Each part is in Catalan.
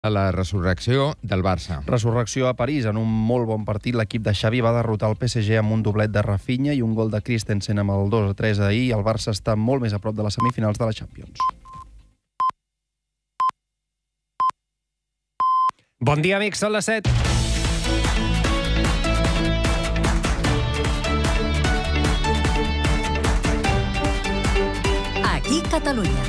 A la resurrecció del Barça. Resurrecció a París. En un molt bon partit, l'equip de Xavi va derrotar el PSG amb un doblet de Rafinha i un gol de Christensen amb el 2-3 ahir. El Barça està molt més a prop de les semifinals de la Champions. Bon dia, amics. Són les 7. Aquí, Catalunya.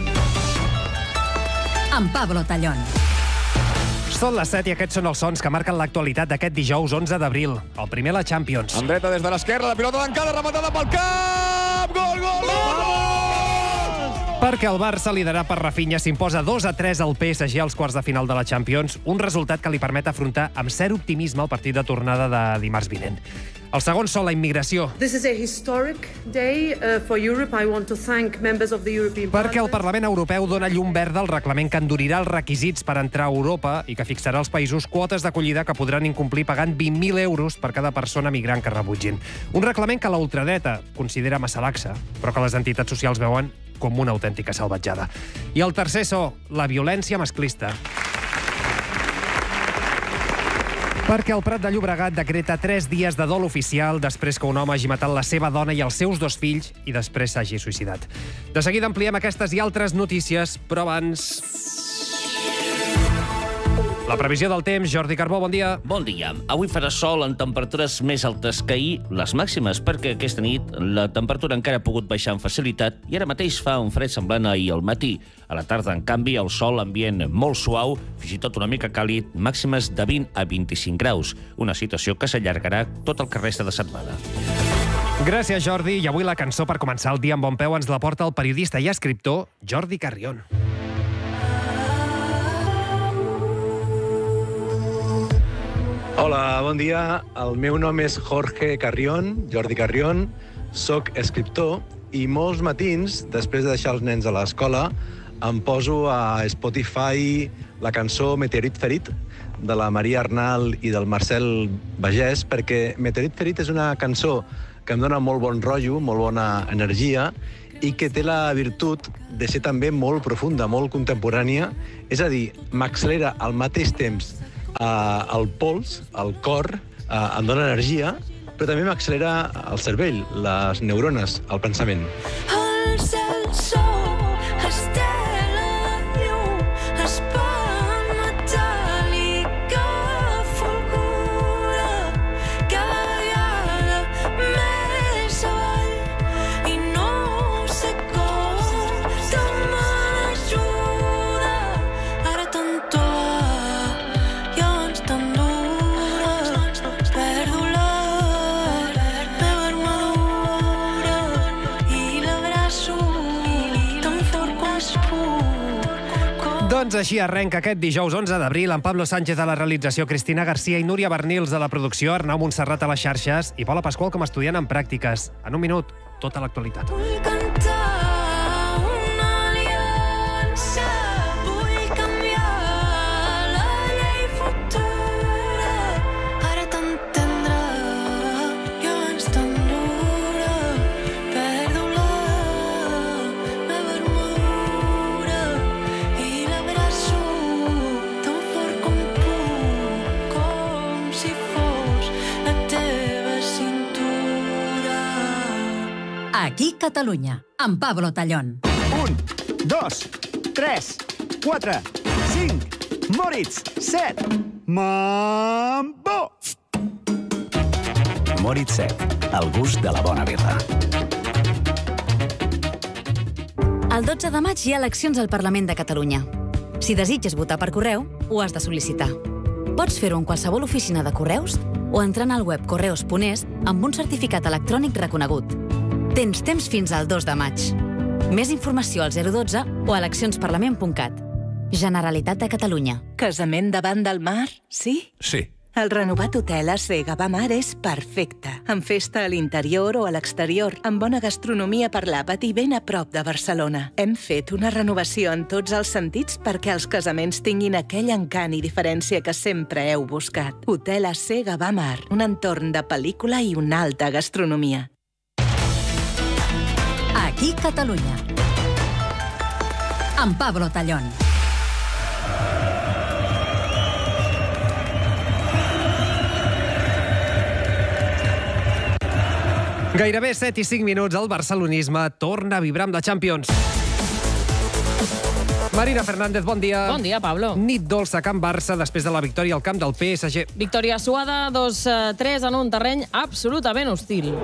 Amb Pablo Tallón. Són les 7 i aquests són els sons que marquen l'actualitat d'aquest dijous 11 d'abril. El primer a la Champions. En dreta des de l'esquerra, la pilota tancada, rematada pel cap! Gol, gol, gol! Perquè el Barça, liderat per Rafinha, s'imposa 2-3 al PSG als quarts de final de la Champions, un resultat que li permet afrontar amb cert optimisme el partit de tornada de dimarts vinent. El segon sol, la immigració. This is a historic day for Europe. I want to thank members of the European Parliament. Perquè el Parlament Europeu dona llum verda al reglament que endurirà els requisits per entrar a Europa i que fixarà als països quotes d'acollida que podran incomplir pagant 20.000 euros per cada persona migrant que rebutgin. Un reglament que la ultradreta considera massa laxa, però que les entitats socials veuen com una autèntica salvatjada. I el tercer so, la violència masclista. Perquè el Prat de Llobregat decreta 3 dies de dol oficial després que un home hagi matat la seva dona i els seus 2 fills i després s'hagi suïcidat. De seguida ampliem aquestes i altres notícies, però abans... La previsió del temps, Jordi Carbó, bon dia. Bon dia. Avui farà sol en temperatures més altes que ahir, les màximes, perquè aquesta nit la temperatura encara ha pogut baixar amb facilitat i ara mateix fa un fred semblant a ahir al matí. A la tarda, en canvi, el sol, ambient molt suau, fins i tot una mica càlid, màximes de 20 a 25 graus. Una situació que s'allargarà tot el que resta de setmana. Gràcies, Jordi. I avui la cançó per començar el dia amb bon peu ens la porta el periodista i escriptor Jordi Carrión. Hola, bon dia. El meu nom és Jorge Carrión, Jordi Carrión. Soc escriptor i molts matins, després de deixar els nens a l'escola, em poso a Spotify la cançó Meteorit Ferit de la Maria Arnal i del Marcel Bagès, perquè Meteorit Ferit és una cançó que em dona molt bon rotllo, molt bona energia i que té la virtut de ser també molt profunda, molt contemporània. És a dir, m'accelera al mateix temps el pols, el cor, em dona energia, però també m'accelera el cervell, les neurones, el pensament. El cel sol estela llum, espant metàl·lica fulgura, cada vegada més avall, i no sé com demana ajuda, ara tanto Doncs així arrenca aquest dijous 11 d'abril amb Pablo Sánchez a la realització, Cristina Garcia i Núria Bernils a la producció, Arnau Montserrat a les xarxes i Paula Pasqual com a estudiant en pràctiques. En un minut, tota l'actualitat. Vull cantar una aliança, vull canviar la llei futura, ara tan tendra i abans tan dura, perdo la meva armadura i l'abraço tan fort com puc, com si fos la teva cintura. Aquí, Catalunya, amb Pablo Tallón. 1, 2, 3, 4, 5, Moritz, 7, Mambo! Moritz 7, el gust de la bona birra. El 12 de maig hi ha eleccions al Parlament de Catalunya. Si desitges votar per correu, ho has de sol·licitar. Pots fer-ho en qualsevol oficina de correus o entrant al web correus.es amb un certificat electrònic reconegut. Tens temps fins al 2 de maig. Més informació al 012 o a eleccionsparlament.cat. Generalitat de Catalunya. Casament davant del mar, sí? Sí. El renovat hotel a Gavà-Mar és perfecte. Amb festa a l'interior o a l'exterior, amb bona gastronomia per l'àpat i ben a prop de Barcelona. Hem fet una renovació en tots els sentits perquè els casaments tinguin aquell encant i diferència que sempre heu buscat. Hotel a Gavà-Mar, un entorn de pel·lícula i una alta gastronomia. Aquí, Catalunya. Amb Pablo Tallón. Gairebé 7 i 5 minuts, el barcelonisme torna a vibrar amb la Champions. Marina Fernández, bon dia. Bon dia, Pablo. Nit dolça a Can Barça després de la victòria al camp del PSG. Victòria suada, 2-3 en un terreny absolutament hostil.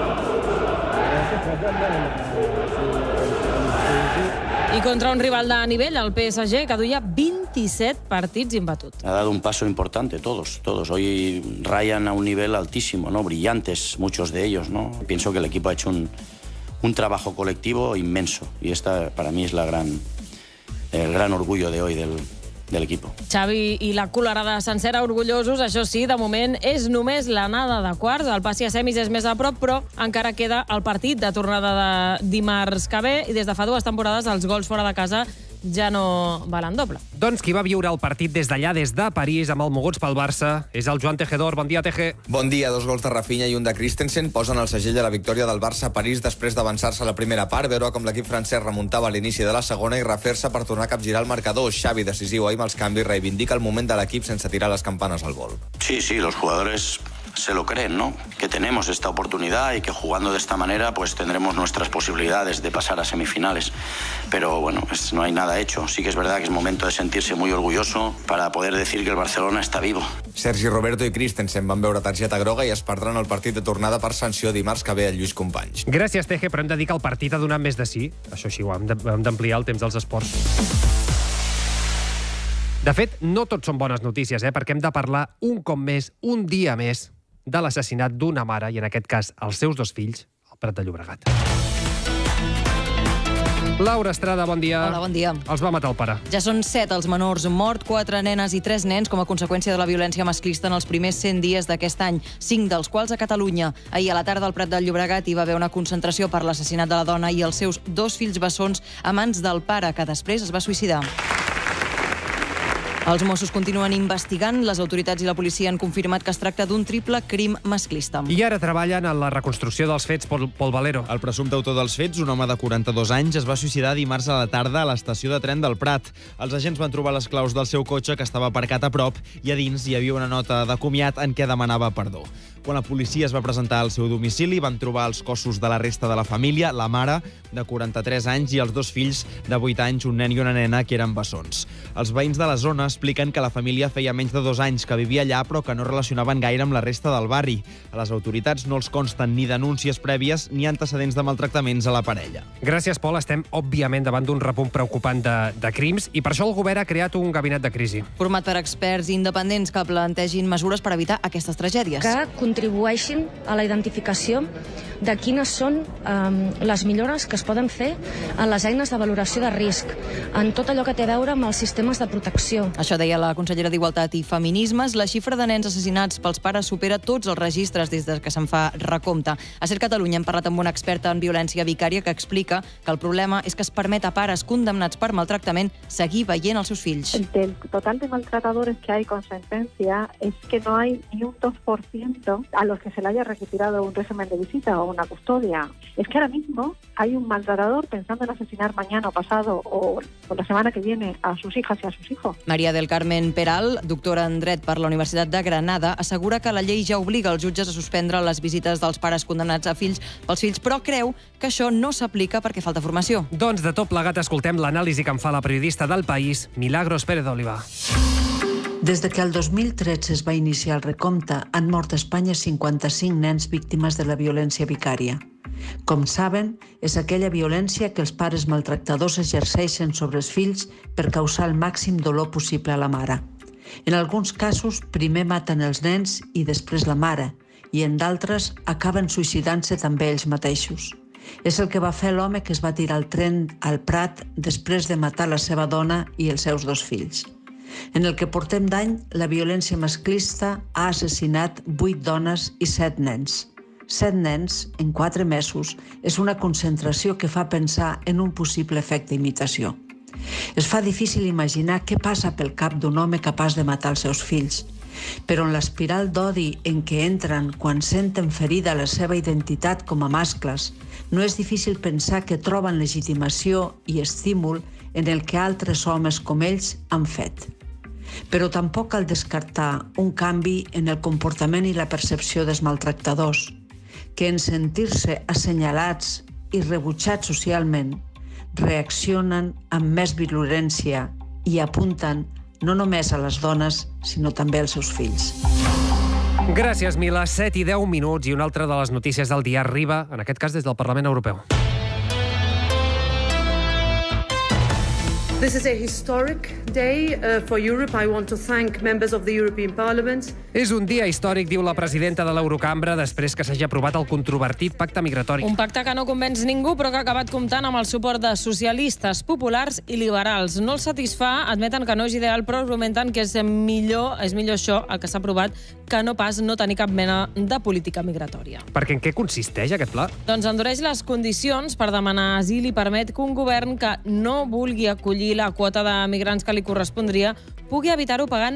I contra un rival de nivell, el PSG, que duia 27 partits imbatut. Ha dado un paso importante, todos. Hoy rayan a un nivel altísimo, ¿no? Brillantes, muchos de ellos, ¿no? Pienso que el equipo ha hecho un trabajo colectivo inmenso. Y esta, para mí, es el gran orgullo de hoy del equipo. Xavi i la colerada sencera orgullosos, això sí, de moment és només l'anada de quarts. El passi a semis és més a prop, però encara queda el partit de tornada de dimarts que ve i des de fa 2 temporades els gols fora de casa ja no valen doble. Doncs qui va viure el partit des d'allà, des de París, amb el moguts pel Barça, és el Joan Tejedor. Bon dia, Teje. Bon dia. 2 gols de Rafinha i un de Christensen posen el segell a la victòria del Barça a París després d'avançar-se a la primera part, veure com l'equip francès remuntava a l'inici de la segona i refer-se per tornar a capgirar el marcador. Xavi, decisiu ahir amb els canvis, reivindica el moment de l'equip sense tirar les campanes al vol. Sí, los jugadores se lo creen, ¿no? Que tenemos esta oportunidad y que jugando de esta manera pues tendremos nuestras posibilidades de pasar a semifinales. Pero bueno, no hay nada hecho. Sí que es verdad que es momento de sentirse muy orgulloso para poder decir que el Barcelona está vivo. Sergi Roberto i Christensen van veure targeta groga i es perdran el partit de tornada per sanció dimarts que ve a Lluís Companys. Gràcies, Teje, però hem de dir que el partit ha donat més de sí. Això sí, hem d'ampliar el temps dels esports. De fet, no tot són bones notícies, perquè hem de parlar un cop més, un dia més, de l'assassinat d'una mare, i en aquest cas els seus 2 fills, al Prat de Llobregat. Laura Estrada, bon dia. Hola, bon dia. Els va matar el pare. Ja són 7 els menors mort, 4 nenes i 3 nens com a conseqüència de la violència masclista en els primers 100 dies d'aquest any, 5 dels quals a Catalunya. Ahir a la tarda al Prat del Llobregat hi va haver una concentració per l'assassinat de la dona i els seus 2 fills bessons a mans del pare, que després es va suïcidar. Els Mossos continuen investigant. Les autoritats i la policia han confirmat que es tracta d'un triple crim masclista. I ara treballen en la reconstrucció dels fets, Pol Valero. El presumpte autor dels fets, un home de 42 anys, es va suïcidar dimarts a la tarda a l'estació de tren del Prat. Els agents van trobar les claus del seu cotxe, que estava aparcat a prop, i a dins hi havia una nota de comiat en què demanava perdó. Quan la policia es va presentar al seu domicili, van trobar els cossos de la resta de la família, la mare, de 43 anys, i els 2 fills, de 8 anys, un nen i una nena, que eren bessons. Els veïns de la zona expliquen que la família feia menys de 2 anys que vivia allà, però que no relacionaven gaire amb la resta del barri. A les autoritats no els consten ni denúncies prèvies ni antecedents de maltractaments a la parella. Gràcies, Pol. Estem, òbviament, davant d'un repunt preocupant de crims, i per això el govern ha creat un gabinet de crisi. Format per experts independents que plantegin mesures per evitar aquestes tragèdies. Que contribueixin a la identificació de quines són les millores que es poden fer en les eines de valoració de risc, en tot allò que té a veure amb els sistemes de protecció. Això deia la consellera d'Igualtat i Feminismes. La xifra de nens assassinats pels pares supera tots els registres des que se'n fa recompte. A Ser Catalunya hem parlat amb una experta en violència vicària que explica que el problema és que es permet a pares condemnats per maltractament seguir veient els seus fills. Del total de maltratadores que hay con sentencia es que no hay ni un 2% a los que se le haya retirado un régimen de visita o una custodia. Es que ahora mismo hay un maltratador pensando en asesinar mañana o pasado o la semana que viene a sus hijas y a sus hijos. María del Carmen Peral, doctora en dret per la Universitat de Granada, assegura que la llei ja obliga els jutges a suspendre les visites dels pares condemnats a fills pels fills, però creu que això no s'aplica perquè falta formació. Doncs de tot plegat escoltem l'anàlisi que en fa la periodista del País, Milagros Pérez d'Oliva. Des de que el 2013 es va iniciar el recompte, han mort a Espanya 55 nens víctimes de la violència vicària. Com saben, és aquella violència que els pares maltractadors exerceixen sobre els fills per causar el màxim dolor possible a la mare. En alguns casos, primer maten els nens i després la mare, i en d'altres acaben suïcidant-se també ells mateixos. És el que va fer l'home que es va tirar al tren al Prat després de matar la seva dona i els seus 2 fills. En el que portem d'any, la violència masclista ha assassinat 8 dones i 7 nens. 7 nens en 4 mesos és una concentració que fa pensar en un possible efecte imitació. Es fa difícil imaginar què passa pel cap d'un home capaç de matar els seus fills, però en l'espiral d'odi en què entren quan senten ferida la seva identitat com a mascles, no és difícil pensar que troben legitimació i estímul en el que altres homes com ells han fet. Però tampoc cal descartar un canvi en el comportament i la percepció dels maltractadors. que en sentir-se assenyalats i rebutjats socialment reaccionen amb més virulència i apunten no només a les dones, sinó també als seus fills. Gràcies, Mila. 7:10 minuts i una altra de les notícies del dia arriba, en aquest cas des del Parlament Europeu. This is a historic day for Europe. I want to thank members of the European Parliament. És un dia històric, diu la presidenta de l'Eurocambra, després que s'hagi aprovat el controvertit pacte migratori. Un pacte que no convenç ningú, però que ha acabat comptant amb el suport de socialistes, populars i liberals. No els satisfà, admeten que no és ideal, però argumenten que és millor això, el que s'ha aprovat, que no pas no tenir cap mena de política migratòria. Perquè en què consisteix aquest pla? Doncs endureix les condicions per demanar asil i permet que un govern que no vulgui acollir la quota de migrants que li correspondria pugui evitar-ho pagant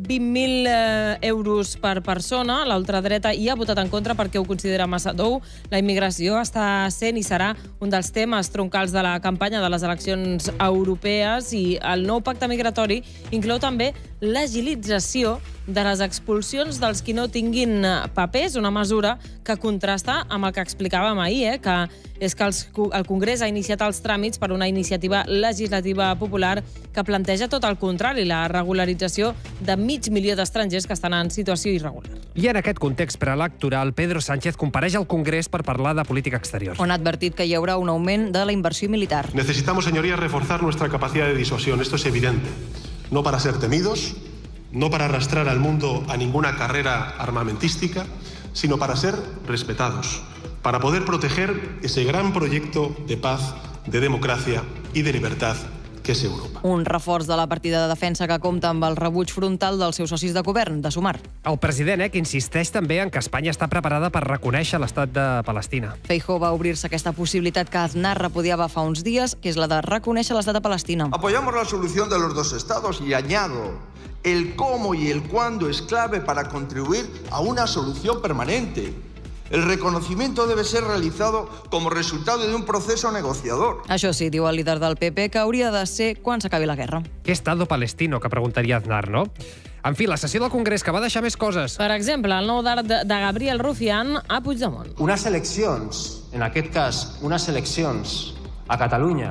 20.000 euros per persona. La ultradreta hi ha votat en contra perquè ho considera massa tou. La immigració està sent i serà un dels temes troncals de la campanya de les eleccions europees i el nou pacte migratori inclou també l'agilització de les expulsions dels qui no tinguin papers, una mesura que contrasta amb el que explicàvem ahir, que és que el Congrés ha iniciat els tràmits per una iniciativa legislativa popular que planteja tot el contrari, la regularització de 500.000 d'estrangers que estan en situació irregular. I en aquest context preelectoral, Pedro Sánchez compareix al Congrés per parlar de política exterior. On ha advertit que hi haurà un augment de la inversió militar. Necesitamos, señorías, reforzar nuestra capacidad de disuasión. Esto es evidente. No para ser temidos, no para arrastrar al mundo a ninguna carrera armamentística, sino para ser respetados, para poder proteger ese gran proyecto de paz, de democracia y de libertad que és Europa. Un reforç de la partida de defensa que compta amb el rebuig frontal dels seus socis de govern, de Sumar. El president insisteix també en que Espanya està preparada per reconèixer l'estat de Palestina. Feijóo va obrir-se aquesta possibilitat que Aznar repudiava fa uns dies, que és la de reconèixer l'estat de Palestina. Apoyamos la solución de los dos estados y añado, el cómo y el cuándo es clave para contribuir a una solución permanente. El reconocimiento debe ser realizado como resultado de un proceso negociador. Això sí, diu el líder del PP, que hauria de ser quan s'acabi la guerra. Què estado palestino, que preguntaria Aznar, no? En fi, la sessió del Congrés, que va deixar més coses. Per exemple, el nou dart de Gabriel Rufián a Puigdemont. Unes eleccions, en aquest cas, unes eleccions a Catalunya,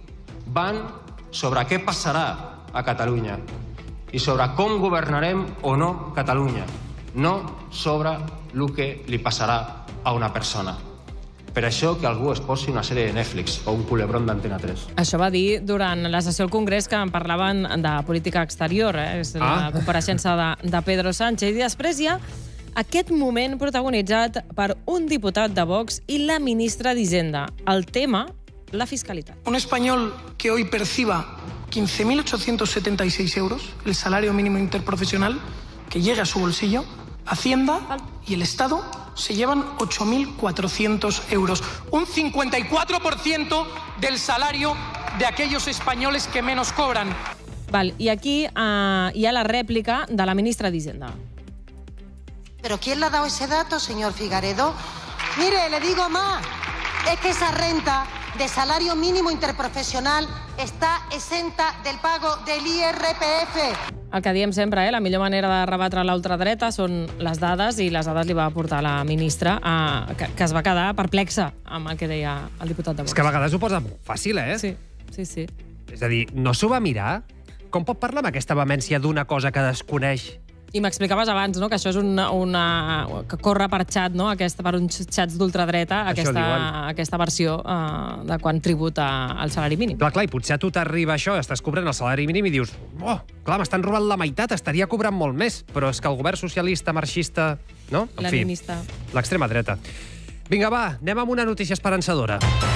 van sobre què passarà a Catalunya i sobre com governarem o no Catalunya, no sobre el que li passarà a una persona. Per això que algú es posi una sèrie de Netflix o un culebrón d'Antena 3. Això va dir durant la sessió al Congrés que en parlaven de política exterior, és la compareixença de Pedro Sánchez. I després hi ha aquest moment protagonitzat per un diputat de Vox i la ministra d'Hisenda. El tema, la fiscalitat. Un español que hoy perciba 15.876 euros, el salario mínimo interprofesional, que llegue a su bolsillo, Hacienda y el Estado se llevan 8.400 euros. Un 54% del salario de aquellos españoles que menos cobran. Val, i aquí hi ha la rèplica de la ministra d'Hisenda. ¿Pero quién le ha dado ese dato, señor Figaredo? Mire, le digo más. Es que esa renta de salario mínimo interprofesional está exenta del pago del IRPF. El que diem sempre, la millor manera de rebatre la ultradreta són les dades, i les dades li va aportar la ministra, que es va quedar perplexa amb el que deia el diputat de Vox. És que a vegades ho posa fàcil, Sí, sí, sí. És a dir, no s'ho va mirar? Com pot parlar amb aquesta vehemència d'una cosa que desconeix? I m'explicaves abans, no?, que això és que corre per xat, no?, per uns xats d'ultradreta, aquesta versió de quan tributa el salari mínim. Clar, i potser a tu t'arriba això, estàs cobrant el salari mínim i dius, clar, m'estan robant la meitat, estaria cobrant molt més, però és que el govern socialista, marxista, no? En fi, l'extrema dreta. Vinga, va, anem amb una notícia esperançadora.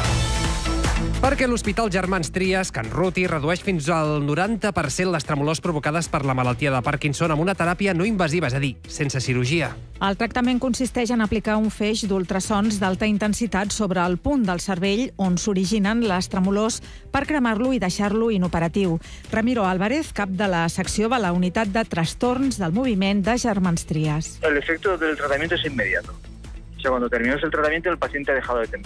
Perquè l'Hospital Germans Trias, Can Ruti, redueix fins al 90% les tremolors provocades per la malaltia de Parkinson amb una teràpia no invasiva, és a dir, sense cirurgia. El tractament consisteix en aplicar un feix d'ultrasons d'alta intensitat sobre el punt del cervell on s'originen les tremolors per cremar-lo i deixar-lo inoperatiu. Ramiro Álvarez, cap de la secció de la unitat de trastorns del moviment de Germans Trias. El efecto del tratamiento es inmediato. O sea, cuando terminas el tratamiento el paciente ha dejado de temblar.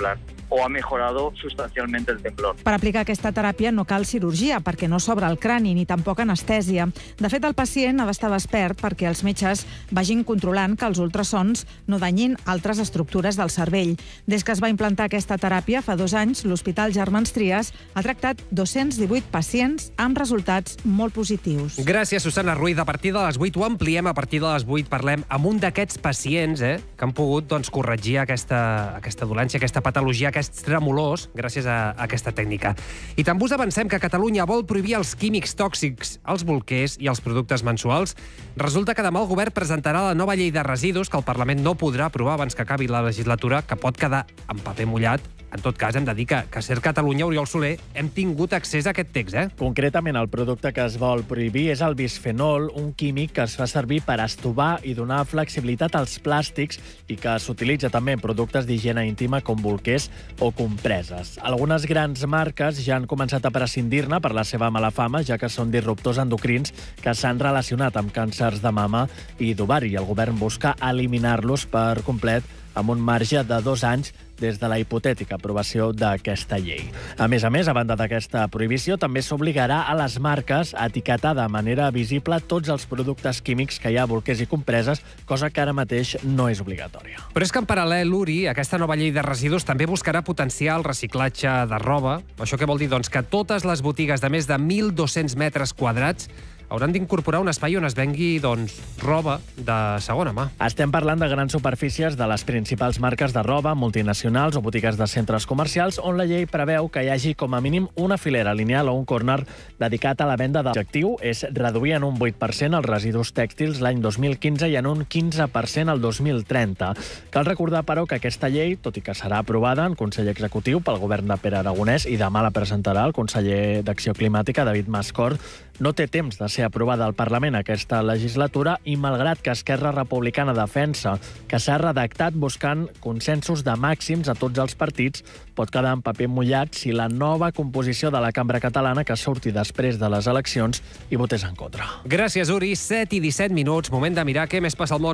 o ha mejorado sustancialmente el temblor. Per aplicar aquesta teràpia no cal cirurgia, perquè no s'obre el crani ni tampoc anestèsia. De fet, el pacient ha d'estar despert perquè els metges vagin controlant que els ultrasons no danyin altres estructures del cervell. Des que es va implantar aquesta teràpia fa 2 anys, l'Hospital Germans Trias ha tractat 218 pacients amb resultats molt positius. Gràcies, Susana Ruiz. A partir de les 8 ho ampliem, a partir de les 8 parlem amb un d'aquests pacients que han pogut corregir aquesta dolència, aquesta patologia, aquests tremolors, gràcies a aquesta tècnica. I també us avancem que Catalunya vol prohibir els químics tòxics als bolquers i els productes mensuals. Resulta que demà el govern presentarà la nova llei de residus que el Parlament no podrà aprovar abans que acabi la legislatura, que pot quedar en paper mullat. En tot cas, hem de dir que a Ser Catalunya, Oriol Soler, hem tingut accés a aquest text, Concretament, el producte que es vol prohibir és el bisfenol, un químic que es fa servir per estovar i donar flexibilitat als plàstics i que s'utilitza també en productes d'higiene íntima com bolquers o compreses. Algunes grans marques ja han començat a prescindir-ne per la seva mala fama, ja que són disruptors endocrins que s'han relacionat amb càncers de mama i d'ovari. El govern busca eliminar-los per complet amb un marge de 2 anys des de la hipotètica aprovació d'aquesta llei. A més, a banda d'aquesta prohibició, també s'obligarà a les marques a etiquetar de manera visible tots els productes químics que hi ha a bolquers i compreses, cosa que ara mateix no és obligatòria. Però és que en paral·lel, Uri, aquesta nova llei de residus també buscarà potenciar el reciclatge de roba. Això què vol dir? Doncs que totes les botigues de més de 1.200 metres quadrats hauran d'incorporar un espai on es vengui, roba de segona mà. Estem parlant de grans superfícies de les principals marques de roba, multinacionals o botigues de centres comercials, on la llei preveu que hi hagi com a mínim una filera lineal o un córner dedicat a la venda de l'objectiu. És reduir en un 8% els residus tèxtils l'any 2015 i en un 15% el 2030. Cal recordar, però, que aquesta llei, tot i que serà aprovada en Consell Executiu pel govern de Pere Aragonès i demà la presentarà el conseller d'Acció Climàtica, David Mascort, no té temps de ser aprovada al Parlament aquesta legislatura i, malgrat que Esquerra Republicana defensa que s'ha redactat buscant consensos de màxims a tots els partits, pot quedar en paper mullat si la nova composició de la cambra catalana que surti després de les eleccions hi votés en contra. Gràcies, Uri. 7 i 17 minuts. Moment de mirar què més passa al món.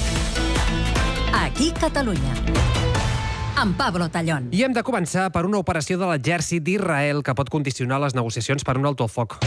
Aquí Catalunya. Amb Pablo Tallón. I hem de començar per una operació de l'exèrcit d'Israel que pot condicionar les negociacions per un alto el foc.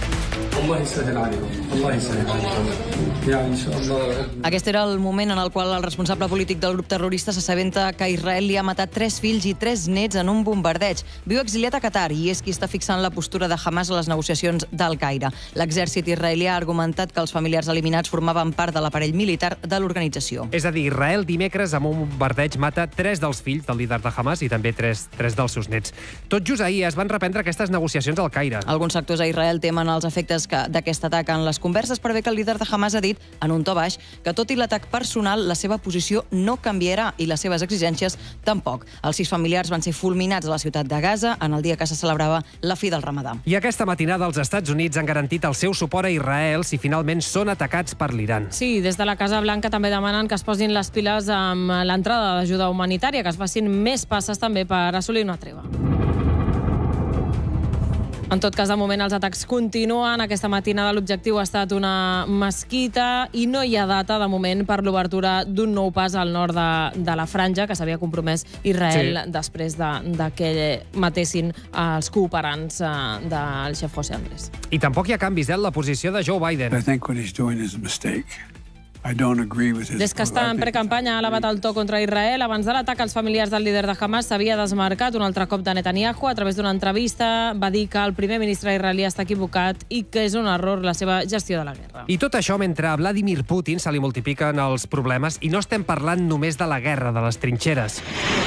Aquest era el moment en el qual el responsable polític del grup terrorista s'assabenta que Israel li ha matat 3 fills i 3 nets en un bombardeig. Viu exiliat a Qatar i és qui està fixant la postura de Hamas a les negociacions d'Al Caire. L'exèrcit israelià ha argumentat que els familiars eliminats formaven part de l'aparell militar de l'organització. És a dir, Israel dimecres amb un bombardeig mata 3 dels fills del líder de Hamas i també 3 dels seus nets. Tot just ahir es van reprendre aquestes negociacions al Caire. Alguns sectors a Israel temen els efectes d'aquest atac en les converses, per bé que el líder de Hamas ha dit, en un to baix, que tot i l'atac personal, la seva posició no canviarà i les seves exigències tampoc. Els 6 familiars van ser fulminats a la ciutat de Gaza en el dia que se celebrava la fi del Ramadà. I aquesta matinada els Estats Units han garantit el seu suport a Israel si finalment són atacats per l'Iran. Sí, des de la Casa Blanca també demanen que es posin les piles amb l'entrada d'ajuda humanitària, que es facin més passes també per assolir una treva. En tot cas, de moment, els atacs continuen. Aquesta matinada l'objectiu ha estat una mesquita i no hi ha data, de moment, per l'obertura d'un nou pas al nord de la franja, que s'havia compromès Israel després de que matessin els cooperants del xef José Andrés. I tampoc hi ha canvis, en la posició de Joe Biden. I think what he's doing is a mistake. Des que està en precampanya ha elevat el to contra Israel. Abans de l'atac als familiars del líder de Hamas s'havia desmarcat un altre cop de Netanyahu. A través d'una entrevista va dir que el primer ministre israelià està equivocat i que és un error la seva gestió de la guerra. I tot això mentre a Vladimir Putin se li multipliquen els problemes i no estem parlant només de la guerra, de les trinxeres.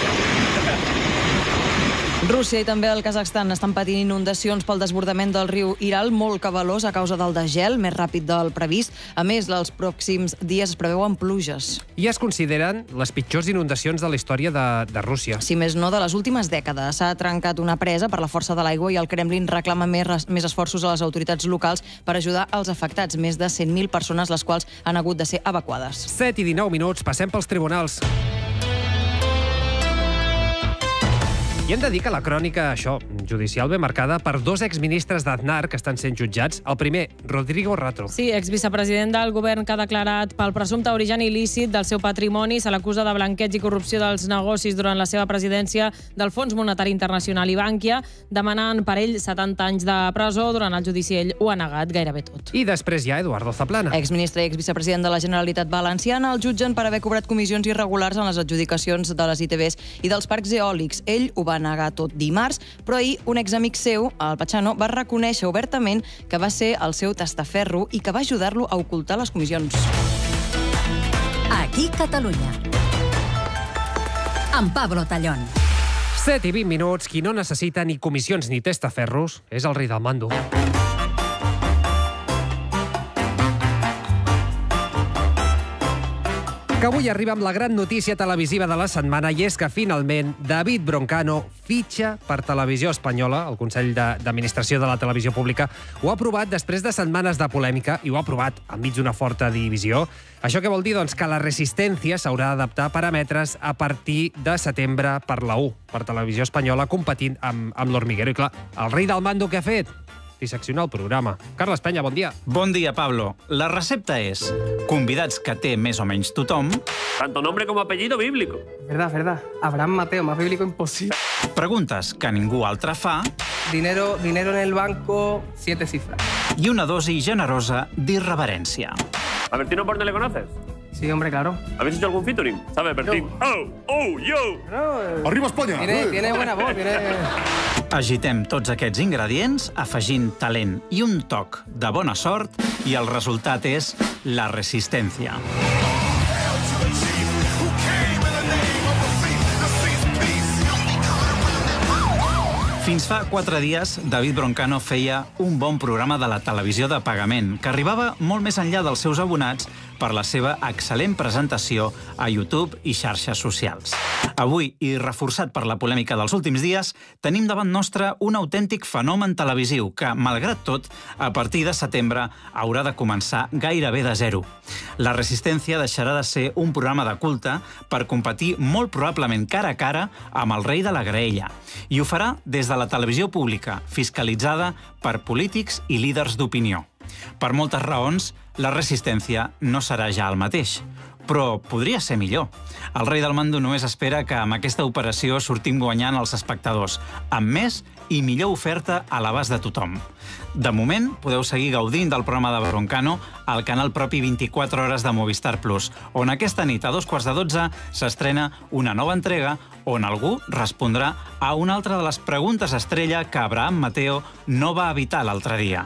Rússia i també el Kazakhstan estan patint inundacions pel desbordament del riu Iral, molt cabalós a causa del desgel, més ràpid del previst. A més, els pròxims dies es preveuen pluges. I es consideren les pitjors inundacions de la història de Rússia. Si més no, de les últimes dècades. S'ha trencat una presa per la força de l'aigua i el Kremlin reclama més esforços a les autoritats locals per ajudar els afectats. Més de 100.000 persones, les quals han hagut de ser evacuades. 7 i 19 minuts, passem pels tribunals. I hem de dir que la crònica, això, judicial, ve marcada per dos exministres d'Aznar que estan sent jutjats. El primer, Rodrigo Rato. Sí, exvicepresident del govern que ha declarat pel presumpte origen il·lícit del seu patrimoni. Se l'acusa de blanqueig i corrupció dels negocis durant la seva presidència del Fons Monetari Internacional i Bànquia, demanant per ell 70 anys de presó. Durant el judici ell ho ha negat gairebé tot. I després hi ha Eduardo Zaplana. Exministre i exvicepresident de la Generalitat Valenciana el jutgen per haver cobrat comissions irregulars en les adjudicacions de les ITVs i dels parcs eòlics. Ell ho va negar tot dimarts, però ahir un examic seu, el Pachano, va reconèixer obertament que va ser el seu testaferro i que va ajudar-lo a ocultar les comissions. Aquí Catalunya. Amb Pablo Tallón. 7 i 20 minuts, qui no necessita ni comissions ni testaferros és el rei del mando. Que avui arriba amb la gran notícia televisiva de la setmana, i és que finalment David Broncano fitxa per Televisió Espanyola. El Consell d'Administració de la Televisió Pública ho ha aprovat després de setmanes de polèmica i ho ha aprovat enmig d'una forta divisió. Això què vol dir? Doncs que la Resistència s'haurà d'adaptar a paràmetres a partir de setembre per la U, per Televisió Espanyola, competint amb l'Hormiguero. I clar, el rei del mando què ha fet? Disseccionar el programa. Carles Peña, bon dia. Bon dia, Pablo. La recepta és convidats que té més o menys tothom. Tanto nombre como apellido bíblico. Verdad. Abraham Mateo, más bíblico imposible. Preguntes que ningú altre fa. Dinero en el banco, 7 cifras. I una dosi generosa d'irreverència. ¿A Bertino Borne le conoces? Sí, hombre, claro. ¿Habéis hecho algún featuring? ¿Sabes, Bertín? Yo! ¡Arriba España! Tiene buena voz, Agitem tots aquests ingredients, afegint talent i un toc de bona sort, i el resultat és la resistència. Fins fa 4 dies, David Broncano feia un bon programa de la televisió de pagament, que arribava molt més enllà dels seus abonats per la seva excel·lent presentació a YouTube i xarxes socials. Avui, i reforçat per la polèmica dels últims dies, tenim davant nostre un autèntic fenomen televisiu que, malgrat tot, a partir de setembre haurà de començar gairebé de zero. La Resistència deixarà de ser un programa de culte per competir molt probablement cara a cara amb el rei de la graella. I ho farà des de la televisió pública, fiscalitzada per polítics i líders d'opinió. Per moltes raons, la Resistència no serà ja el mateix. Però podria ser millor. El rei del mando només espera que amb aquesta operació sortim guanyant els espectadors, amb més i millor oferta a l'abast de tothom. De moment, podeu seguir gaudint del programa de Broncano al canal propi 24 hores de Movistar Plus, on aquesta nit a 12:15 s'estrena una nova entrega on algú respondrà a una altra de les preguntes estrella que Abraham Mateo no va evitar l'altre dia.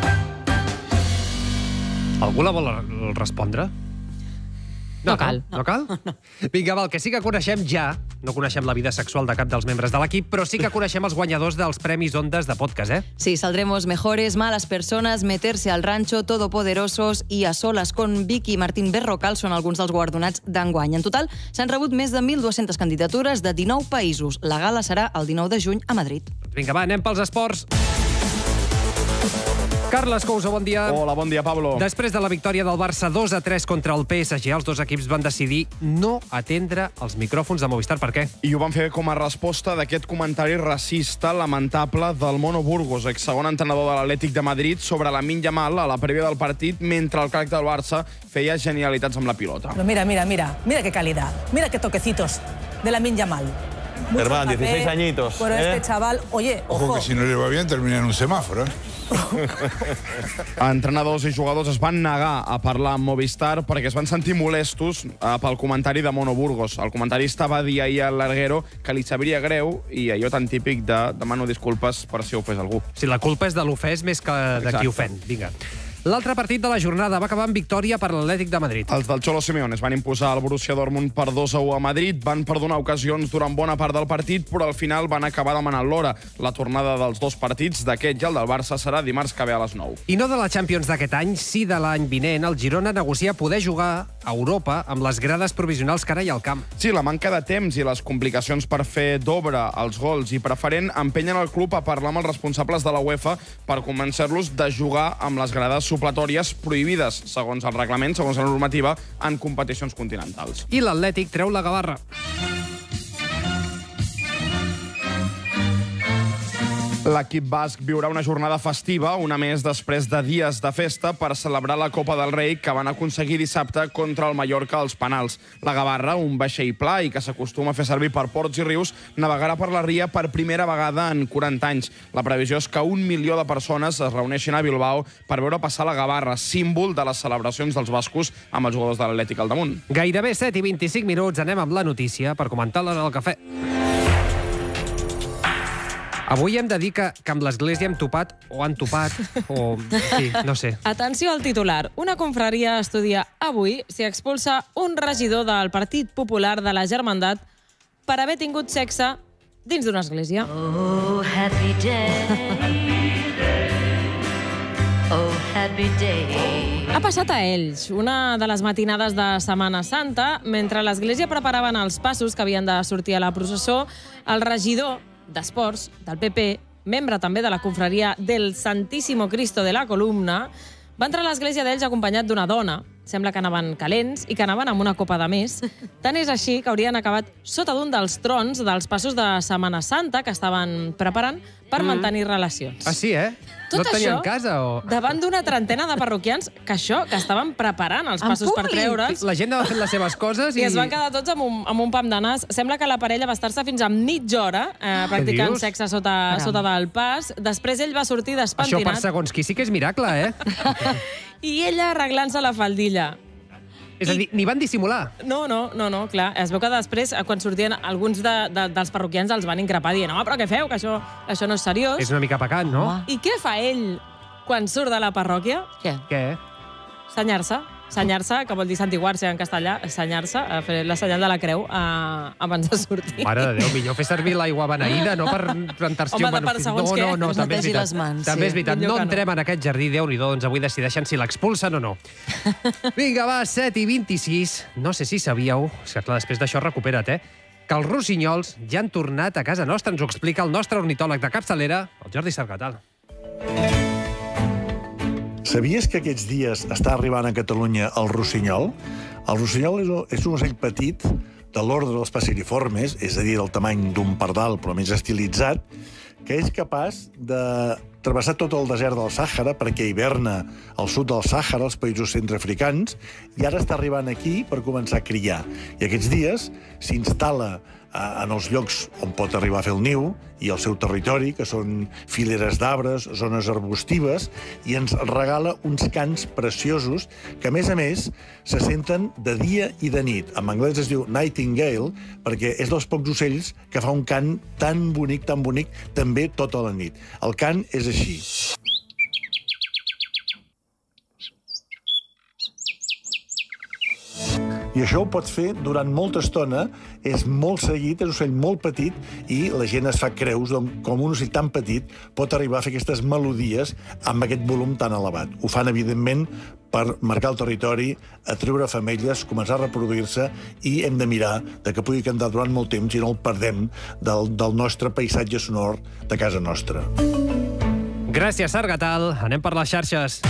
Algú la vol respondre? No cal. No cal? Vinga, va, el que sí que coneixem ja, no coneixem la vida sexual de cap dels membres de l'equip, però sí que coneixem els guanyadors dels Premis Ondas de podcast, eh? Sí, Saldremos Mejores, Malas Personas, Meterse al Rancho, Todopoderosos i A Solas con Vicky i Martín Berrocal són alguns dels guardonats d'enguany. En total, s'han rebut més de 1.200 candidatures de 19 països. La gala serà el 19 de juny a Madrid. Vinga, va, anem pels esports. Carles Couso, bon dia. Hola, bon dia, Pablo. Després de la victòria del Barça 2-3 contra el PSG, els dos equips van decidir no atendre els micròfons de Movistar. Per què? I ho van fer com a resposta d'aquest comentari racista lamentable del Mono Burgos, ex-segon entrenador de l'Atlètic de Madrid, sobre Lamine Yamal a la prèvia del partit, mentre el crack del Barça feia genialitats amb la pilota. Pero mira qué calidad, mira qué toquecitos de Lamine Yamal. Hermano, 16 añitos. Pero este chaval, oye, Ojo que si no le va bien termina en un semáforo, ¿eh? Entrenadors i jugadors es van negar a parlar amb Movistar perquè es van sentir molestos pel comentari de Mono Burgos. El comentarista va dir ahir al larguero que li sabria greu i allò tan típic de demano disculpes per si ofès algú. Si la culpa és de l'ofès més que de qui ofèn. Vinga. L'altre partit de la jornada va acabar amb victòria per l'Atlètic de Madrid. Els del Cholo Simeone es van imposar al Borussia Dortmund per 2-1 a Madrid, van perdonar ocasions durant bona part del partit, però al final van acabar demanant l'hora. La tornada dels dos partits, d'aquest i el del Barça, serà dimarts que ve a les 9. I no de la Champions d'aquest any, sí de l'any vinent, el Girona negocia poder jugar a Europa amb les grades provisionals que ara hi ha al camp. Sí, la manca de temps i les complicacions per fer d'obra els gols i preferent empenyen el club a parlar amb els responsables de la UEFA per convencer-los de jugar amb les grades supletòries prohibides, segons el reglament, segons la normativa, en competicions continentals. I l'Atlètic treu la gavarra. L'equip basc viurà una jornada festiva, una més després de dies de festa, per celebrar la Copa del Rei que van aconseguir dissabte contra el Mallorca als penals. La Gavarra, un vaixell pla i que s'acostuma a fer servir per ports i rius, navegarà per la ria per primera vegada en 40 anys. La previsió és que 1 milió de persones es reuneixin a Bilbao per veure passar la Gavarra, símbol de les celebracions dels bascos amb els jugadors de l'Atlètic al damunt. Gairebé 7:25 minuts, anem amb la notícia per comentar-la en el cafè. Avui hem de dir que amb l'Església hem topat, o han topat, o... sí, no sé. Atenció al titular. Una confraria estudia avui si expulsa un regidor del Partit Popular de la Germandat per haver tingut sexe dins d'una església. Oh, happy day. Oh, happy day. Ha passat a Elx, una de les matinades de Setmana Santa, mentre l'església preparaven els passos que havien de sortir a la processó, el regidor d'Esports, del PP, membre també de la confraria del Santíssimo Cristo de la Columna, va entrar a l'església d'Elx acompanyat d'una dona. Sembla que anaven calents i que anaven amb una copa de més. Tant és així que haurien acabat sota d'un dels trons dels passos de Setmana Santa que estaven preparant per mantenir relacions. Ah, sí, eh? Tot no et tenia això en casa, o...? davant d'una trentena de parroquians que estaven preparant els passos per treure'ls. La gent anava fent les seves coses I es van quedar tots amb un pam de nas. Sembla que la parella va estar-se fins a mitja hora practicant sexe sota del pas. Després ell va sortir despentinat. Això per segons qui sí que és miracle, eh? I ella arreglant-se la faldilla. És a dir, ni van dissimular. No, clar. Es veu que després, quan sortien, alguns dels parroquians els van increpar dient no, però què feu, que això no és seriós. És una mica pecat, no? I què fa ell quan surt de la parròquia? Què? Senyar-se. Senyar-se, que vol dir santiguar-se en castellà, senyar-se, fer la senyal de la creu abans de sortir. Mare de Déu, millor fer servir l'aigua beneïda, no per rentar-se... Home, per segons què. No, també és veritat. També és veritat. No entrem en aquest jardí, Déu-n'hi-do, doncs avui decideixen si l'expulsen o no. Vinga, va, 7:26. No sé si sabíeu, és que clar, després d'això recupera't, que els rossinyols ja han tornat a casa nostra. Ens ho explica el nostre ornitòleg de capçalera, el Jordi Sargatal. Sabies que aquests dies està arribant a Catalunya el rossinyol? El rossinyol és un ocell petit de l'ordre dels passeriformes, és a dir, del tamany d'un pardal, però més estilitzat, que és capaç de travessar tot el desert del Sàhara, perquè hiverna al sud del Sàhara, als països centreafricans, i ara està arribant aquí per començar a criar. I aquests dies s'instal·la en els llocs on pot arribar a fer el niu i el seu territori, que són fileres d'arbres, zones arbustives, i ens regala uns cants preciosos que, a més, se senten de dia i de nit. En anglès es diu nightingale, perquè és dels pocs ocells que fa un cant tan bonic, també tota la nit. El cant és així. I això ho pots fer durant molta estona, és molt seguit, és un ocell molt petit, i la gent es fa creus com un ocell tan petit pot arribar a fer aquestes melodies amb aquest volum tan elevat. Ho fan, evidentment, per marcar el territori, atreure femelles, començar a reproduir-se, i hem de mirar que pugui cantar durant molt temps i no el perdem del nostre paisatge sonor de casa nostra. Gràcies, Sargatal. Anem per les xarxes.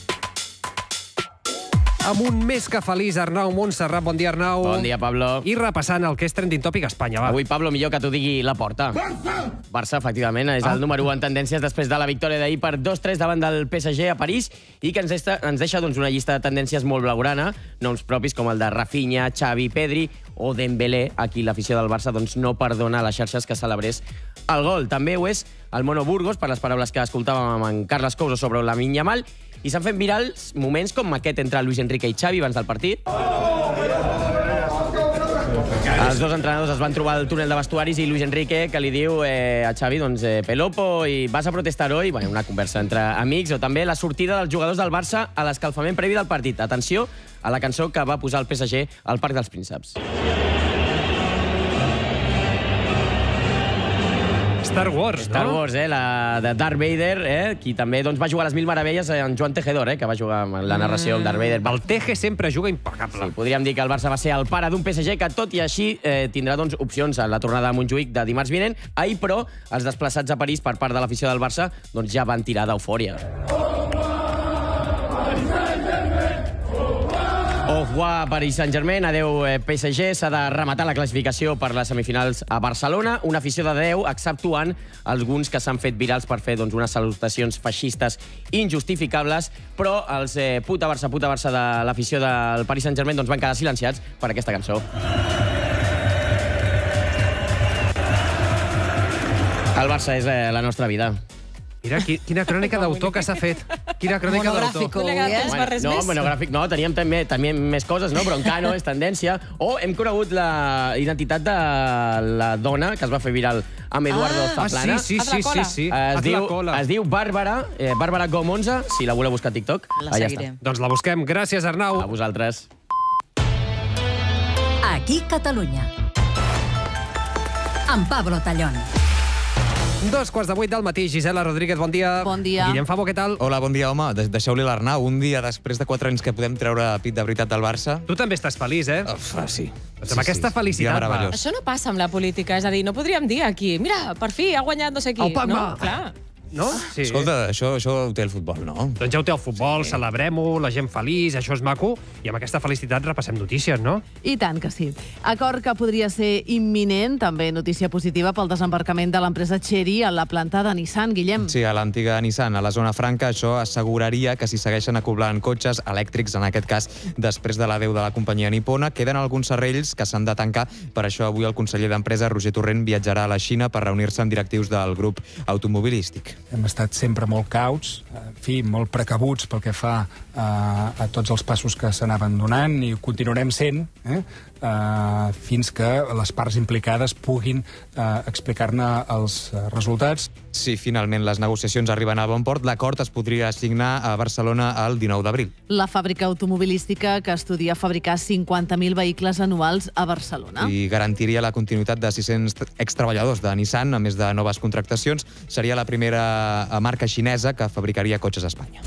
Amb un més que feliç, Arnau Montserrat. Bon dia, Arnau. Bon dia, Pablo. I repassant el que és trending topic a Espanya, va. Avui, Pablo, millor que t'ho digui Laporta. Barça, efectivament, és el número 1 en tendències després de la victòria d'ahir per 2-3 davant del PSG a París i que ens deixa una llista de tendències molt blaugrana, noms propis com el de Rafinha, Xavi, Pedri o Dembélé, a qui l'afició del Barça no perdona a les xarxes que celebrés el gol. També ho és el Mono Burgos, per les paraules que escoltàvem amb en Carles Couso sobre Lamine Yamal, i s'han fet virals moments com aquest entre Luis Enrique i Xavi abans del partit. Els dos entrenadors es van trobar al túnel de vestuaris i Luis Enrique que li diu a Xavi, pelopo, i vas a protestar hoy? Bueno, una conversa entre amics, o també la sortida dels jugadors del Barça a l'escalfament previ del partit. Atenció a la cançó que va posar el PSG al Parc dels Prínceps. Star Wars, no? Star Wars, la de Darth Vader, qui també va jugar a les Mil Meravelles, en Joan Tejedor, que va jugar amb la narració amb Darth Vader. El Teje sempre juga impecable. Sí, podríem dir que el Barça va ser el pare d'un PSG que, tot i així, tindrà opcions a la tornada a Montjuïc de dimarts vinent. Ahir, però, els desplaçats a París per part de l'afició del Barça ja van tirar d'eufòria. Au revoir, Paris Saint-Germain, adeu PSG, s'ha de rematar la classificació per les semifinals a Barcelona. Una afició de 10, exceptuant alguns que s'han fet virals per fer unes salutacions feixistes injustificables, però els puta Barça de l'afició del Paris Saint-Germain van quedar silenciats per aquesta cançó. El Barça és la nostra vida. Mira, quina crònica d'autor que s'ha fet. Quina crònica d'autor. No, monogràfic no, teníem també més coses, però encara no és tendència. O hem conegut la identitat de la dona que es va fer viral amb Eduardo Zaplana. Sí. Es diu Bàrbara Gomonza, si la voleu buscar a TikTok. La seguirem. Doncs la busquem. Gràcies, Arnau. A vosaltres. Aquí Catalunya. Amb Pablo Tallón. 7:45 del matí. Gisela Rodríguez, bon dia. Bon dia. Guillem Favo, què tal? Hola, bon dia, home. Deixeu-li l'Arnau. Un dia després de 4 anys que podem treure pit de veritat del Barça. Tu també estàs feliç, eh? Sí. Amb aquesta felicitat, va. Això no passa amb la política. És a dir, no podríem dir aquí, mira, per fi ha guanyat no sé qui. El Pacma. No, clar. No? Sí. Escolta, això ho té el futbol, no? Doncs ja ho té el futbol, celebrem-ho, la gent feliç, això és maco, i amb aquesta felicitat repassem notícies, no? I tant que sí. Acord que podria ser imminent, també notícia positiva pel desembarcament de l'empresa Chery a la planta de Nissan, Guillem. Sí, a l'antiga Nissan, a la zona franca, això asseguraria que si segueixen acoblant cotxes elèctrics, en aquest cas, després de l'adeu de la companyia nipona, queden alguns serrells que s'han de tancar. Per això avui el conseller d'Empresa, Roger Torrent, viatjarà a la Xina per reunir-se amb directius del grup automobilístic. Hem estat sempre molt cauts, molt precabuts pel que fa a tots els passos que s'anaven donant i ho continuarem sent fins que les parts implicades puguin explicar-ne els resultats. Si finalment les negociacions arriben a bon port, l'acord es podria signar a Barcelona el 19 d'abril. La fàbrica automobilística que estudia fabricar 50.000 vehicles anuals a Barcelona. I garantiria la continuïtat de 600 extreballadors de Nissan, a més de noves contractacions. Seria la primera marca xinesa que fabricaria cotxes a Espanya.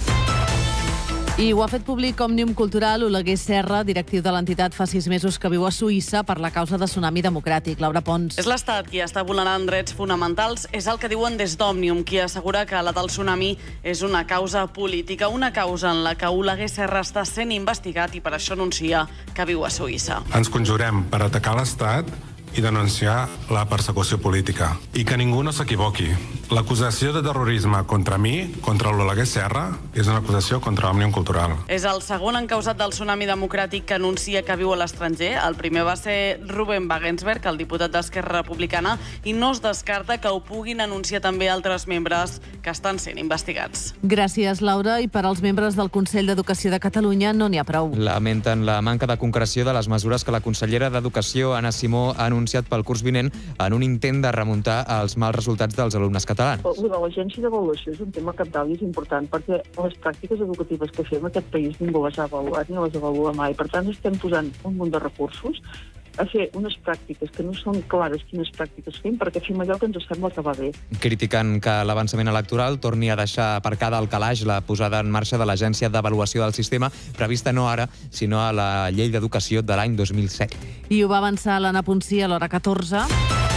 I ho ha fet públic Òmnium Cultural. Oleguer Serra, directiu de l'entitat, fa 6 mesos que viu a Suïssa per la causa de Tsunami Democràtic. Laura Pons. És l'Estat qui està vulnerant drets fonamentals. És el que diuen des d'Òmnium, qui assegura que la del tsunami és una causa política, una causa en la que Oleguer Serra està sent investigat i per això anuncia que viu a Suïssa. Ens conjurem per atacar l'Estat i denunciar la persecució política. I que ningú no s'equivoqui. L'acusació de terrorisme contra mi, contra l'Oleguer Serra, és una acusació contra Òmnium Cultural. És el segon encausat del Tsunami Democràtic que anuncia que viu a l'estranger. El primer va ser Ruben Wagensberg, el diputat d'Esquerra Republicana, i no es descarta que ho puguin anunciar també altres membres que estan sent investigats. Gràcies, Laura. I per als membres del Consell d'Educació de Catalunya no n'hi ha prou. Lamenten la manca de concreció de les mesures que la consellera d'Educació, Anna Simó, ha anunciat pel curs vinent en un intent de remuntar els mals resultats dels alumnes catalans. L'agència d'avaluació és un tema cabdal i és important perquè les pràctiques educatives que fem en aquest país ningú les ha avaluat ni les avalua mai. Per tant, estem posant un munt de recursos a fer unes pràctiques que no són clares quines pràctiques fem perquè fem allò que ens sembla que va bé. Criticant que l'avançament electoral torni a deixar aparcada al calaix la posada en marxa de l'Agència d'Avaluació del Sistema, prevista no ara, sinó a la Llei d'Educació de l'any 2007. I ho va avançar l'Anna Ponsí a l'hora 14.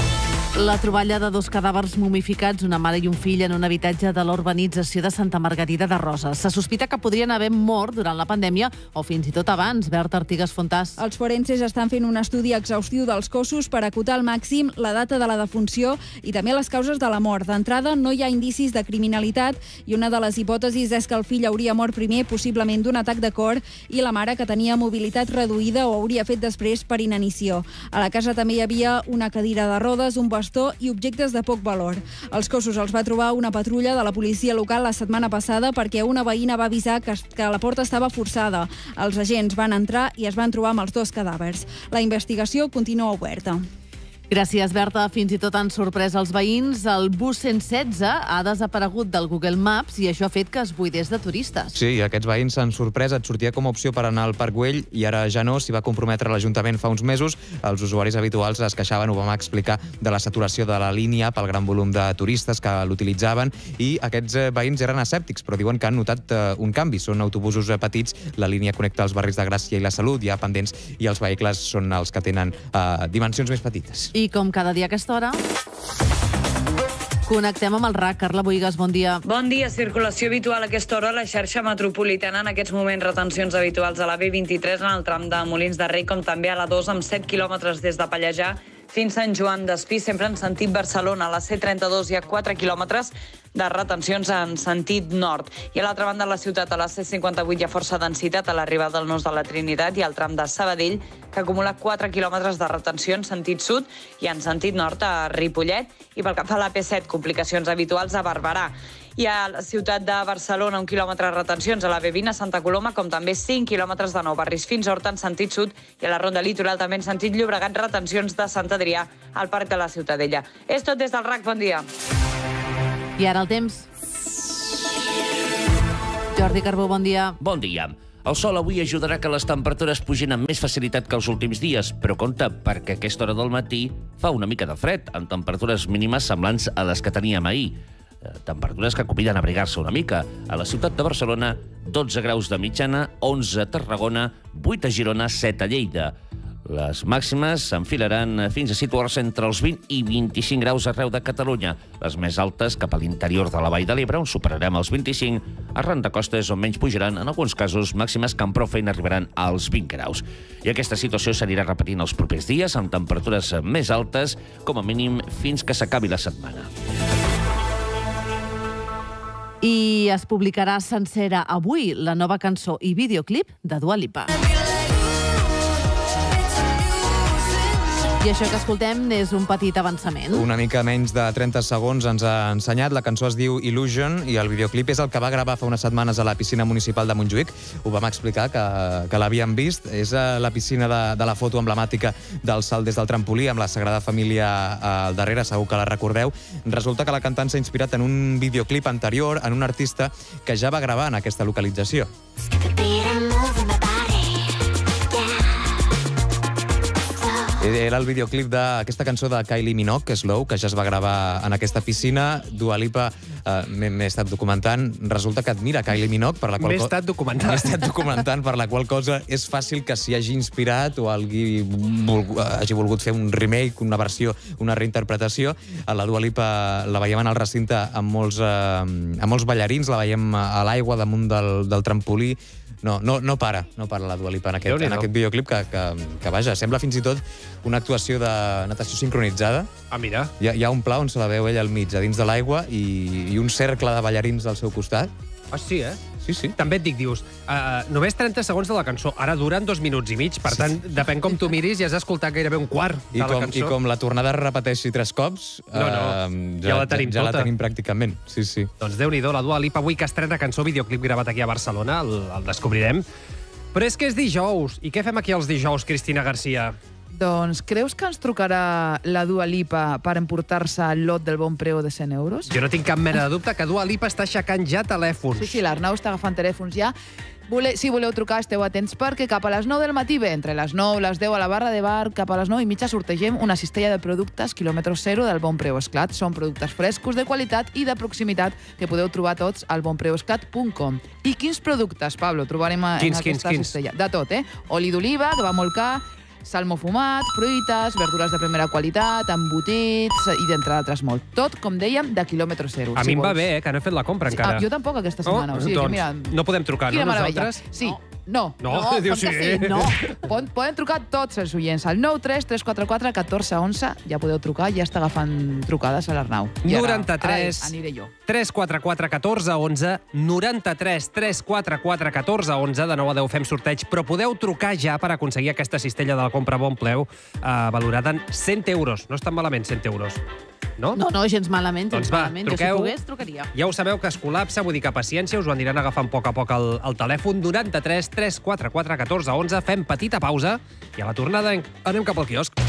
La troballa de 2 cadàvers momificats, una mare i un fill, en un habitatge de la urbanització de Santa Margarida de Roses. Se sospita que podrien haver mort durant la pandèmia o fins i tot abans. Berta Artigas Fontàs. Els forenses estan fent un estudi exhaustiu dels cossos per acotar al màxim la data de la defunció i també les causes de la mort. D'entrada, no hi ha indicis de criminalitat i una de les hipòtesis és que el fill hauria mort primer, possiblement d'un atac de cor, i la mare, que tenia mobilitat reduïda, ho hauria fet després per inanició. A la casa també hi havia una cadira de rodes, un bastó i objectes de poc valor. Els cossos els va trobar una patrulla de la policia local la setmana passada perquè una veïna va avisar que la porta estava forçada. Els agents van entrar i es van trobar amb els 2 cadàvers. La investigació continua oberta. Gràcies, Berta. Fins i tot han sorprès els veïns. El bus 116 ha desaparegut del Google Maps i això ha fet que es buidés de turistes. Sí, aquests veïns s'han sorprès. Et sortia com a opció per anar al Parc Güell i ara ja no. S'hi va comprometre l'Ajuntament fa uns mesos. Els usuaris habituals es queixaven, ho vam explicar, de la saturació de la línia pel gran volum de turistes que l'utilitzaven, i aquests veïns eren escèptics, però diuen que han notat un canvi. Són autobusos petits, la línia connecta els barris de Gràcia i la Salut, hi ha pendents, i els vehicles són els que tenen dimensions més petites. I com cada dia a aquesta hora... Connectem amb el RAC. Carla Boigas, bon dia. Bon dia. Circulació habitual a aquesta hora a la xarxa metropolitana. En aquests moments, retencions habituals a la B23 en el tram de Molins de Rei, com també a la 2 amb 7 quilòmetres des de Pallejà fins Sant Joan d'Espí, sempre en sentit Barcelona. A la C32 hi ha 4 quilòmetres de retencions en sentit nord. I a l'altra banda de la ciutat, a la C58, hi ha força densitat a l'arribada del Nus de la Trinitat i al tram de Sabadell, que acumula 4 quilòmetres de retenció en sentit sud i en sentit nord a Ripollet. I pel que fa a la P7, complicacions habituals a Barberà. I a la ciutat de Barcelona, 1 quilòmetre de retencions a la B20 a Santa Coloma, com també 5 quilòmetres de Nou Barris fins a Horta en sentit sud i a la Ronda Litoral també en sentit Llobregat, retencions de Sant Adrià al Parc de la Ciutadella. És tot des del RAC, bon dia. I ara el temps. Jordi Carbó, bon dia. Bon dia. El sol avui ajudarà que les temperatures pugin amb més facilitat que els últims dies, però compte, perquè a aquesta hora del matí fa una mica de fred, amb temperatures mínimes semblants a les que teníem ahir. Temperatures que conviden a abrigar-se una mica. A la ciutat de Barcelona, 12 graus de mitjana, 11 a Tarragona, 8 a Girona, 7 a Lleida. Les màximes s'enfilaran fins a situar-se entre els 20 i 25 graus arreu de Catalunya. Les més altes cap a l'interior de la Vall de l'Ebre, on superarem els 25, arran de costes on menys pujaran, en alguns casos màximes que amb prou feina arribaran als 20 graus. I aquesta situació s'anirà repetint els propers dies, amb temperatures més altes, com a mínim fins que s'acabi la setmana. I es publicarà sencera avui la nova cançó i videoclip de Dua Lipa. I això que escoltem és un petit avançament. Una mica menys de 30 segons ens ha ensenyat. La cançó es diu Illusion i el videoclip és el que va gravar fa unes setmanes a la piscina municipal de Montjuïc. Ho vam explicar, que l'havíem vist. És la piscina de la foto emblemàtica del salt des del trampolí, amb la Sagrada Família al darrere, segur que la recordeu. Resulta que la cantant s'ha inspirat en un videoclip anterior, en un artista que ja va gravar en aquesta localització. Era el videoclip d'aquesta cançó de Kylie Minogue, Slow, que ja es va gravar en aquesta piscina. Dua Lipa, m'he estat documentant, resulta que admira Kylie Minogue, per la qual M'he estat documentant, per la qual cosa és fàcil que s'hi hagi inspirat o hagi volgut fer un remake, una versió, una reinterpretació. La Dua Lipa la veiem en el recinte amb molts ballarins, la veiem a l'aigua damunt del trampolí. No para la Dua Lipa en aquest videoclip que vaja, sembla fins i tot una actuació de natació sincronitzada. Ah, mira. Hi ha un pla on se la veu ella al mig, a dins de l'aigua, i un cercle de ballarins al seu costat. Ah, sí, eh? Sí. També et dic, dius, només 30 segons de la cançó, ara duren 2 minuts i mig, per tant, depèn com tu miris, ja has escoltat gairebé un quart de la cançó. I com la tornada es repeteixi 3 cops, ja la tenim tota. Ja la tenim pràcticament, sí. Doncs Déu-n'hi-do, la Dua Lipa avui que estrena cançó, videoclip gravat aquí a Barcelona, el descobrirem. Però és que és dijous, i què fem aquí els dijous, Cristina Garcia? Doncs creus que ens trucarà la Dua Lipa per emportar-se el lot del bon preu de 100 euros? Jo no tinc cap mena de dubte que Dua Lipa està aixecant ja telèfons. Sí, l'Arnau està agafant telèfons ja. Si voleu trucar, esteu atents, perquè cap a les 9 del matí, entre les 9 i les 10 a la barra de bar, cap a les 9 i mitja sortegem una cistella de productes quilòmetre zero del Bon Preu Esclat. Són productes frescos, de qualitat i de proximitat que podeu trobar tots al bonpreuesclat.com. I quins productes, Pablo, trobarem en aquesta cistella? De tot, Oli d'oliva, que va molt car, salmó fumat, fruites, verdures de primera qualitat, embotits i d'entre d'altres molt. Tot, com dèiem, de quilòmetre zero. A mi em va bé, que no he fet la compra encara. Jo tampoc aquesta setmana. Doncs no podem trucar, no, nosaltres? Sí. No, dius sí. No. Poden trucar tots els oients al 93 344 1411. Ja podeu trucar, ja està agafant trucades a l'Arnau. 93 aniré jo. 344 1411, 93 344 1411. De nou a 10 fem sorteig, però podeu trucar ja per aconseguir aquesta cistella de la compra Bon Preu valorada en 100 euros. No és tan malament, 100 euros. No? No, gens malament. Doncs va, truqueu. Jo, si pogués, trucaria. Ja ho sabeu que es col·lapsa, vull dir que paciència, us ho aniran agafant a poc a poc al telèfon. 93 344 1411. Fem petita pausa i a la tornada anem cap al quiosc.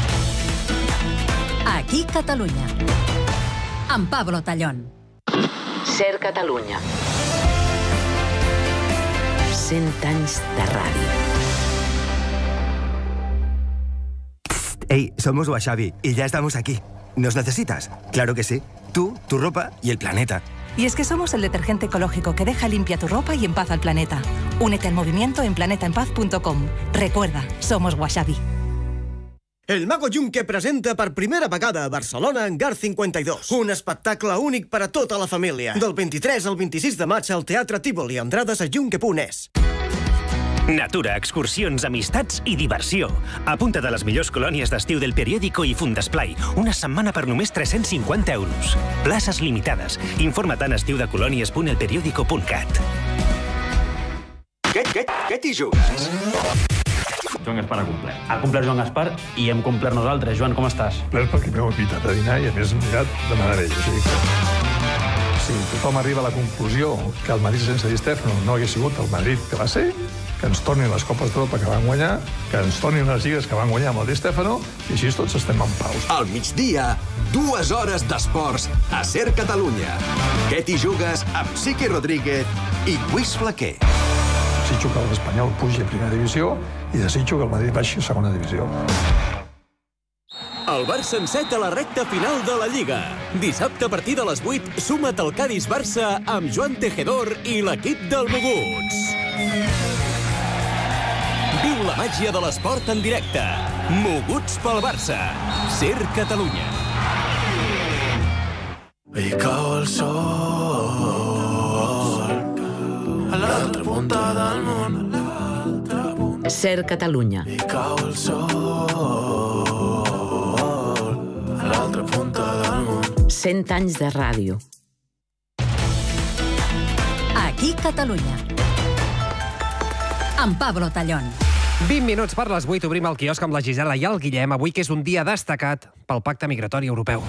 Aquí Catalunya. Amb Pablo Tallón. Ser Catalunya. 100 anys de ràdio. Hey, somos Wasabi y ya estamos aquí. ¿Nos necesitas? Claro que sí. Tú, tu ropa y el planeta. Y es que somos el detergente ecológico que deja limpia tu ropa y en paz al planeta. Únete al movimiento en planetaenpaz.com. Recuerda, somos Wasabi. El Mago Yunque presenta per primera vegada a Barcelona Hangar 52. Un espectacle únic per a tota la família. Del 23 al 26 de maig al Teatre Tívoli. Entrades a yunque.es. Natura, excursions, amistats i diversió. Apunta't a les millors colònies d'estiu del Periódico i Fundesplai. Una setmana per només 350 euros. Places limitades. Informa't a estiudecolònies.elperiodico.cat. Què t'hi jugues? Joan Gaspar ha complert. Ha complert Joan Gaspar i hem complert nosaltres. Joan, com estàs? Complert perquè m'heu invitat a dinar i a més mirat demanaré. O sigui que... Si tothom arriba a la conclusió que el Madrid sense Di Stéfano no hagués sigut el Madrid que va ser, que ens tornin les Copes d'Europa que van guanyar, que ens tornin les lligues que van guanyar amb el Di Stéfano, i així tots estem en paus. Al migdia, 2 hores d'esports a Ser Catalunya. Què t'hi jugues amb Siqui Rodríguez i Lluís Flaquer. Desitjo que l'Espanyol pugi a primera divisió i desitjo que el Madrid baixi a segona divisió. El Barça enceta la recta final de la Lliga. Dissabte a partir de les 8, suma't al Cádiz-Barça amb Joan Tejedor i l'equip del Moguts. Viu la màgia de l'esport en directe. Moguts pel Barça. Ser Catalunya. I cau el sol a l'altra punta del món. Ser Catalunya. I cau el sol a l'altra punta del món. 100 anys de ràdio. Aquí Catalunya. Amb Pablo Tallón. 20 minuts per les 8, obrim el quiosc amb la Gisela i el Guillem, avui que és un dia destacat pel Pacte Migratori Europeu.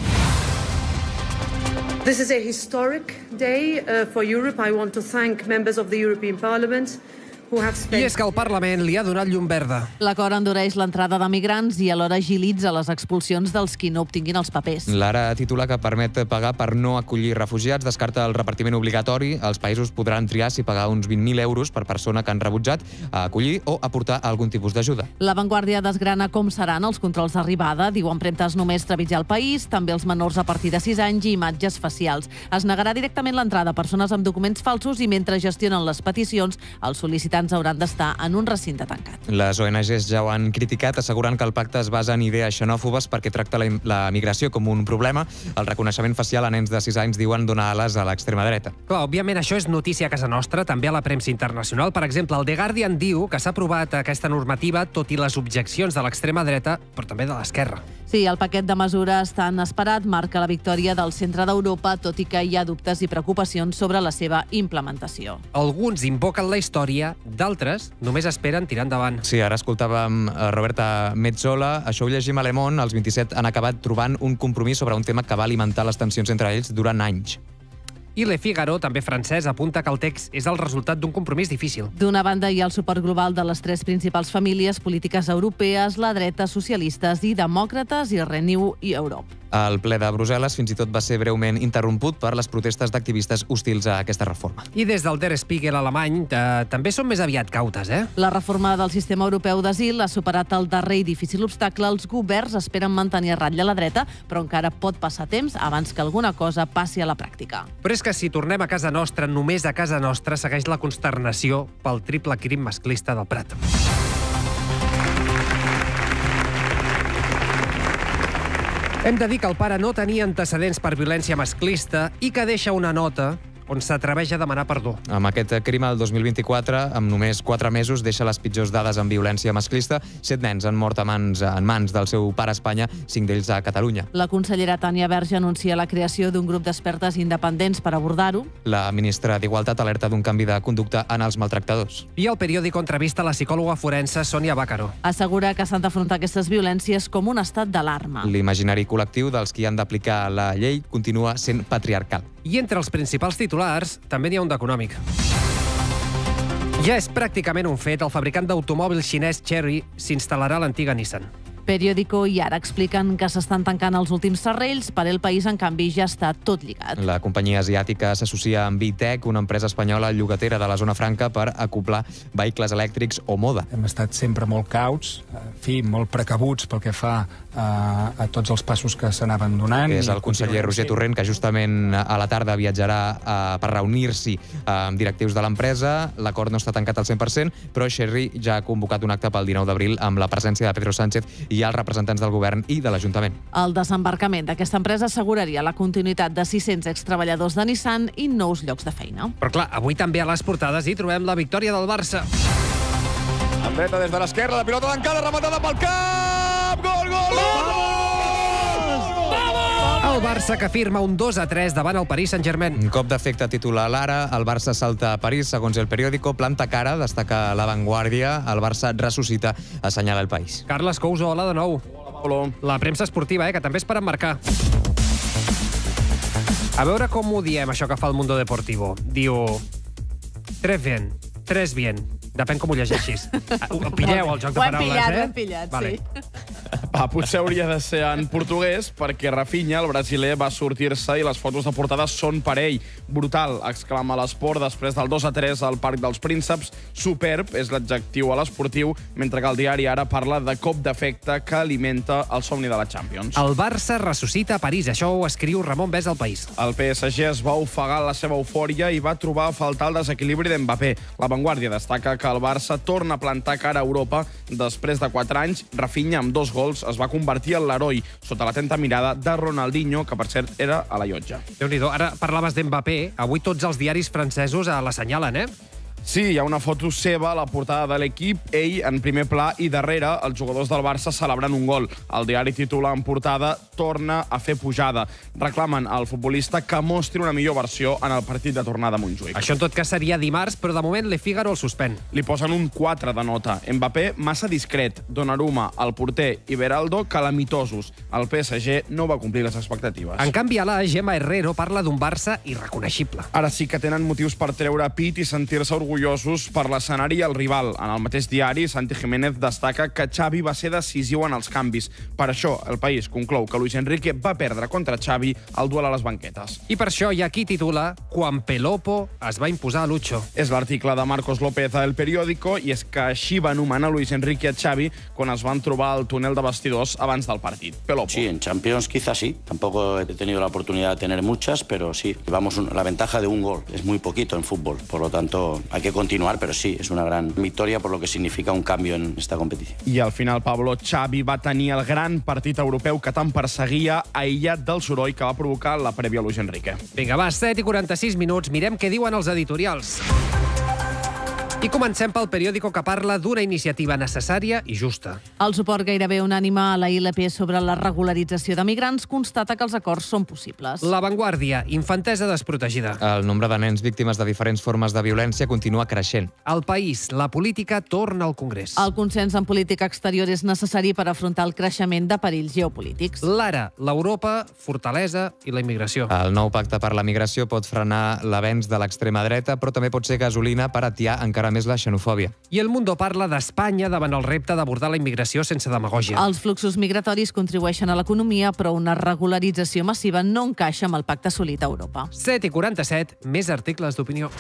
This is a historic day for Europe. I want to thank members of the European Parliament who have spent... I és que el Parlament li ha donat llum verda. L'acord endureix l'entrada de migrants i alhora agilitza les expulsions dels qui no obtinguin els papers. L'ara titular que permet pagar per no acollir refugiats descarta el repartiment obligatori. Els països podran triar si pagar uns 20.000 euros per persona que han rebutjat a acollir o aportar algun tipus d'ajuda. La Vanguardia desgrana com seran els controls d'arribada. Diu empremtes només trepitjar el país, també els menors a partir de 6 anys i imatges facials. Es negarà directament l'entrada a persones amb documents falsos i mentre gestionen les peticions, els sol·licitants hauran d'estar en un recinte tancat. Les ONGs ja ho han criticat, assegurant que el pacte es basa en idees xenòfobes perquè tracta la migració com un problema. El reconeixement facial a nens de 6 anys diuen donar ales a l'extrema dreta. Clar, òbviament això és notícia a casa nostra, també a la premsa internacional. Per exemple, el The Guardian diu que s'ha aprovat aquesta normativa tot i les objeccions de l'extrema dreta, però també de l'esquerra. Sí, el paquet de mesures tan esperat marca la victòria del centre d'Europa, tot i que hi ha dubtes i preocupacions sobre la seva implementació. Alguns invoquen la història, d'altres només esperen tirar endavant. Sí, ara escoltàvem Roberta Metsola. Això ho llegim a Le Monde. Els 27 han acabat trobant un compromís sobre un tema que va alimentar les tensions entre ells durant anys. I Le Figaro, també francès, apunta que el text és el resultat d'un compromís difícil. D'una banda, hi ha el suport global de les 3 principals famílies polítiques europees, la dreta, socialistes i demòcrates, i Renew i Europe. El ple de Brussel·les fins i tot va ser breument interromput per les protestes d'activistes hostils a aquesta reforma. I des del Der Spiegel alemany també són més aviat cautes, La reforma del sistema europeu d'asil ha superat el darrer i difícil obstacle. Els governs esperen mantenir a ratlla la dreta, però encara pot passar temps abans que alguna cosa passi a la pràctica. Però és que si tornem a casa nostra, només a casa nostra segueix la consternació pel triple crim masclista del Prat. Hem de dir que el pare no tenia antecedents per violència masclista i que deixa una nota on s'atreveix a demanar perdó. Amb aquest crim, el 2024, amb només 4 mesos, deixa les pitjors dades en violència masclista. 7 nens han mort en mans del seu pare a Espanya, 5 d'ells a Catalunya. La consellera Tània Verge anuncia la creació d'un grup d'expertes independents per abordar-ho. La ministra d'Igualtat alerta d'un canvi de conducta en els maltractadors. I el periòdico entrevista la psicòloga forense Sònia Bàcaro. Assegura que s'han d'afrontar aquestes violències com un estat d'alarma. L'imaginari col·lectiu dels qui han d'aplicar la llei continua sent patriarcal. I entre els principals titulars també n'hi ha un d'econòmic. Ja és pràcticament un fet, el fabricant d'automòbils xinès Chery s'instal·larà a l'antiga Nissan. Periódico i Ara expliquen que s'estan tancant els últims serrells, per el país, en canvi, ja està tot lligat. La companyia asiàtica s'associa amb Vitec, una empresa espanyola llogatera de la zona franca, per acoblar vehicles elèctrics o moda. Hem estat sempre molt cauts, molt precabuts pel que fa a tots els passos que s'anaven donant. És el conseller Roger Torrent, que justament a la tarda viatjarà per reunir-s'hi amb directius de l'empresa. L'acord no està tancat al 100%, però Chery ja ha convocat un acte pel 19 d'abril amb la presència de Pedro Sánchez i hi ha els representants del govern i de l'Ajuntament. El desembarcament d'aquesta empresa asseguraria la continuïtat de 600 extreballadors de Nissan i nous llocs de feina. Però clar, avui també a les portades hi trobem la victòria del Barça. En dreta des de l'esquerra, la pilota d'encada, rematada pel cap! Gol, gol, gol! El Barça que firma un 2-3 davant el Paris Saint-Germain. Un cop d'efecte titular l'ara, el Barça salta a París, segons El Periódico, planta cara, destaca La Vanguardia, el Barça ressuscita, assenyala El País. Carles Couso, hola de nou. Hola. La premsa esportiva, que també es per emmarcar. A veure com ho diem, això que fa el Mundo Deportivo. Diu... Tres bien. Depèn com ho llegeixis. Ho pilleu, el joc de paraules, Ho hem pillat, vale. sí. Potser hauria de ser en portuguès, perquè Rafinha, el brasiler, va sortir-se i les fotos de portada són per ell. Brutal, exclama l'Esport després del 2-3 al Parc dels Prínceps. Superb és l'adjectiu a l'esportiu, mentre que el diari Ara parla de cop d'efecte que alimenta el somni de la Champions. El Barça ressuscita a París, això ho escriu Ramon Bès al País. El PSG es va ofegar la seva eufòria i va trobar a faltar el desequilibri d'Mbappé. La Vanguardia destaca que el Barça torna a plantar cara a Europa després de 4 anys. Rafinha, amb 2 gols, es va convertir en l'heroi sota l'atenta mirada de Ronaldinho, que per cert era a la llotja. Déu-n'hi-do, ara parlaves d'Mbappé, avui tots els diaris francesos l'assenyalen, Sí, hi ha una foto seva a la portada de l'equip, ell en primer pla i darrere els jugadors del Barça celebrant un gol. El diari titula en portada "Torna a fer pujada". Reclamen al futbolista que mostri una millor versió en el partit de tornada a Montjuïc. Això en tot cas seria dimarts, però de moment Le Figaro el suspèn. Li posen un 4 de nota. Mbappé, massa discret. Donnarumma, el porter, i Beraldo, calamitosos. El PSG no va complir les expectatives. En canvi, a la Gemma Herrero parla d'un Barça irreconeixible. Ara sí que tenen motius per treure pit i sentir-se orgullosos per l'escenari i el rival. En el mateix diari, Santi Jiménez destaca que Xavi va ser decisiu en els canvis. Per això, El País conclou que Luis Enrique va perdre contra Xavi el duel a les banquetes. I per això hi ha qui titula "Quan Pelopo es va imposar a Lucho". És l'article de Marcos López a El Periódico i és que així va anomenar Luis Enrique a Xavi quan es van trobar al túnel de vestidors abans del partit. Pelopo. Sí, en Champions quizás sí. Tampoco he tenido la oportunidad de tener muchas, pero sí. Llevamos la ventaja de un gol. Es muy poquito en fútbol. Por lo tanto, hay que continuar, pero sí, es una gran victoria por lo que significa un cambio en esta competición. I al final, Pablo, Xavi va tenir el gran partit europeu que tant perseguia, aïllat del soroll que va provocar la prèvia a Luis Enrique. Vinga, va, 7:46, mirem què diuen els editorials. I comencem pel periòdico que parla d'una iniciativa necessària i justa. El suport gairebé unànime a la ILP sobre la regularització de migrants constata que els acords són possibles. La Vanguardia, infantesa desprotegida. El nombre de nens víctimes de diferents formes de violència continua creixent. El País, la política torna al Congrés. El consens en política exterior és necessari per afrontar el creixement de perills geopolítics. L'Ara, l'Europa, fortalesa i la immigració. El nou pacte per la migració pot frenar l'avenç de l'extrema dreta, però també pot ser gasolina per atiar encara més la xenofòbia. I El Mundo parla d'Espanya davant el repte d'abordar la immigració sense demagògia. Els fluxos migratoris contribueixen a l'economia, però una regularització massiva no encaixa amb el pacte assolit a Europa. 7:47, més articles d'opinió.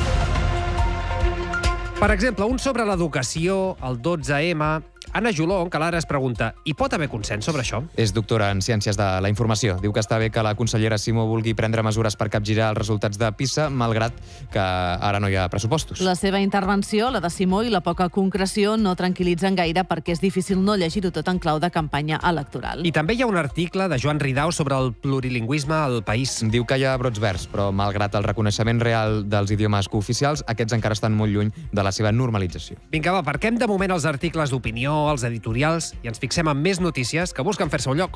Per exemple, un sobre l'educació, el 12M... Anna Jolón, que l'ara es pregunta, hi pot haver consens sobre això? És doctora en Ciències de la Informació. Diu que està bé que la consellera Simó vulgui prendre mesures per capgirar els resultats de PISA, malgrat que ara no hi ha pressupostos. La seva intervenció, la de Simó, i la poca concreció no tranquil·litzen gaire perquè és difícil no llegir-ho tot en clau de campanya electoral. I també hi ha un article de Joan Ridao sobre el plurilingüisme al País. Diu que hi ha brots verds, però malgrat el reconeixement real dels idiomes cooficials, aquests encara estan molt lluny de la seva normalització. Vinga, va, aparquem de moment els articles d'opinió, els editorials, i ens fixem en més notícies que busquen fer-se un lloc.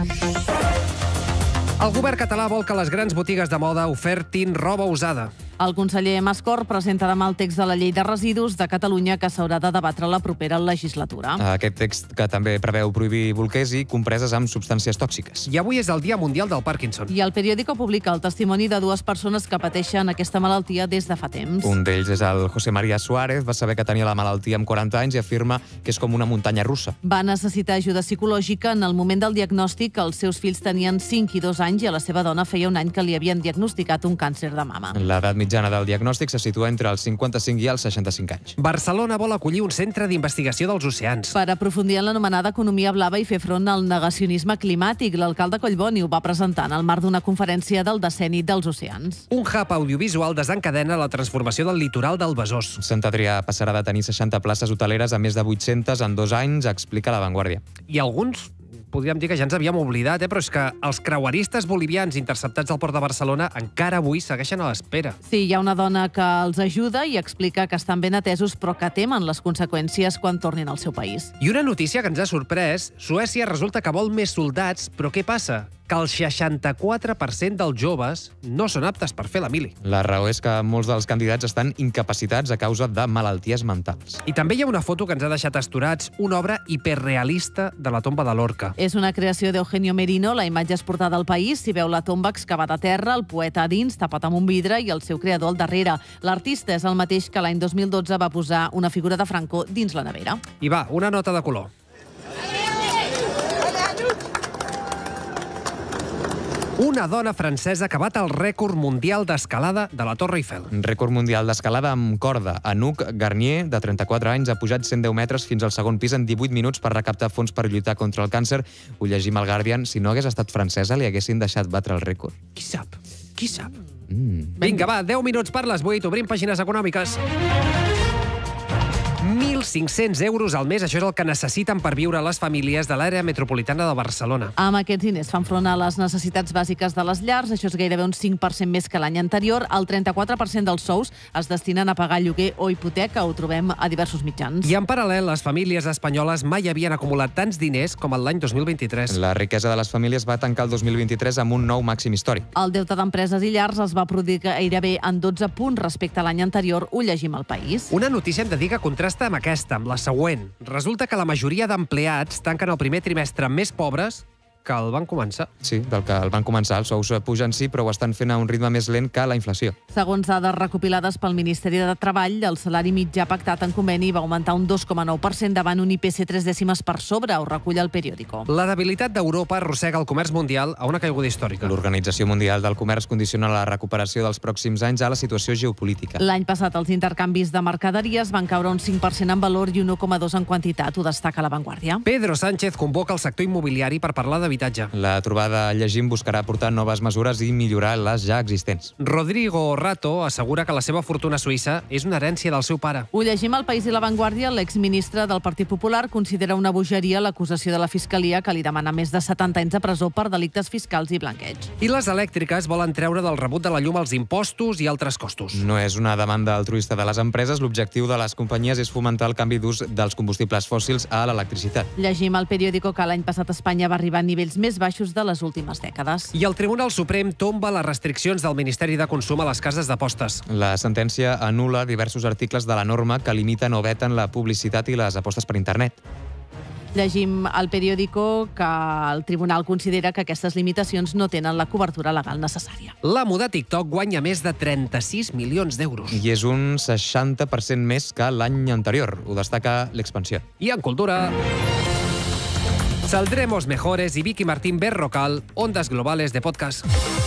El govern català vol que les grans botigues de moda ofertin roba usada. El conseller Mascor presenta demà el text de la llei de residus de Catalunya que s'haurà de debatre la propera legislatura. Aquest text que també preveu prohibir bolquers i compreses amb substàncies tòxiques. I avui és el Dia Mundial del Parkinson. I el periòdico publica el testimoni de 2 persones que pateixen aquesta malaltia des de fa temps. Un d'ells és el José María Suárez, va saber que tenia la malaltia amb 40 anys i afirma que és com una muntanya russa. Va necessitar ajuda psicològica en el moment del diagnòstic. Els seus fills tenien 5 i 2 anys i a la seva dona feia un any que li havien diagnosticat un càncer de mama. L'edat mitjana mitjana del diagnòstic se situa entre els 55 i els 65 anys. Barcelona vol acollir un centre d'investigació dels oceans. Per aprofundir en l'anomenada economia blava i fer front al negacionisme climàtic, l'alcalde Collboni ho va presentar en el marc d'una conferència del decenni dels oceans. Un hub audiovisual desencadena la transformació del litoral del Besòs. Sant Adrià passarà de tenir 60 places hoteleres a més de 800 en 2 anys, explica La Vanguardia. I alguns podríem dir que ja ens havíem oblidat, però és que els creueristes bolivians interceptats al port de Barcelona encara avui segueixen a l'espera. Sí, hi ha una dona que els ajuda i explica que estan ben atesos, però que temen les conseqüències quan tornin al seu país. I una notícia que ens ha sorprès, Suècia resulta que vol més soldats, però què passa? Que el 64% dels joves no són aptes per fer la mili. La raó és que molts dels candidats estan incapacitats a causa de malalties mentals. I també hi ha una foto que ens ha deixat astorats, una obra hiperrealista de la tomba de Lorca. És una creació d'Eugenio Merino, la imatge és portada al País, s'hi veu la tomba excavada a terra, el poeta a dins, tapat amb un vidre, i el seu creador al darrere. L'artista és el mateix que l'any 2012 va posar una figura de Franco dins la nevera. I va, una nota de color. Una dona francesa que bat el rècord mundial d'escalada de la Torre Eiffel. Rècord mundial d'escalada amb corda. Anouk Garnier, de 34 anys, ha pujat 110 metres fins al segon pis en 18 minuts per recaptar fons per lluitar contra el càncer. Ho llegim al Guardian. Si no hagués estat francesa, li haguessin deixat batre el rècord. Qui sap? Qui sap? Vinga, va, 10 minuts per les 8. Obrim pàgines econòmiques. 1.500 euros al mes, això és el que necessiten per viure les famílies de l'àrea metropolitana de Barcelona. Amb aquests diners fan front a les necessitats bàsiques de les llars, això és gairebé un 5% més que l'any anterior. El 34% dels sous es destinen a pagar lloguer o hipoteca, ho trobem a diversos mitjans. I en paral·lel, les famílies espanyoles mai havien acumulat tants diners com l'any 2023. La riquesa de les famílies va tancar el 2023 amb un nou màxim històric. El deute d'empreses i llars es va produir gairebé en 12 punts respecte a l'any anterior, ho llegim al País. Una notícia hem de dir que contrasta amb aquesta, amb la següent. Resulta que la majoria d'empleats tanquen el primer trimestre més pobres que el van començar. Sí, del que el van començar. Els sous pugen sí, però ho estan fent a un ritme més lent que la inflació. Segons dades recopilades pel Ministeri de Treball, el salari mitjà pactat en conveni va augmentar un 2,9% davant un IPC 3 dècimes per sobre, ho recull el Periódico. La debilitat d'Europa arrossega el comerç mundial a una caiguda històrica. L'Organització Mundial del Comerç condiciona la recuperació dels pròxims anys a la situació geopolítica. L'any passat els intercanvis de mercaderies van caure un 5% en valor i un 1,2% en quantitat, ho destaca La Vanguardia. Pedro Sánchez convoca el sector immobiliari per parlar d'habitatge. La trobada, llegim, buscarà aportar noves mesures i millorar les ja existents. Rodrigo Rato assegura que la seva fortuna suïssa és una herència del seu pare. Ho llegim al País i La Vanguardia. L'exministre del Partit Popular considera una bogeria l'acusació de la Fiscalia que li demana més de 70 anys de presó per delictes fiscals i blanqueig. I les elèctriques volen treure del rebut de la llum els impostos i altres costos. No és una demanda altruista de les empreses. L'objectiu de les companyies és fomentar el canvi d'ús dels combustibles fòssils a l'electricitat. Llegim al Periódico que l'any passat Espanya va arribar a nivells més baixos de les últimes dècades. I el Tribunal Suprem tomba les restriccions del Ministeri de Consum a les cases d'apostes. La sentència anul·la diversos articles de la norma que limiten o veten la publicitat i les apostes per internet. Llegim al Periódico que el tribunal considera que aquestes limitacions no tenen la cobertura legal necessària. L'amo de TikTok guanya més de 36 milions d'euros. I és un 60% més que l'any anterior. Ho destaca l'Expansión. I en cultura... Saldremos Mejores y Vicky Martín Berrocal, Ondas Globales de Podcast.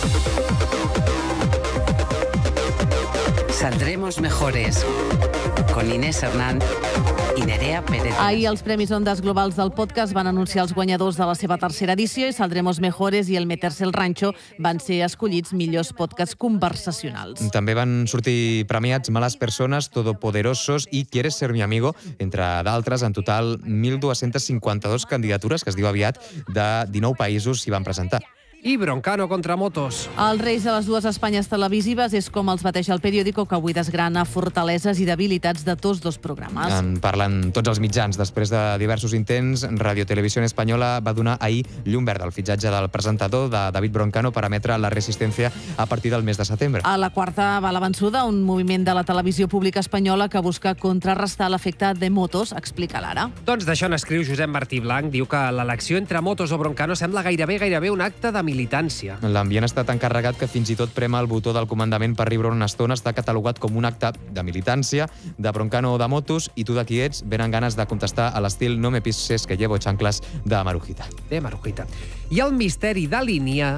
Saldremos Mejores, con Inés Hernán i Nerea Pérez. Ahir els Premis Ondas Globals del podcast van anunciar els guanyadors de la seva tercera edició i Saldremos Mejores i El Meterse el Rancho van ser escollits millors podcasts conversacionals. També van sortir premiats Malas Personas, Todopoderosos i Quieres ser mi amigo, entre d'altres. En total, 1.252 candidatures, que es diu aviat, de 19 països s'hi van presentar. I Broncano contra Motos. Els reis de les dues Espanyes televisives és com els bateja el Periódico, que avui desgrana fortaleses i debilitats de tots dos programes. En parlen tots els mitjans. Després de diversos intents, Radio Televisión Espanyola va donar ahir llum verd al fitxatge del presentador de David Broncano per emetre La Resistència a partir del mes de setembre. A la quarta va la vençuda, un moviment de la televisió pública espanyola que busca contrarrestar l'efecte de Motos, explica l'Ara. Doncs d'això n'escriu Josep Martí Blanc. Diu que l'elecció entre Motos o Broncano sembla gairebé un acte de militància. L'ambient està tan carregat que fins i tot prema el botó del comandament per riure una estona està catalogat com un acte de militància, de Broncano o de Motos, i tu de qui ets, venen ganes de contestar a l'estil no me pises que llevo chanclas de Marujita. De Marujita. I el misteri de Línia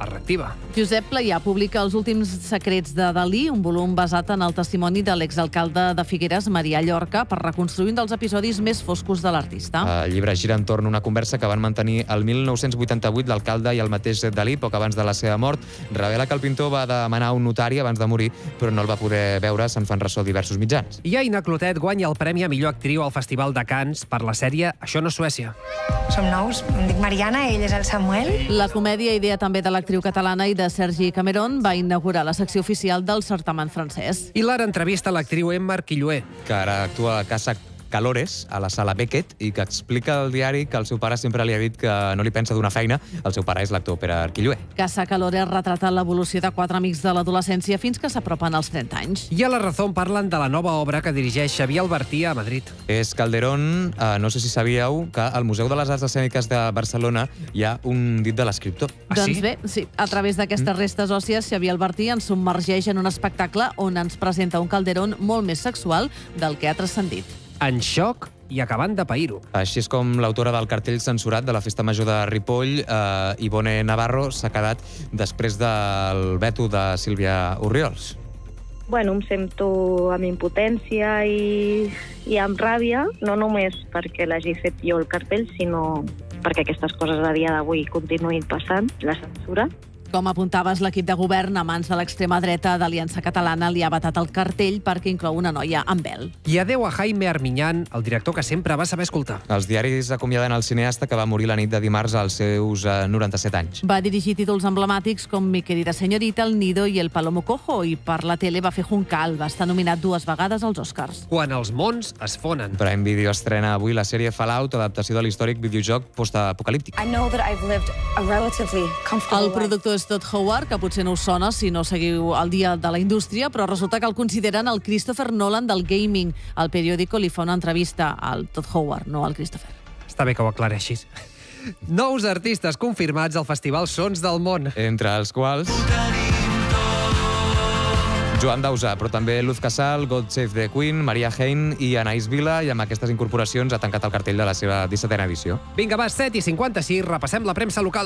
a Reactiva. Josep Playà publica Els últims secrets de Dalí, un volum basat en el testimoni de l'exalcalde de Figueres, Marià Llorca, per reconstruir un dels episodis més foscos de l'artista. El llibre gira entorn una conversa que van mantenir el 1988 l'alcalde i el mateix Dalí, poc abans de la seva mort. Revela que el pintor va demanar un notari abans de morir, però no el va poder veure, se'n fan ressò diversos mitjans. I Aina Clotet guanya el Premi a millor actriu al Festival de Cannes per la sèrie Això no és Suècia. Som nous, em dic Mariana, ell és el Samuel. La comèdia, idea també de l'actriu catalana i de Sergi Cameron, va inaugurar la secció oficial del certamen francès. I l'ara entrevista l'actriu Emma Arquilloé, que ara actua a Casa Calores, a la sala Beckett, i que explica al diari que el seu pare sempre li ha dit que no li pensa donar feina. El seu pare és l'actor Pere Arquilloé. Casa Calores retrata l'evolució de 4 amics de l'adolescència fins que s'apropen als 30 anys. I a La Razón parlen de la nova obra que dirigeix Xavier Albertí a Madrid. És Calderón, no sé si sabíeu, que al Museu de les Arts Escèniques de Barcelona hi ha un dit de l'escriptor. Doncs bé, sí, a través d'aquestes restes òssies, Xavier Albertí ens submergeix en un espectacle on ens presenta un Calderón molt més sexual del que ha transcendit. En xoc i acabant de pair-ho. Així és com l'autora del cartell censurat de la Festa Major de Ripoll, Ivone Navarro, s'ha quedat després del veto de Sílvia Orriols. Bueno, em sento amb impotència i amb ràbia, no només perquè l'hagi fet jo el cartell, sinó perquè aquestes coses a dia d'avui continuïn passant, la censura. Com apuntaves, l'equip de govern a mans de l'extrema dreta d'Aliança Catalana li ha vetat el cartell perquè inclou una noia amb vel. I adeu a Jaime Armiñán, el director que sempre va saber escoltar. Els diaris acomiaden el cineasta que va morir la nit de dimarts als seus 97 anys. Va dirigir títols emblemàtics com Mi querida señorita, El nido i El palomo cojo, i per la tele va fer Juncal, va estar nominat 2 vegades als Oscars. Quan els mons es fonen. Prime Video estrena avui la sèrie Fallout, adaptació de l'històric videojoc postapocalíptic. El productor és Todd Howard, que potser no us sona si no seguiu el dia de la indústria, però resulta que el consideren el Christopher Nolan del gaming. El periòdico li fa una entrevista al Todd Howard, no al Christopher. Està bé que ho aclareixis. Nous artistes confirmats al Festival Sons del Món. Entre els quals Joan Dausà, però també Luz Casal, God Save the Queen, Maria Hein i Anaïs Vila, i amb aquestes incorporacions ha tancat el cartell de la seva 17a edició. Vinga, va, 7:56, repassem la premsa local.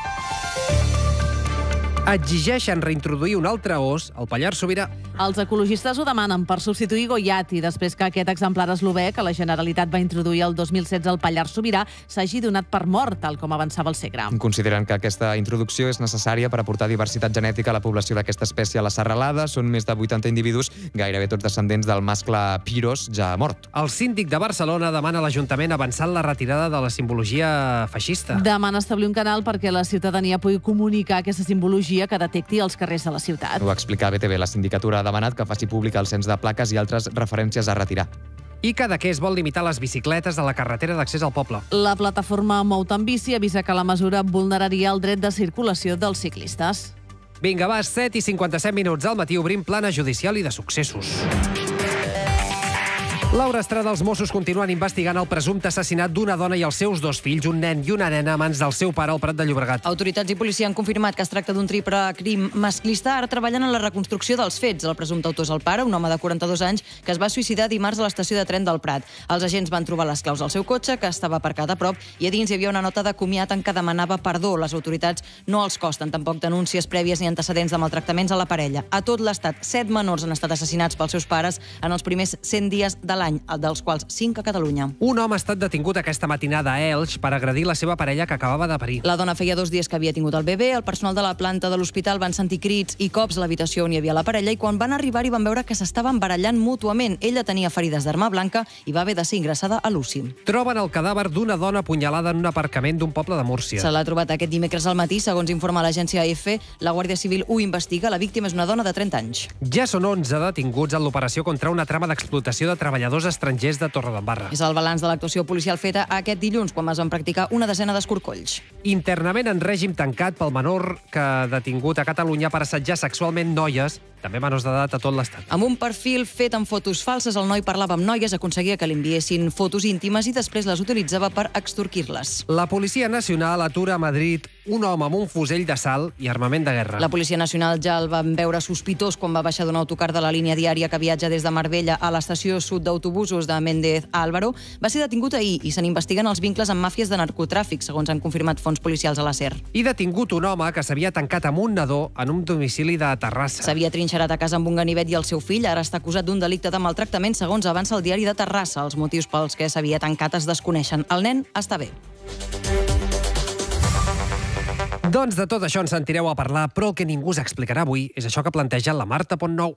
Exigeixen reintroduir un altre os al Pallars Sobirà. Els ecologistes ho demanen per substituir Goiati, després que aquest exemplar eslovè, que la Generalitat va introduir el 2016 al Pallars Sobirà, s'hagi donat per mort, tal com avançava el Segre. Consideren que aquesta introducció és necessària per aportar diversitat genètica a la població d'aquesta espècie a la serralada. Són més de 80 individus, gairebé tots descendents del mascle Piros, ja mort. El síndic de Barcelona demana a l'Ajuntament avançar en la retirada de la simbologia feixista. Demana establir un canal perquè la ciutadania pugui comunicar aquesta simbologia que detecti els carrers de la ciutat. Ho explica BTV. La sindicatura ha demanat que faci públic el cens de plaques i altres referències a retirar. I Cadaqués vol limitar les bicicletes a la carretera d'accés al poble. La plataforma Mout en Bici avisa que la mesura vulneraria el dret de circulació dels ciclistes. Vinga, va, 7:57 al matí, obrim plana judicial i de successos. Laura Estrada, els Mossos continuen investigant el presumpte assassinat d'una dona i els seus 2 fills, un nen i una nena, a mans del seu pare al Prat de Llobregat. Autoritats i policia han confirmat que es tracta d'un triple crim masclista. Ara treballen en la reconstrucció dels fets. El presumpte autor és el pare, un home de 42 anys, que es va suïcidar dimarts a l'estació de tren del Prat. Els agents van trobar les claus al seu cotxe, que estava aparcat a prop, i a dins hi havia una nota de comiat en què demanava perdó. Les autoritats no els costen tampoc denúncies prèvies ni antecedents de maltractaments a la parella. A tot l'estat, 7 menors han estat assassinats pels seus pares en els primers 100 dies de l'any, dels quals 5 a Catalunya. Un home ha estat detingut aquesta matinada a Elx per agredir la seva parella que acabava de parir. La dona feia 2 dies que havia tingut el bebè. El personal de la planta de l'hospital van sentir crits i cops a l'habitació on hi havia la parella, i quan van arribar-hi van veure que s'estaven barallant mútuament. Ella tenia ferides d'arma blanca i va haver de ser ingressada a l'UCI. Troben el cadàver d'una dona apunyalada en un aparcament d'un poble de Múrcia. Se l'ha trobat aquest dimecres al matí, segons informa l'agència AF. La Guàrdia Civil ho investiga. La víctima és una dona de 30 anys. Ja són 11 detinguts en l'operació contra una trama d'explotació de treballadors estrangers de Torredembarra. És el balanç de l'actuació policial feta aquest dilluns, quan es van practicar una desena d'escorcolls. Internament en règim tancat pel menor que detingut a Catalunya per assetjar sexualment noies També menors d'edat a tot l'Estat. Amb un perfil fet amb fotos falses, el noi parlava amb noies, aconseguia que li enviessin fotos íntimes i després les utilitzava per extorquir-les. La Policia Nacional atura a Madrid un home amb un fusell de salt i armament de guerra. La Policia Nacional ja el van veure sospitós quan va baixar d'un autocar de la línia diària que viatja des de Marbella a l'estació sud d'autobusos de Méndez a Álvaro. Va ser detingut ahir i se n'investiguen els vincles amb màfies de narcotràfic, segons han confirmat fonts policials a la SER. I detingut un home que s'havia tancat amb un nadó en un domicili de Terrassa. S'havia trinxerat a casa amb un ganivet i el seu fill. Ara està acusat d'un delicte de maltractament, segons avança el diari de Terrassa. Els motius pels que s'havia tancat es desconeixen. El nen està bé. Doncs de tot això ens sentireu a parlar, però el que ningú us explicarà avui és això que planteja la Marta Pontnou.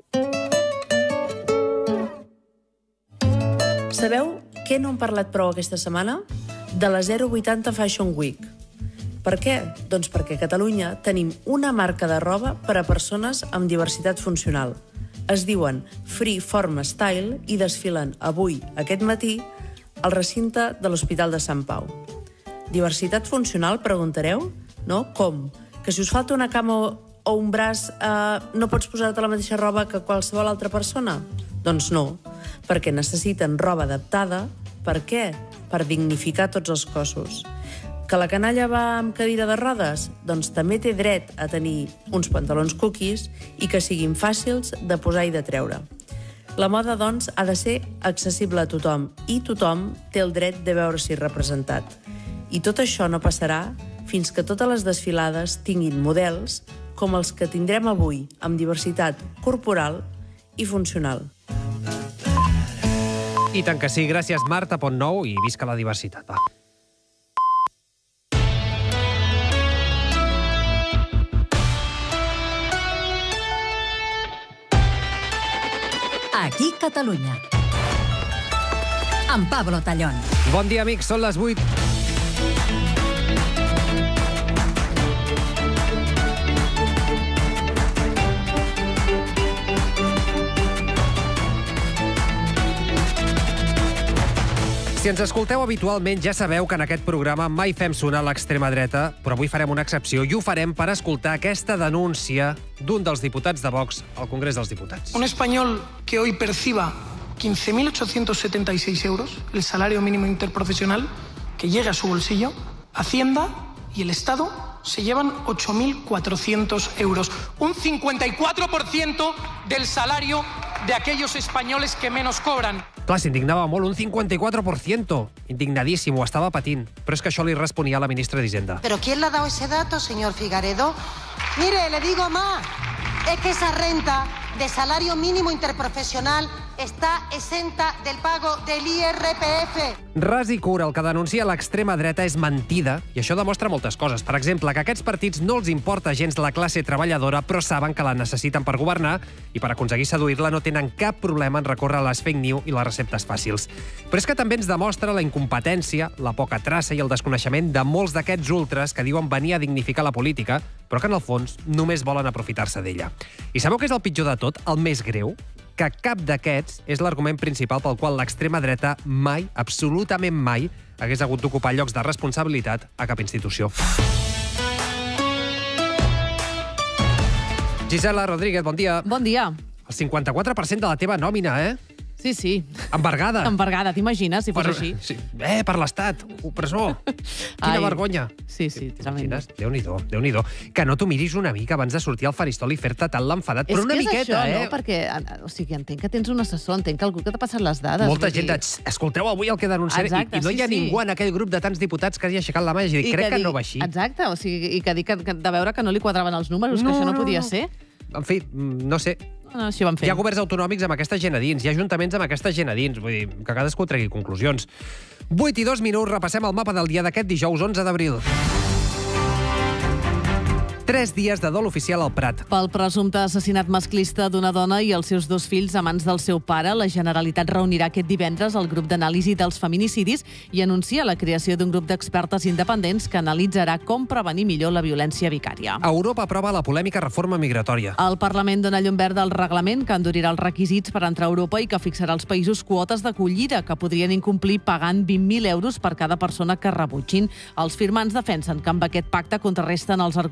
Sabeu què no hem parlat prou aquesta setmana? De la 080 Fashion Week. Per què? Doncs perquè a Catalunya tenim una marca de roba per a persones amb diversitat funcional. Es diuen Free Form Style i desfilen avui, aquest matí, al recinte de l'Hospital de Sant Pau. Diversitat funcional, preguntareu? No? Com? Que si us falta una cama o un braç no pots posar-te la mateixa roba que qualsevol altra persona? Doncs no, perquè necessiten roba adaptada. Per què? Per dignificar tots els cossos. Que la canalla va amb cadira de rodes? Doncs també té dret a tenir uns pantalons cookies i que siguin fàcils de posar i de treure. La moda, doncs, ha de ser accessible a tothom i tothom té el dret de veure-s'hi representat. I tot això no passarà fins que totes les desfilades tinguin models com els que tindrem avui, amb diversitat corporal i funcional. I tant que sí, gràcies Marta Pontnou i visca la diversitat. Va. Aquí Catalunya. Amb Pablo Tallón. Bon dia, amics, són les 8. Si ens escolteu habitualment, ja sabeu que en aquest programa mai fem sonar l'extrema dreta, però avui farem una excepció i ho farem per escoltar aquesta denúncia d'un dels diputats de Vox al Congrés dels Diputats. Un español que hoy perciba 15.876 euros, el salario mínimo interprofesional, que llegue a su bolsillo, Hacienda y el Estado se llevan 8.400 euros. Un 54% del salario de aquellos españoles que menos cobran. Clar, s'indignava molt, un 54%. Indignadíssim, ho estava patint. Però és que això li responia a la ministra d'Hisenda. ¿Pero quién le ha dado ese dato, señor Figaredo? Mire, le digo más. Es que esa renta de salario mínimo interprofesional està exenta del pago del IRPF. Ras i cura, el que denuncia l'extrema dreta és mentida, i això demostra moltes coses. Per exemple, que a aquests partits no els importa gens la classe treballadora, però saben que la necessiten per governar i per aconseguir seduir-la no tenen cap problema en recórrer a les fake news i les receptes fàcils. Però és que també ens demostra la incompetència, la poca traça i el desconeixement de molts d'aquests ultres que diuen venir a dignificar la política, però que en el fons només volen aprofitar-se d'ella. I sabeu què és el pitjor de tot, el més greu? Que cap d'aquests és l'argument principal pel qual l'extrema dreta mai, absolutament mai, hagués hagut d'ocupar llocs de responsabilitat a cap institució. Gisela Rodríguez, bon dia. Bon dia. El 54% de la teva nòmina, eh? Sí, sí. Embargada. Embargada, t'imagines, si fos així? Sí. Per l'Estat, opressor. Quina vergonya. Sí, sí, tremendo. Déu-n'hi-do, Déu-n'hi-do. Que no t'ho miris una mica abans de sortir al faristol i fer-te tant l'enfadat, però una miqueta, això, no? Perquè, o sigui, entenc que tens un assessor, entenc que algú que t'ha passat les dades. Molta gent escolteu avui el que denunciaré, i no hi ha ningú en aquell grup de tants diputats que hagi aixecat la mà i dit, crec que no va així. Exacte, o sigui, i que dic de veure que no li quadraven els números, que això no podia ser. En fi, no sé. Així van fer. Hi ha governs autonòmics amb aquesta gent a dins, hi ha ajuntaments amb aquesta gent a dins, vull dir, que cadascú tregui conclusions. 8 i 2 minuts, repassem el mapa del dia d'aquest dijous 11 d'abril. 3 dies de dol oficial al Prat. Pel presumpte assassinat masclista d'una dona i els seus 2 fills a mans del seu pare, la Generalitat reunirà aquest divendres el grup d'anàlisi dels feminicidis i anuncia la creació d'un grup d'expertes independents que analitzarà com prevenir millor la violència vicària. Europa aprova la polèmica reforma migratòria. El Parlament dona llum verda al reglament que endurirà els requisits per entrar a Europa i que fixarà als països quotes d'acollida que podrien incomplir pagant 20.000 euros per cada persona que rebutgin. Els firmants defensen que amb aquest pacte contrarresten els arguments de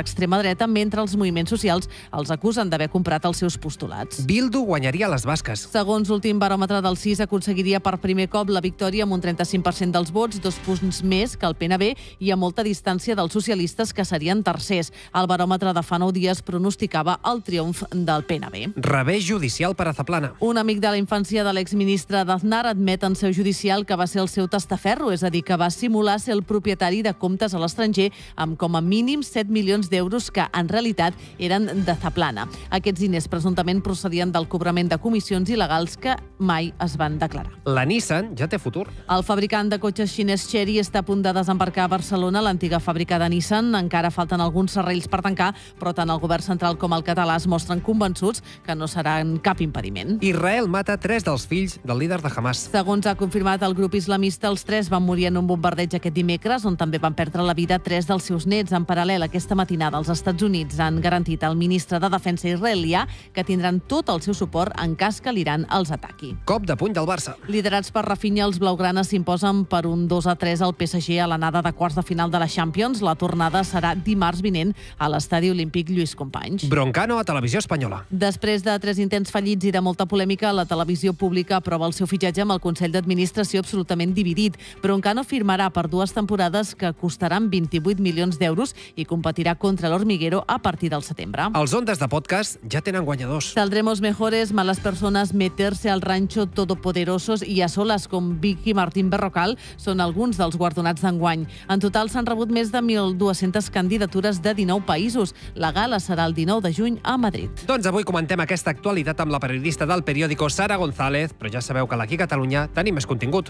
l'extrema dreta, mentre els moviments socials els acusen d'haver comprat els seus postulats. Bildu guanyaria les basques. Segons l'últim baròmetre del CIS, aconseguiria per primer cop la victòria amb un 35% dels vots, 2 punts més que el PNB i a molta distància dels socialistes, que serien tercers. El baròmetre de fa 9 dies pronosticava el triomf del PNB. Revés judicial per a Zaplana. Un amic de la infància de l'exministre d'Aznar admet en seu judicial que va ser el seu testaferro, és a dir, que va simular ser el propietari de comptes a l'estranger amb com a mínim 7 milions d'euros que en realitat eren de Zaplana. Aquests diners presumptament procedien del cobrament de comissions il·legals que mai es van declarar. La Nissan ja té futur. El fabricant de cotxes xinès Chery està a punt de desembarcar a Barcelona, l'antiga fàbrica de Nissan. Encara falten alguns serrells per tancar, però tant el govern central com el català es mostren convençuts que no seran cap impediment. Israel mata 3 dels fills del líder de Hamas. Segons ha confirmat el grup islamista, els 3 van morir en un bombardeig aquest dimecres, on també van perdre la vida 3 dels seus nets. En paral·lel, aquesta matinada, els Estats Units han garantit al ministre de Defensa israelià que tindran tot el seu suport en cas que l'Iran els ataqui. Cop de puny del Barça. Liderats per Rafinha, els blaugranes s'imposen per un 2-3 al PSG a l'anada de quarts de final de la Champions. La tornada serà dimarts vinent a l'Estadi Olímpic Lluís Companys. Broncano a Televisió Espanyola. Després de 3 intents fallits i de molta polèmica, la televisió pública aprova el seu fitxatge amb el Consell d'Administració absolutament dividit. Broncano firmarà per 2 temporades que costaran 28 milions d'euros i competirà contra l'Hormiguero a partir del setembre. Els Ondes de Podcast ja tenen guanyadors. Saldremos mejores, malas personas, meterse al rancho, todopoderosos i a soles com Vicky Martín Berrocal són alguns dels guardonats d'enguany. En total s'han rebut més de 1.200 candidatures de 19 països. La gala serà el 19 de juny a Madrid. Doncs avui comentem aquesta actualitat amb la periodista del periòdico Sara González, però ja sabeu que l'Aquí Catalunya tenim més contingut.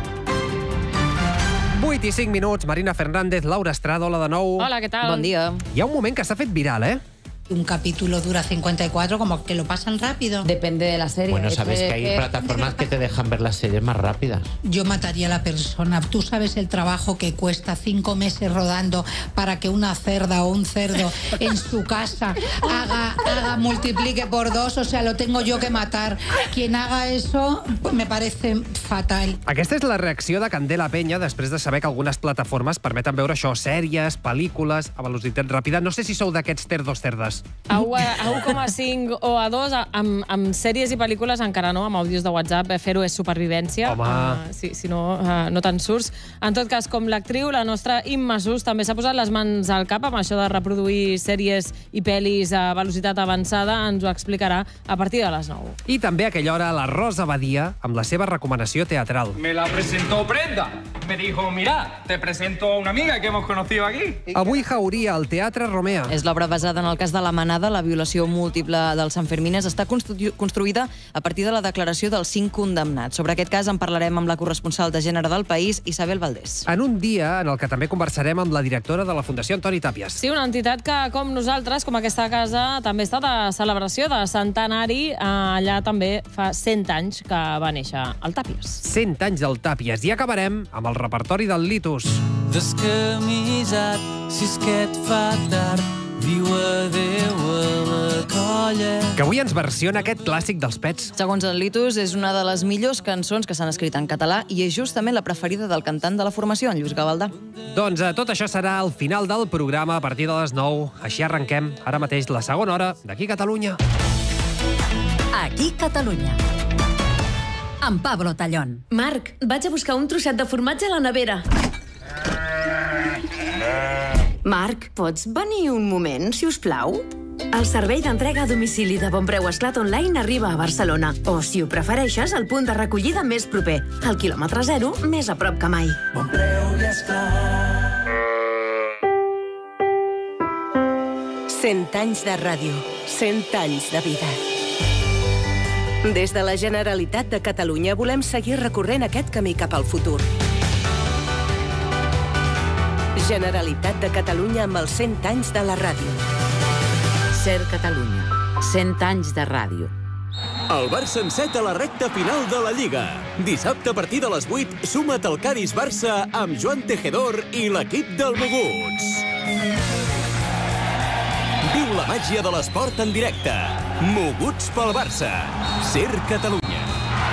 8 i 5 minuts, Marina Fernández, Laura Estrada, hola de nou. Hola, què tal? Bon dia. Hi ha un moment que s'ha fet viral, Un capítulo dura 54, como que lo pasan rápido. Depende de la serie. Bueno, sabes que hay plataformas que te dejan ver las series más rápidas. Yo mataría a la persona. Tú sabes el trabajo que cuesta 5 meses rodando para que una cerda o un cerdo en su casa multiplique por 2, o sea, lo tengo yo que matar. Quien haga eso, pues me parece fatal. Aquesta és la reacció de Candela Peña després de saber que algunes plataformes permeten veure això, sèries, pel·lícules, a velocitat ràpida. No sé si sou d'aquests cerdos-cerdes. A 1,5 o a 2, amb sèries i pel·lícules encara no, amb àudios de WhatsApp, fer-ho és supervivència. Home. Si no, no te'n surts. En tot cas, com l'actriu, la nostra Imma Sus també s'ha posat les mans al cap amb això de reproduir sèries i pel·lis a velocitat avançada. Ens ho explicarà a partir de les 9. I també a aquella hora la Rosa Badia amb la seva recomanació teatral. Me la presentó Brenda. Me dijo, mira, te presento a una amiga que hemos conocido aquí. Avui Jauria, al Teatre Romea. És l'obra basada en el cas de la Manada, la violació múltiple dels Sanfermines. Està construïda a partir de la declaració dels 5 condemnats. Sobre aquest cas en parlarem amb la corresponsal de gènere del País, Isabel Valdés. En un dia en el que també conversarem amb la directora de la Fundació Antoni Tàpies. Sí, una entitat que, com nosaltres, com aquesta casa, també està de celebració, de centenari. Allà també fa 100 anys que va néixer el Tàpies. 100 anys del Tàpies. I acabarem amb el repertori del Litus. Descamisat, si és que et fa tard, diu adéu a la colla. Que avui ens versiona aquest clàssic dels Pets. Segons el Litus, és una de les millors cançons que s'han escrit en català i és justament la preferida del cantant de la formació, en Lluís Gavaldà. Doncs tot això serà al final del programa a partir de les 9. Així arrenquem ara mateix la segona hora d'Aquí Catalunya. Aquí Catalunya. Amb Pablo Tallón. Marc, vaig a buscar un trosset de formatge a la nevera. Marc, pots venir un moment, si us plau? El servei d'entrega a domicili de Bonpreu Esclat Online arriba a Barcelona. O, si ho prefereixes, el punt de recollida més proper. Al quilòmetre 0, més a prop que mai. Bonpreu i Esclat. 100 anys de ràdio, 100 anys de vida. Des de la Generalitat de Catalunya volem seguir recorrent aquest camí cap al futur. Generalitat de Catalunya amb els 100 anys de la ràdio. Ser Catalunya. 100 anys de ràdio. El Barça enceta la recta final de la Lliga. Dissabte a partir de les 8, suma't al Cadis-Barça amb Joan Tejedor i l'equip del Moguts. Viu la màgia de l'esport en directe. Moguts pel Barça. Ser Catalunya.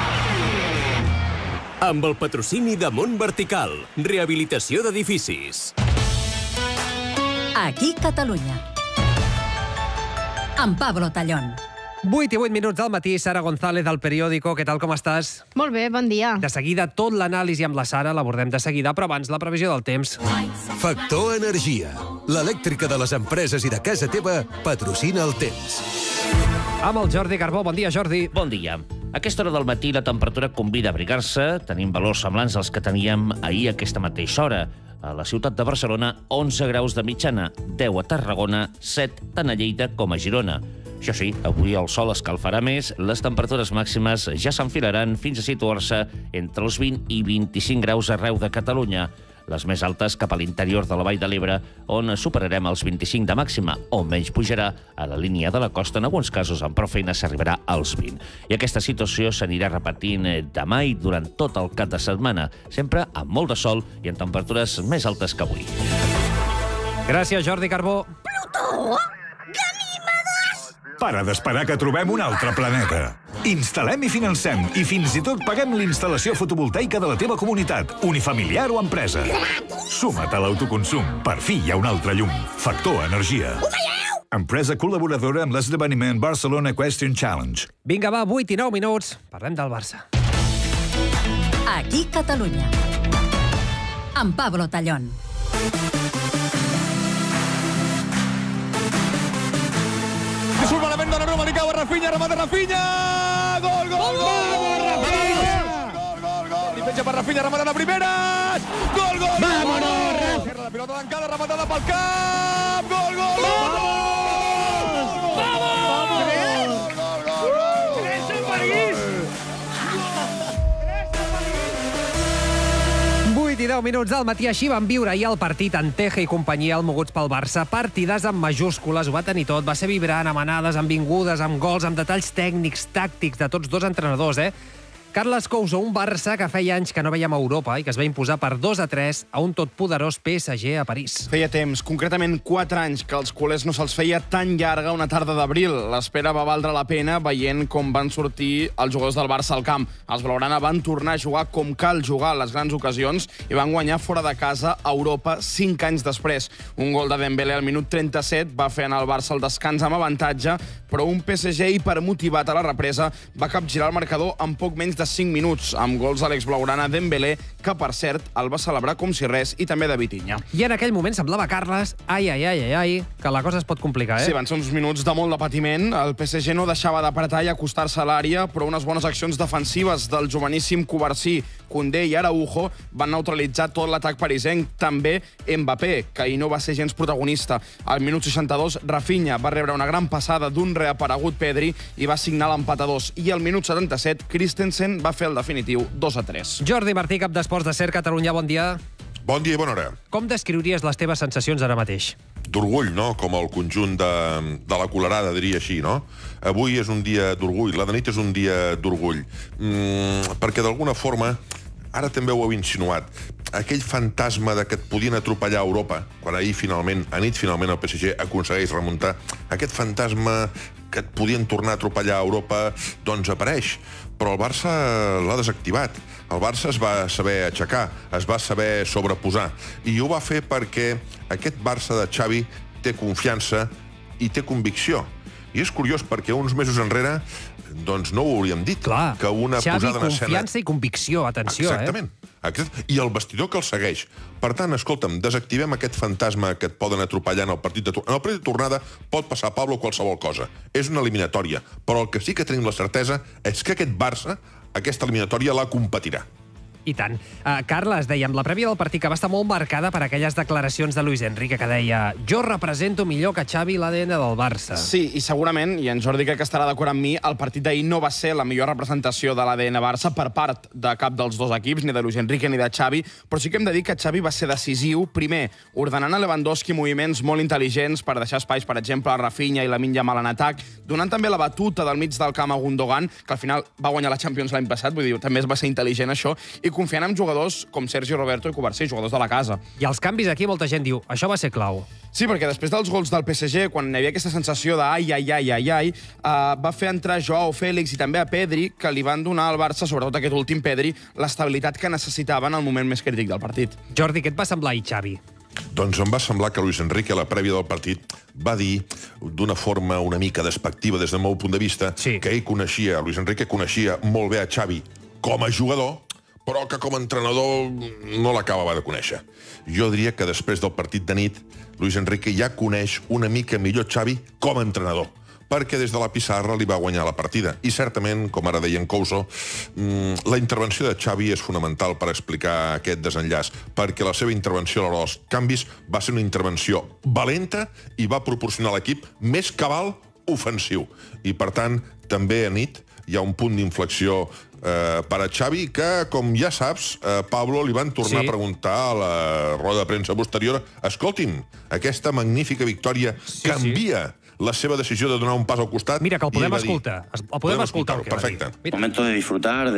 Amb el patrocini de Mont Vertical. Rehabilitació d'edificis. Aquí Catalunya. Amb Pablo Tallón. 8 i 8 minuts del matí, Sara González, del Periódico. Què tal, com estàs? Molt bé, bon dia. De seguida, tot l'anàlisi amb la Sara l'abordem de seguida, però abans la previsió del temps. Factor Energia. L'elèctrica de les empreses i de casa teva patrocina el temps. Amb el Jordi Carbó. Bon dia, Jordi. Bon dia. A aquesta hora del matí la temperatura convida a abrigar-se. Tenim valors semblants als que teníem ahir a aquesta mateixa hora. A la ciutat de Barcelona, 11 graus de mitjana, 10 a Tarragona, 7 tant a Lleida com a Girona. Això sí, avui el sol escalfarà més, les temperatures màximes ja s'enfilaran fins a situar-se entre els 20 i 25 graus arreu de Catalunya. Les més altes cap a l'interior de la Vall de l'Ebre, on superarem els 25 de màxima, o menys pujarà a la línia de la costa, en alguns casos amb prou feina s'arribarà als 20. I aquesta situació s'anirà repetint demà i durant tot el cap de setmana, sempre amb molt de sol i amb temperatures més altes que avui. Gràcies, Jordi Carbó. Plutó! Para d'esperar que trobem un altre planeta. Instal·lem i financem, i fins i tot paguem l'instal·lació fotovoltaica de la teva comunitat, unifamiliar o empresa. Suma't a l'autoconsum. Per fi hi ha un altre llum. Factor Energia. Empresa col·laboradora amb l'esdeveniment Barcelona Question Challenge. Vinga, va, 8 i 9 minuts. Parlem del Barça. Aquí Catalunya. Amb Pablo Tallón. Surt malament Donnarumma, li cau a Rafinha, remata Rafinha! Gol, gol, gol! Gol! Li penja per Rafinha, remata la primera! Gol, gol! Vámonos! La pilota tancada, rematada pel cap! Gol, gol, gol! Vamos! Tres en París! 8 i 10 minuts del matí, així van viure ahir el partit Anteja i companyia, el moguts pel Barça. Partidàs amb majúscules, ho va tenir tot, va ser vibrant, amb anades, amb vingudes, amb gols, amb detalls tècnics, tàctics de tots dos entrenadors, Carles Couso, un Barça que feia anys que no veiem a Europa i que es va imposar per 2-3 a un totpoderós PSG a París. Feia temps, concretament 4 anys, que als culers no se'ls feia tan llarga una tarda d'abril. L'espera va valdre la pena veient com van sortir els jugadors del Barça al camp. Els blaugrana van tornar a jugar com cal jugar a les grans ocasions i van guanyar fora de casa a Europa 5 anys després. Un gol de Dembélé al minut 37 va fer anar el Barça al descans amb avantatge, però un PSG hipermotivat a la represa va capgirar el marcador en poc menys de 5 minuts, amb gols de l'exblaugrana Dembélé, que per cert el va celebrar com si res, i també de Vitinha. I en aquell moment semblava, Carles, que la cosa es pot complicar, Sí, van ser uns minuts de molt de patiment. El PSG no deixava d'apretar i acostar-se a l'àrea, però unes bones accions defensives del joveníssim Covarsí, Koundé i Araujo van neutralitzar tot l'atac parisenc. També Mbappé, que ahir no va ser gens protagonista. Al minut 62, Rafinha va rebre una gran passada d'un reaparegut Pedri i va signar l'empat a 2. I al minut 77, Christensen va fer el definitiu 2-3. Jordi Martí, cap d'Esports de SER Catalunya, bon dia. Bon dia i bona hora. Com descriuries les teves sensacions ara mateix? D'orgull, no? Com el conjunt de la colerada, diria així, no? Avui és un dia d'orgull, la de nit és un dia d'orgull. Perquè d'alguna forma, ara també ho heu insinuat, aquell fantasma de que et podien atropellar a Europa, quan ahir finalment, a nit finalment el PSG aconsegueix remuntar, aquest fantasma que et podien tornar a atropellar a Europa, doncs apareix. Però el Barça l'ha desactivat. El Barça es va saber aixecar, es va saber sobreposar. I ho va fer perquè aquest Barça de Xavi té confiança i té convicció. I és curiós perquè uns mesos enrere doncs no ho hauríem dit. Clar, que una Xavi, posada en escena... confiança i convicció, atenció, Exactament. I el vestidor que el segueix. Per tant, escolta'm, desactivem aquest fantasma que et poden atropellar en el partit de tornada. En el partit de tornada pot passar, Pablo, qualsevol cosa. És una eliminatòria. Però el que sí que tenim la certesa és que aquest Barça, aquesta eliminatòria, la competirà. I tant. Carles, dèiem, la prèvia del partit que va estar molt marcada per aquelles declaracions de Luis Enrique que deia jo represento millor que Xavi l'ADN del Barça. Sí, i segurament, i en Jordi crec que estarà d'acord amb mi, el partit d'ahir no va ser la millor representació de l'ADN Barça per part de cap dels dos equips, ni de Luis Enrique ni de Xavi, però sí que hem de dir que Xavi va ser decisiu, primer, ordenant a Lewandowski moviments molt intel·ligents per deixar espais, per exemple, a Rafinha i Lamine Yamal en atac, donant també la batuta del mig del camp a Gundogan, que al final va guanyar la Champions l'any passat, vull dir, també va ser intel·ligent això, i confiant en jugadors com Sergi Roberto i Covarsí, jugadors de la casa. I els canvis aquí, molta gent diu, això va ser clau. Sí, perquè després dels gols del PSG, quan hi havia aquesta sensació de va fer entrar Joao Félix i també a Pedri, que li van donar al Barça, sobretot aquest últim Pedri, l'estabilitat que necessitava en el moment més crític del partit. Jordi, què et va semblar ahir, Xavi? Doncs em va semblar que Luis Enrique, a la prèvia del partit, va dir d'una forma una mica despectiva des del meu punt de vista que ell coneixia, Luis Enrique coneixia molt bé a Xavi com a jugador, però que com a entrenador no l'acabava de conèixer. Jo diria que després del partit de nit, Luis Enrique ja coneix una mica millor Xavi com a entrenador, perquè des de la pissarra li va guanyar la partida. I certament, com ara deia en Couso, la intervenció de Xavi és fonamental per explicar aquest desenllaç, perquè la seva intervenció a l'hora dels canvis va ser una intervenció valenta i va proporcionar a l'equip més cabal ofensiu. I, per tant, també a nit hi ha un punt d'inflexió per a Xavi que, com ja saps, Pablo li van tornar a preguntar a la roda de premsa posterior: escolti'm, aquesta magnífica victòria canvia la seva decisió de donar un pas al costat? Mira, que el podem escoltar. El podem escoltar. Perfecte. Momento de disfrutar,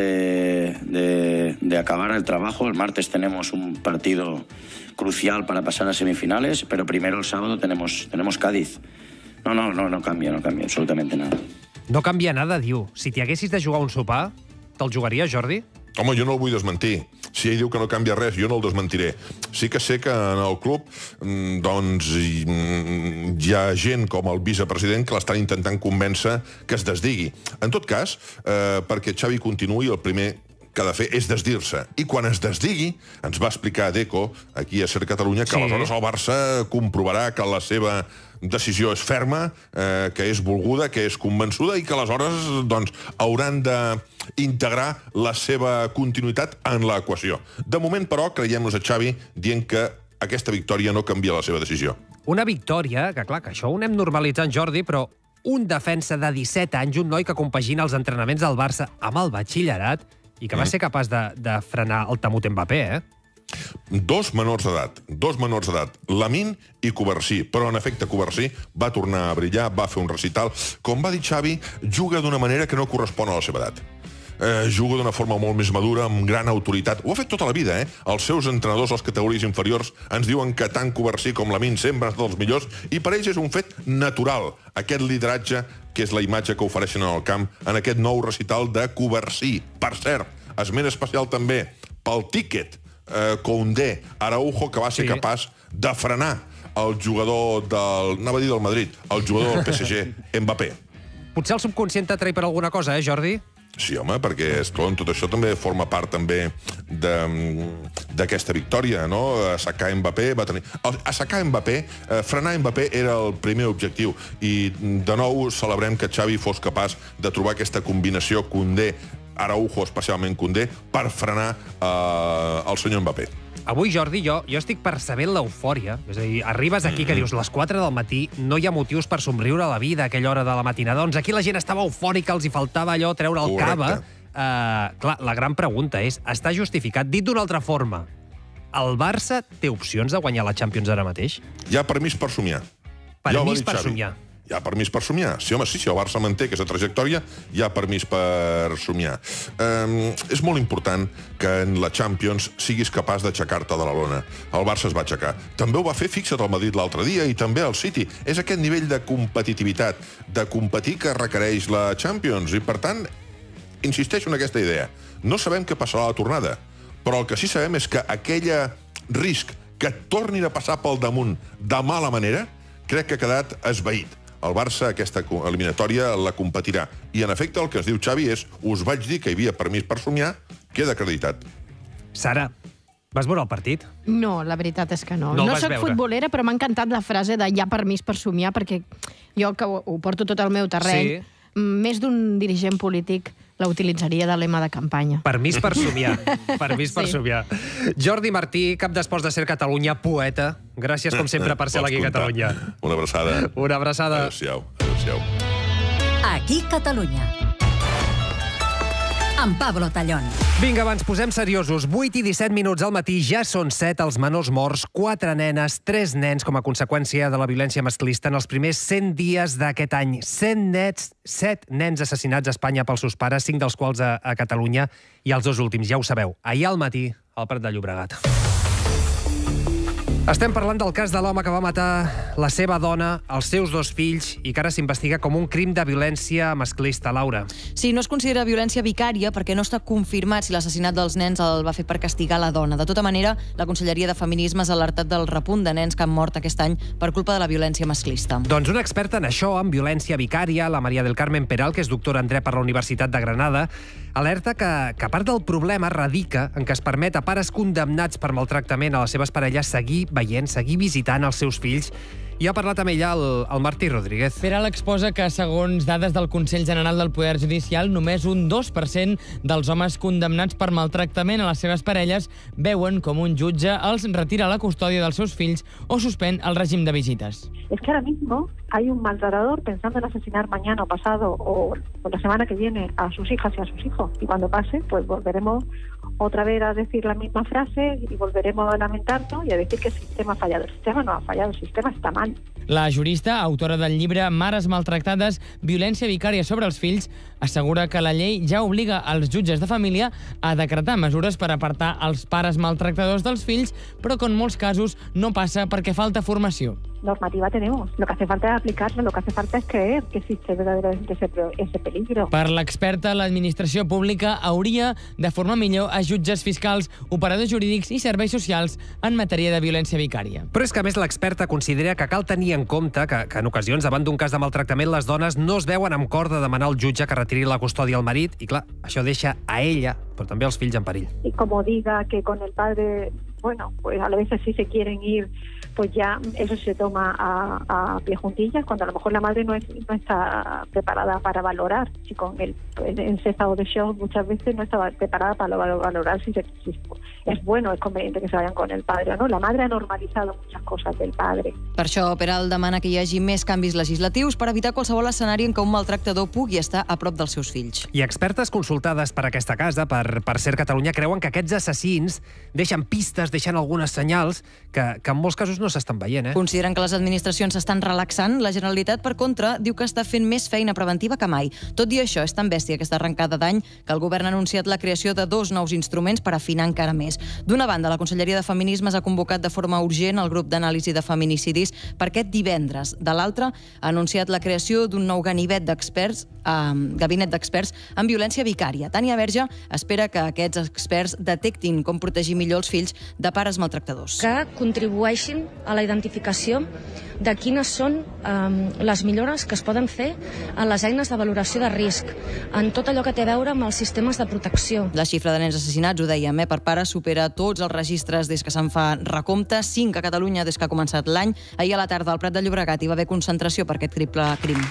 de acabar el trabajo. El martes tenemos un partido crucial para pasar a semifinales, pero primero el sábado tenemos Cádiz. No cambia absolutamente nada. No canvia nada, diu. Si t'hi haguessis de jugar un sopar, te'l jugaries, Jordi? Home, jo no el vull desmentir. Si ell diu que no canvia res, jo no el desmentiré. Sí que sé que en el club doncs hi ha gent com el vicepresident que l'estan intentant convèncer que es desdigui. En tot cas, perquè Xavi continuï, el primer que ha de fer és desdir-se. I quan es desdigui, ens va explicar Deco, aquí a Ser Catalunya, que aleshores el Barça comprovarà que la seva decisió és ferma, que és volguda, que és convençuda i que aleshores doncs, hauran d'integrar la seva continuïtat en l'equació. De moment, però, creiem-nos a Xavi dient que aquesta victòria no canvia la seva decisió. Una victòria, que clar, que això ho anem normalitzant, Jordi, però un defensa de 17 anys, un noi que compagina els entrenaments del Barça amb el batxillerat i que va ser capaç de frenar el temut Mbappé, Dos menors d'edat, Lamine i Covarsí, però en efecte Covarsí va tornar a brillar, va fer un recital. Com va dir Xavi, juga d'una manera que no correspon a la seva edat. Juga d'una forma molt més madura, amb gran autoritat. Ho ha fet tota la vida, Els seus entrenadors, les categories inferiors, ens diuen que tant Covarsí com Lamine sempre han estat els millors, i per ells és un fet natural, aquest lideratge que és la imatge que ofereixen en el camp en aquest nou recital de Covarsí. Per cert, esment especial també pel tíquet Koundé, Araujo, que va ser capaç de frenar el jugador del Madrid, el jugador del PSG, Mbappé. Potser el subconscient t'atrai per alguna cosa, Jordi? Sí, home, perquè tot això també forma part també d'aquesta victòria, no? Assecar Mbappé va tenir... Assecar Mbappé, frenar Mbappé era el primer objectiu i de nou celebrem que Xavi fos capaç de trobar aquesta combinació Koundé, Araujo, especialment Koundé, per frenar el senyor Mbappé. Avui, Jordi, jo estic percebent l'eufòria. És a dir, arribes aquí que dius les 4 del matí, no hi ha motius per somriure a la vida a aquella hora de la matinada. Doncs aquí la gent estava eufòrica, els hi faltava allò, treure el cava. Clar, la gran pregunta és, està justificat? Dit d'una altra forma, el Barça té opcions de guanyar la Champions ara mateix? Hi ha permís per somiar. Permís per somiar. Hi ha permís per somiar. Sí, home, sí, si el Barça manté aquesta trajectòria, hi ha permís per somiar. És molt important que en la Champions siguis capaç d'aixecar-te de la lona. El Barça es va aixecar. També ho va fer, fixa't, el Madrid l'altre dia i també el City. És aquest nivell de competitivitat, de competir que requereix la Champions. I, per tant, insisteixo en aquesta idea. No sabem què passarà a la tornada, però el que sí sabem és que aquell risc que tornin a passar pel damunt de mala manera, crec que ha quedat esvaït. El Barça, aquesta eliminatòria, la competirà. I, en efecte, el que es diu Xavi és us vaig dir que hi havia permís per somiar, queda acreditat. Sara, vas veure el partit? No, la veritat és que no. No No soc futbolera, però m'ha encantat la frase de hi ha permís per somiar, perquè jo, que ho porto tot al meu terreny, més d'un dirigent polític la utilitzaria de lema de campanya. Permís per somiar. Permís per somiar. Jordi Martí, cap d'Esports de Ser Catalunya, poeta. Gràcies, com sempre, per ser aquí a Catalunya. Una abraçada. Una abraçada. Adéu-siau. Adéu-siau. Aquí Catalunya. Amb Pablo Tallón. Vinga, abans posem seriosos. 8 i 17 minuts al matí, ja són 7 els menors morts, 4 nenes, 3 nens com a conseqüència de la violència masclista en els primers 100 dies d'aquest any. 7 nens assassinats a Espanya pels seus pares, 5 dels quals a Catalunya, i els 2 últims, ja ho sabeu, ahir al matí al Prat de Llobregat. Estem parlant del cas de l'home que va matar la seva dona, els seus 2 fills, i que ara s'investiga com un crim de violència masclista. Laura. Sí, no es considera violència vicària perquè no està confirmat si l'assassinat dels nens el va fer per castigar la dona. De tota manera, la Conselleria de Feminismes ha alertat del repunt de nens que han mort aquest any per culpa de la violència masclista. Doncs una experta en això, en violència vicària, la Maria del Carmen Peral, que és doctora en dret per la Universitat de Granada, alerta que part del problema radica en que es permet a pares condemnats per maltractament a les seves parelles seguir veient, seguir visitant els seus fills. I ha parlat amb ella el Martí Rodríguez. Peral exposa que, segons dades del Consell General del Poder Judicial, només un 2% dels homes condemnats per maltractament a les seves parelles veuen com un jutge els retira la custòdia dels seus fills o suspèn el règim de visites. Es que ahora mismo hay un maltratador pensando en asesinar mañana o pasado o la semana que viene a sus hijas y a sus hijos. Y cuando pase, pues volveremos otra vez a decir la misma frase y volveremos a lamentarnos y a decir que el sistema ha fallado. El sistema no ha fallado, el sistema está mal. La jurista, autora del llibre Mares maltractades, violència vicària sobre els fills, assegura que la llei ja obliga els jutges de família a decretar mesures per apartar els pares maltractadors dels fills, però que en molts casos no passa perquè falta formació. Normativa tenemos. Lo que hace falta es aplicarla, lo que hace falta es creer que existe verdaderamente ese peligro. Per l'experta, l'administració pública hauria de formar millor a jutges fiscals, operadors jurídics i serveis socials en matèria de violència vicària. Però és que, a més, l'experta considera que cal tenir en compte que en ocasions, davant d'un cas de maltractament, les dones no es veuen amb cor de demanar al jutge que retiri la custòdia al marit i, clar, això deixa a ella, però també als fills en perill. Y como diga que con el padre, bueno, pues a veces sí se quieren ir, pues ya eso se toma a pie juntillas, cuando a lo mejor la madre no está preparada para valorar, si con en ese estado de shock muchas veces no estaba preparada para valorar si es bueno, es conveniente que se vayan con el padre o no. La madre ha normalizado muchas cosas del padre. Per això, Peral demana que hi hagi més canvis legislatius per evitar qualsevol escenari en què un maltractador pugui estar a prop dels seus fills. I expertes consultades per aquesta casa, per Ser Catalunya, creuen que aquests assassins deixen pistes, deixen algunes senyals que en molts casos no s'estan veient. Consideren que les administracions s'estan relaxant. La Generalitat, per contra, diu que està fent més feina preventiva que mai. Tot i això, és tan bèstia aquesta arrencada d'any que el govern ha anunciat la creació de 2 nous instruments per afinar encara més. D'una banda, la Conselleria de Feminismes ha convocat de forma urgent el grup d'anàlisi de feminicidis per aquest divendres. De l'altra, ha anunciat la creació d'un nou gabinet d'experts en violència vicària. Tània Verge espera que aquests experts detectin com protegir millor els fills de pares maltractadors. Que contribueixin a la identificació de quines són les millores que es poden fer en les eines de valoració de risc, en tot allò que té a veure amb els sistemes de protecció. La xifra de nens assassinats, ho dèiem, per pare supera tots els registres des que se'n fa recompte, 5 a Catalunya des que ha començat l'any. Ahir a la tarda al Prat de Llobregat hi va haver concentració per aquest triple crim.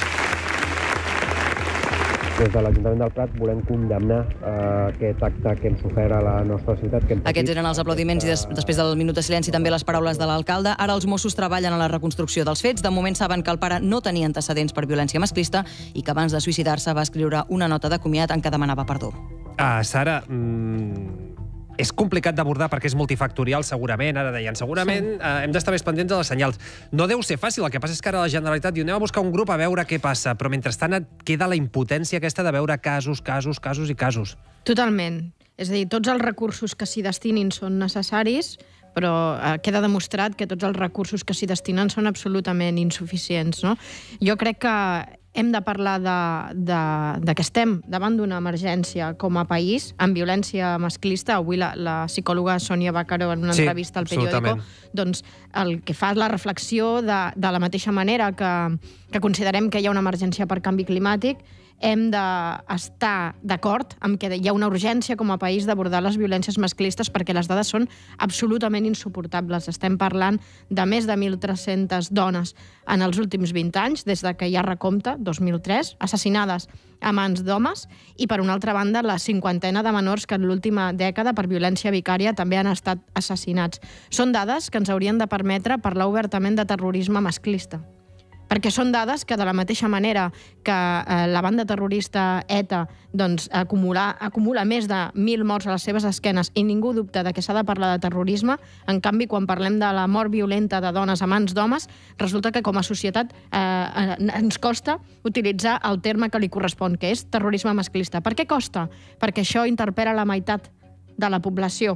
Des de l'Ajuntament del Prat volem condemnar aquest acte que hem sofert a la nostra ciutat. Aquests eren els aplaudiments i després del minut de silenci també les paraules de l'alcalde. Ara els Mossos treballen a la reconstrucció dels fets. De moment saben que el pare no tenia antecedents per violència masclista i que abans de suïcidar-se va escriure una nota de comiat en què demanava perdó. Sara, és complicat d'abordar perquè és multifactorial, segurament, ara deien. Segurament hem d'estar més pendents de les senyals. No deu ser fàcil, el que passa és que ara la Generalitat diu anem a buscar un grup a veure què passa, però mentrestant queda la impotència aquesta de veure casos i casos. Totalment. És a dir, tots els recursos que s'hi destinin són necessaris, però queda demostrat que tots els recursos que s'hi destinen són absolutament insuficients, no? Jo crec que hem de parlar de que estem davant d'una emergència com a país amb violència masclista. Avui la psicòloga Sònia Bàcaro, en una entrevista al Periódico, doncs el que fa és la reflexió de la mateixa manera que considerem que hi ha una emergència per canvi climàtic, hem d'estar d'acord amb que hi ha una urgència com a país d'abordar les violències masclistes perquè les dades són absolutament insuportables. Estem parlant de més de 1.300 dones en els últims 20 anys, des que hi ha recompte, 2003, assassinades a mans d'homes, i per una altra banda la 50ena de menors que en l'última dècada per violència vicària també han estat assassinats. Són dades que ens haurien de permetre parlar obertament de terrorisme masclista. Perquè són dades que, de la mateixa manera que la banda terrorista ETA acumula més de 1.000 morts a les seves esquenes i ningú dubta que s'ha de parlar de terrorisme, en canvi, quan parlem de la mort violenta de dones a mans d'homes, resulta que com a societat ens costa utilitzar el terme que li correspon, que és terrorisme masclista. Per què costa? Perquè això interpel·la la meitat de la població.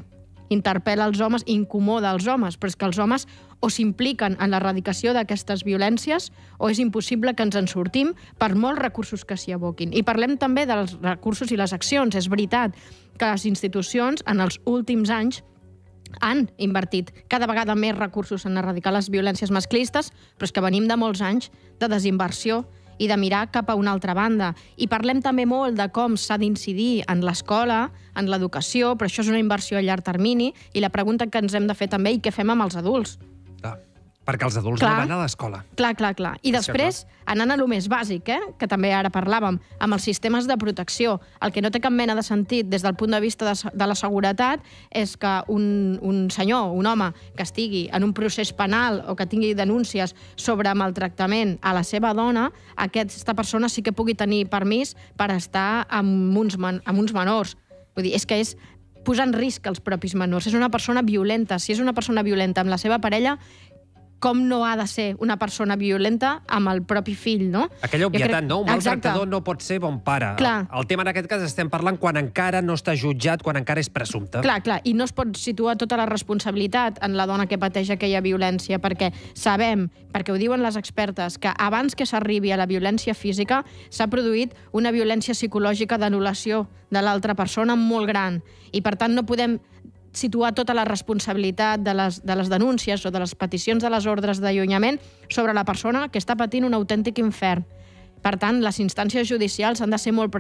interpel·la els homes, incomoda els homes, però és que els homes o s'impliquen en l'erradicació d'aquestes violències o és impossible que ens en sortim per molts recursos que s'hi aboquin. I parlem també dels recursos i les accions. És veritat que les institucions en els últims anys han invertit cada vegada més recursos en erradicar les violències masclistes, però és que venim de molts anys de desinversió i de mirar cap a una altra banda. I parlem també molt de com s'ha d'incidir en l'escola, en l'educació, però això és una inversió a llarg termini, i la pregunta que ens hem de fer també, i què fem amb els adults? Perquè els adults no van a l'escola. Clar. I després, anant a lo més bàsic, que també ara parlàvem, amb els sistemes de protecció, el que no té cap mena de sentit des del punt de vista de la seguretat és que un senyor, un home, que estigui en un procés penal o que tingui denúncies sobre maltractament a la seva dona, aquesta persona sí que pugui tenir permís per estar amb uns menors. Vull dir, és que és posar en risc els propis menors. És una persona violenta. Si és una persona violenta amb la seva parella, com no ha de ser una persona violenta amb el propi fill, no? Aquella obvietat, no? Un maltractador no pot ser bon pare. Clar. El tema en aquest cas estem parlant quan encara no està jutjat, quan encara és presumpte. Clar, i no es pot situar tota la responsabilitat en la dona que pateix aquella violència, perquè sabem, perquè ho diuen les expertes, que abans que s'arribi a la violència física s'ha produït una violència psicològica d'anul·lació de l'altra persona molt gran. I, per tant, no podem situar tota la responsabilitat de les denúncies o de les peticions de les ordres d'allunyament sobre la persona que està patint un autèntic infern. Per tant, les instàncies judicials han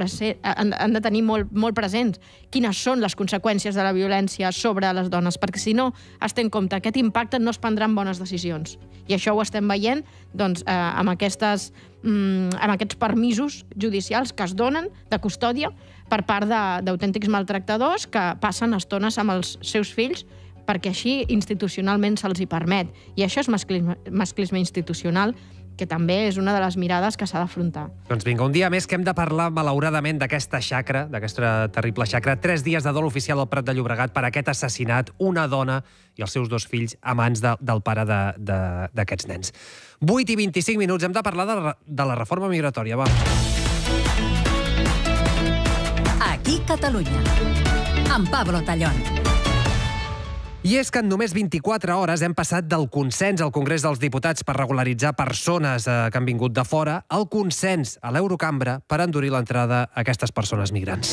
de tenir molt presents quines són les conseqüències de la violència sobre les dones, perquè si no es té en compte aquest impacte no es prendran bones decisions. I això ho estem veient amb aquests permisos judicials que es donen de custòdia per part d'autèntics maltractadors que passen estones amb els seus fills perquè així institucionalment se'ls hi permet. I això és masclisme institucional, que també és una de les mirades que s'ha d'afrontar. Doncs vinga, un dia més que hem de parlar, malauradament, d'aquesta xacra, d'aquesta terrible xacra. 3 dies de dol oficial al Prat de Llobregat per aquest assassinat, una dona i els seus 2 fills a mans del pare d'aquests nens. 8 i 25 minuts, hem de parlar de la reforma migratòria, va. Aquí Catalunya, amb Pablo Tallón. I és que en només 24 hores hem passat del consens al Congrés dels Diputats per regularitzar persones que han vingut de fora al consens a l'Eurocambra per endurir l'entrada a aquestes persones migrants.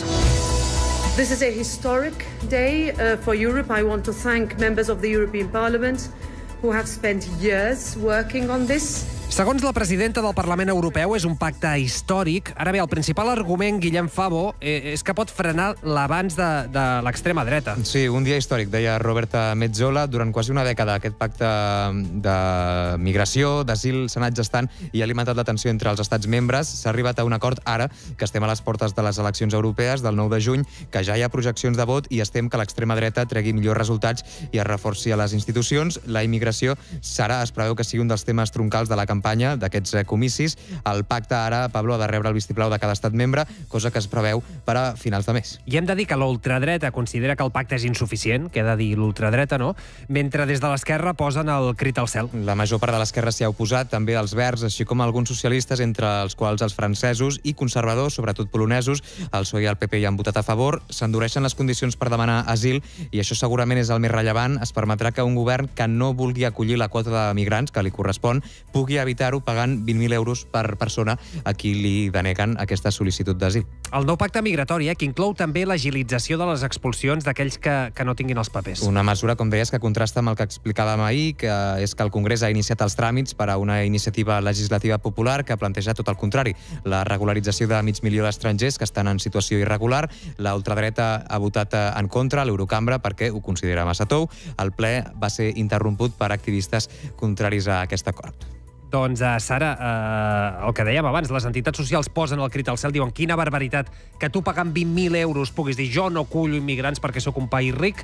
This is a historic day for Europe. I want to thank members of the European Parliament who have spent years working on this. Segons la presidenta del Parlament Europeu, és un pacte històric. Ara bé, el principal argument, Guillem Favo, és que pot frenar l'avanç de l'extrema dreta. Sí, un dia històric, deia Roberta Metsola. Durant quasi una dècada aquest pacte de migració, d'asil, s'ha anat gestant i ha alimentat la tensió entre els estats membres. S'ha arribat a un acord ara, que estem a les portes de les eleccions europees del 9 de juny, que ja hi ha projeccions de vot i estem que l'extrema dreta tregui millors resultats i es reforci a les institucions. La immigració serà, es preveu que sigui un dels temes troncals de la campanya d'aquests comicis. El pacte ara, Pablo, ha de rebre el vistiplau de cada estat membre, cosa que es preveu per a finals de mes. I hem de dir que l'ultradreta considera que el pacte és insuficient, que ha de dir l'ultradreta, no? Mentre des de l'esquerra posen el crit al cel. La major part de l'esquerra s'hi ha oposat, també els verds, així com alguns socialistes, entre els quals els francesos i conservadors, sobretot polonesos. El PSOE i el PP hi han votat a favor. S'endureixen les condicions per demanar asil i això segurament és el més rellevant. Es permetrà que un govern que no vulgui acollir la quota de migrants que li correspon pugui evitar-ho pagant 20.000 euros per persona a qui li deneguen aquesta sol·licitud d'asil. El nou pacte migratori, que inclou també l'agilització de les expulsions d'aquells que no tinguin els papers. Una mesura, com deies, que contrasta amb el que explicàvem ahir, que és que el Congrés ha iniciat els tràmits per a una iniciativa legislativa popular que planteja tot el contrari. La regularització de 500.000 d'estrangers que estan en situació irregular. La ultradreta ha votat en contra a l'Eurocambra perquè ho considera massa tou. El ple va ser interromput per activistes contraris a aquest acord. Doncs, Sara, el que dèiem abans, les entitats socials posen el crit al cel, diuen quina barbaritat que tu pagant 20.000 euros puguis dir jo no acullo immigrants perquè sóc un país ric.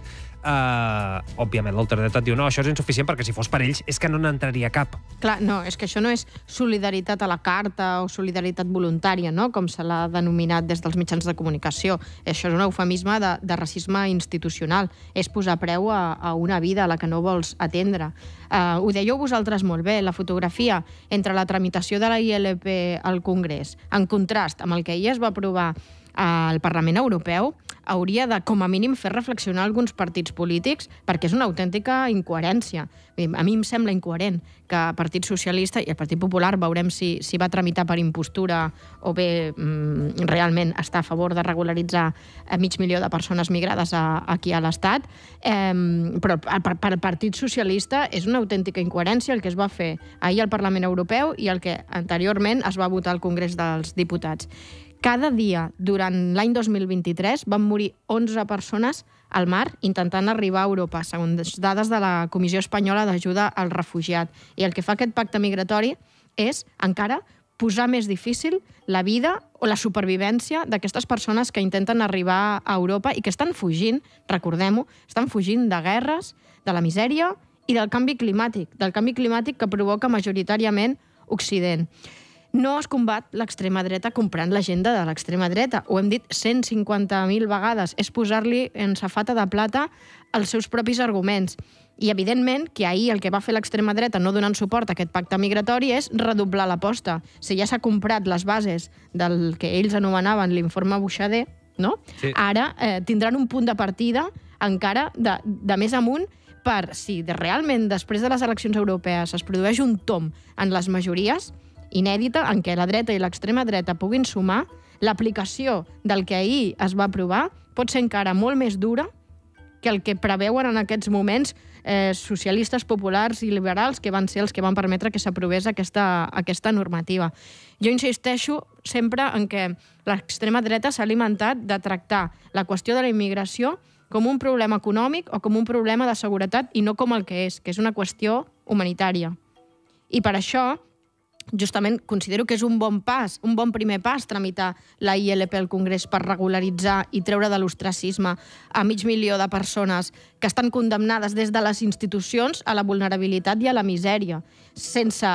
Òbviament, l'ultradreta et diu no, això és insuficient perquè si fos per ells és que no n'entraria cap. Clar, no, és que això no és solidaritat a la carta o solidaritat voluntària, no?, com se l'ha denominat des dels mitjans de comunicació. Això és un eufemisme de racisme institucional. És posar preu a una vida a la que no vols atendre. Ho dèieu vosaltres molt bé, la fotografia entre la tramitació de la ILP al Congrés, en contrast amb el que ahir es va aprovar el Parlament Europeu hauria de, com a mínim, fer reflexionar alguns partits polítics, perquè és una autèntica incoherència. A mi em sembla incoherent que el Partit Socialista i el Partit Popular, veurem si va tramitar per impostura o bé realment està a favor de regularitzar 500.000 de persones migrades aquí a l'Estat, però per al Partit Socialista és una autèntica incoherència el que es va fer ahir al Parlament Europeu i el que anteriorment es va votar al Congrés dels Diputats. Cada dia, durant l'any 2023, van morir 11 persones al mar intentant arribar a Europa, segons dades de la Comissió Espanyola d'Ajuda al Refugiat. I el que fa aquest pacte migratori és, encara, posar més difícil la vida o la supervivència d'aquestes persones que intenten arribar a Europa i que estan fugint, recordem-ho, estan fugint de guerres, de la misèria i del canvi climàtic que provoca majoritàriament Occident. No es combat l'extrema dreta comprant l'agenda de l'extrema dreta. Ho hem dit 150.000 vegades. És posar-li en safata de plata els seus propis arguments. I, evidentment, que ahir el que va fer l'extrema dreta no donant suport a aquest pacte migratori és redoblar l'aposta. Si ja s'ha comprat les bases del que ells anomenaven l'informe Buixader, no? Sí. Ara tindran un punt de partida encara de més amunt per si realment després de les eleccions europees es produeix un tomb en les majories inèdita en què la dreta i l'extrema dreta puguin sumar, l'aplicació del que ahir es va aprovar pot ser encara molt més dura que el que preveuen en aquests moments socialistes, populars i liberals, que van ser els que van permetre que s'aprovés aquesta normativa. Jo insisteixo sempre en que l'extrema dreta s'ha alimentat de tractar la qüestió de la immigració com un problema econòmic o com un problema de seguretat i no com el que és una qüestió humanitària. I per això justament considero que és un bon primer pas tramitar la ILP al Congrés per regularitzar i treure de l'ostracisme a 500.000 de persones que estan condemnades des de les institucions a la vulnerabilitat i a la misèria, sense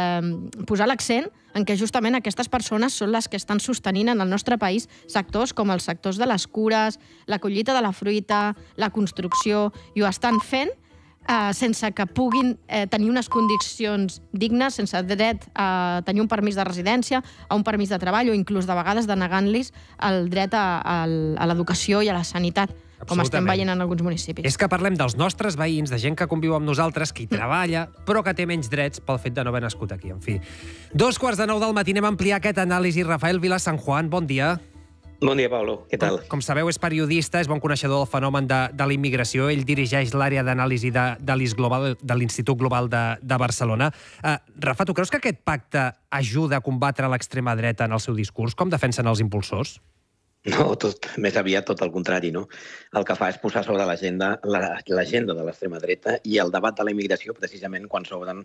posar l'accent en què justament aquestes persones són les que estan sostenint en el nostre país sectors com els sectors de les cures, la collita de la fruita, la construcció, i ho estan fent sense que puguin tenir unes condicions dignes, sense dret a tenir un permís de residència, a un permís de treball o inclús de vegades denegant-los el dret a l'educació i a la sanitat, com estem veient en alguns municipis. És que parlem dels nostres veïns, de gent que conviu amb nosaltres, que hi treballa, però que té menys drets pel fet de no haver nascut aquí. En fi, 2:45 del matí anem a ampliar aquest anàlisi. Rafael Vila San Juan, bon dia. Bon dia, Pablo. Què tal? Com sabeu, és periodista, és bon coneixedor del fenomen de la immigració. Ell dirigeix l'àrea d'anàlisi de l'Institut Global de Barcelona. Rafa, tu creus que aquest pacte ajuda a combatre l'extrema dreta en el seu discurs? Com defensen els impulsors? No, més aviat tot el contrari, no? El que fa és posar sobre l'agenda de l'extrema dreta i el debat de la immigració precisament quan s'obren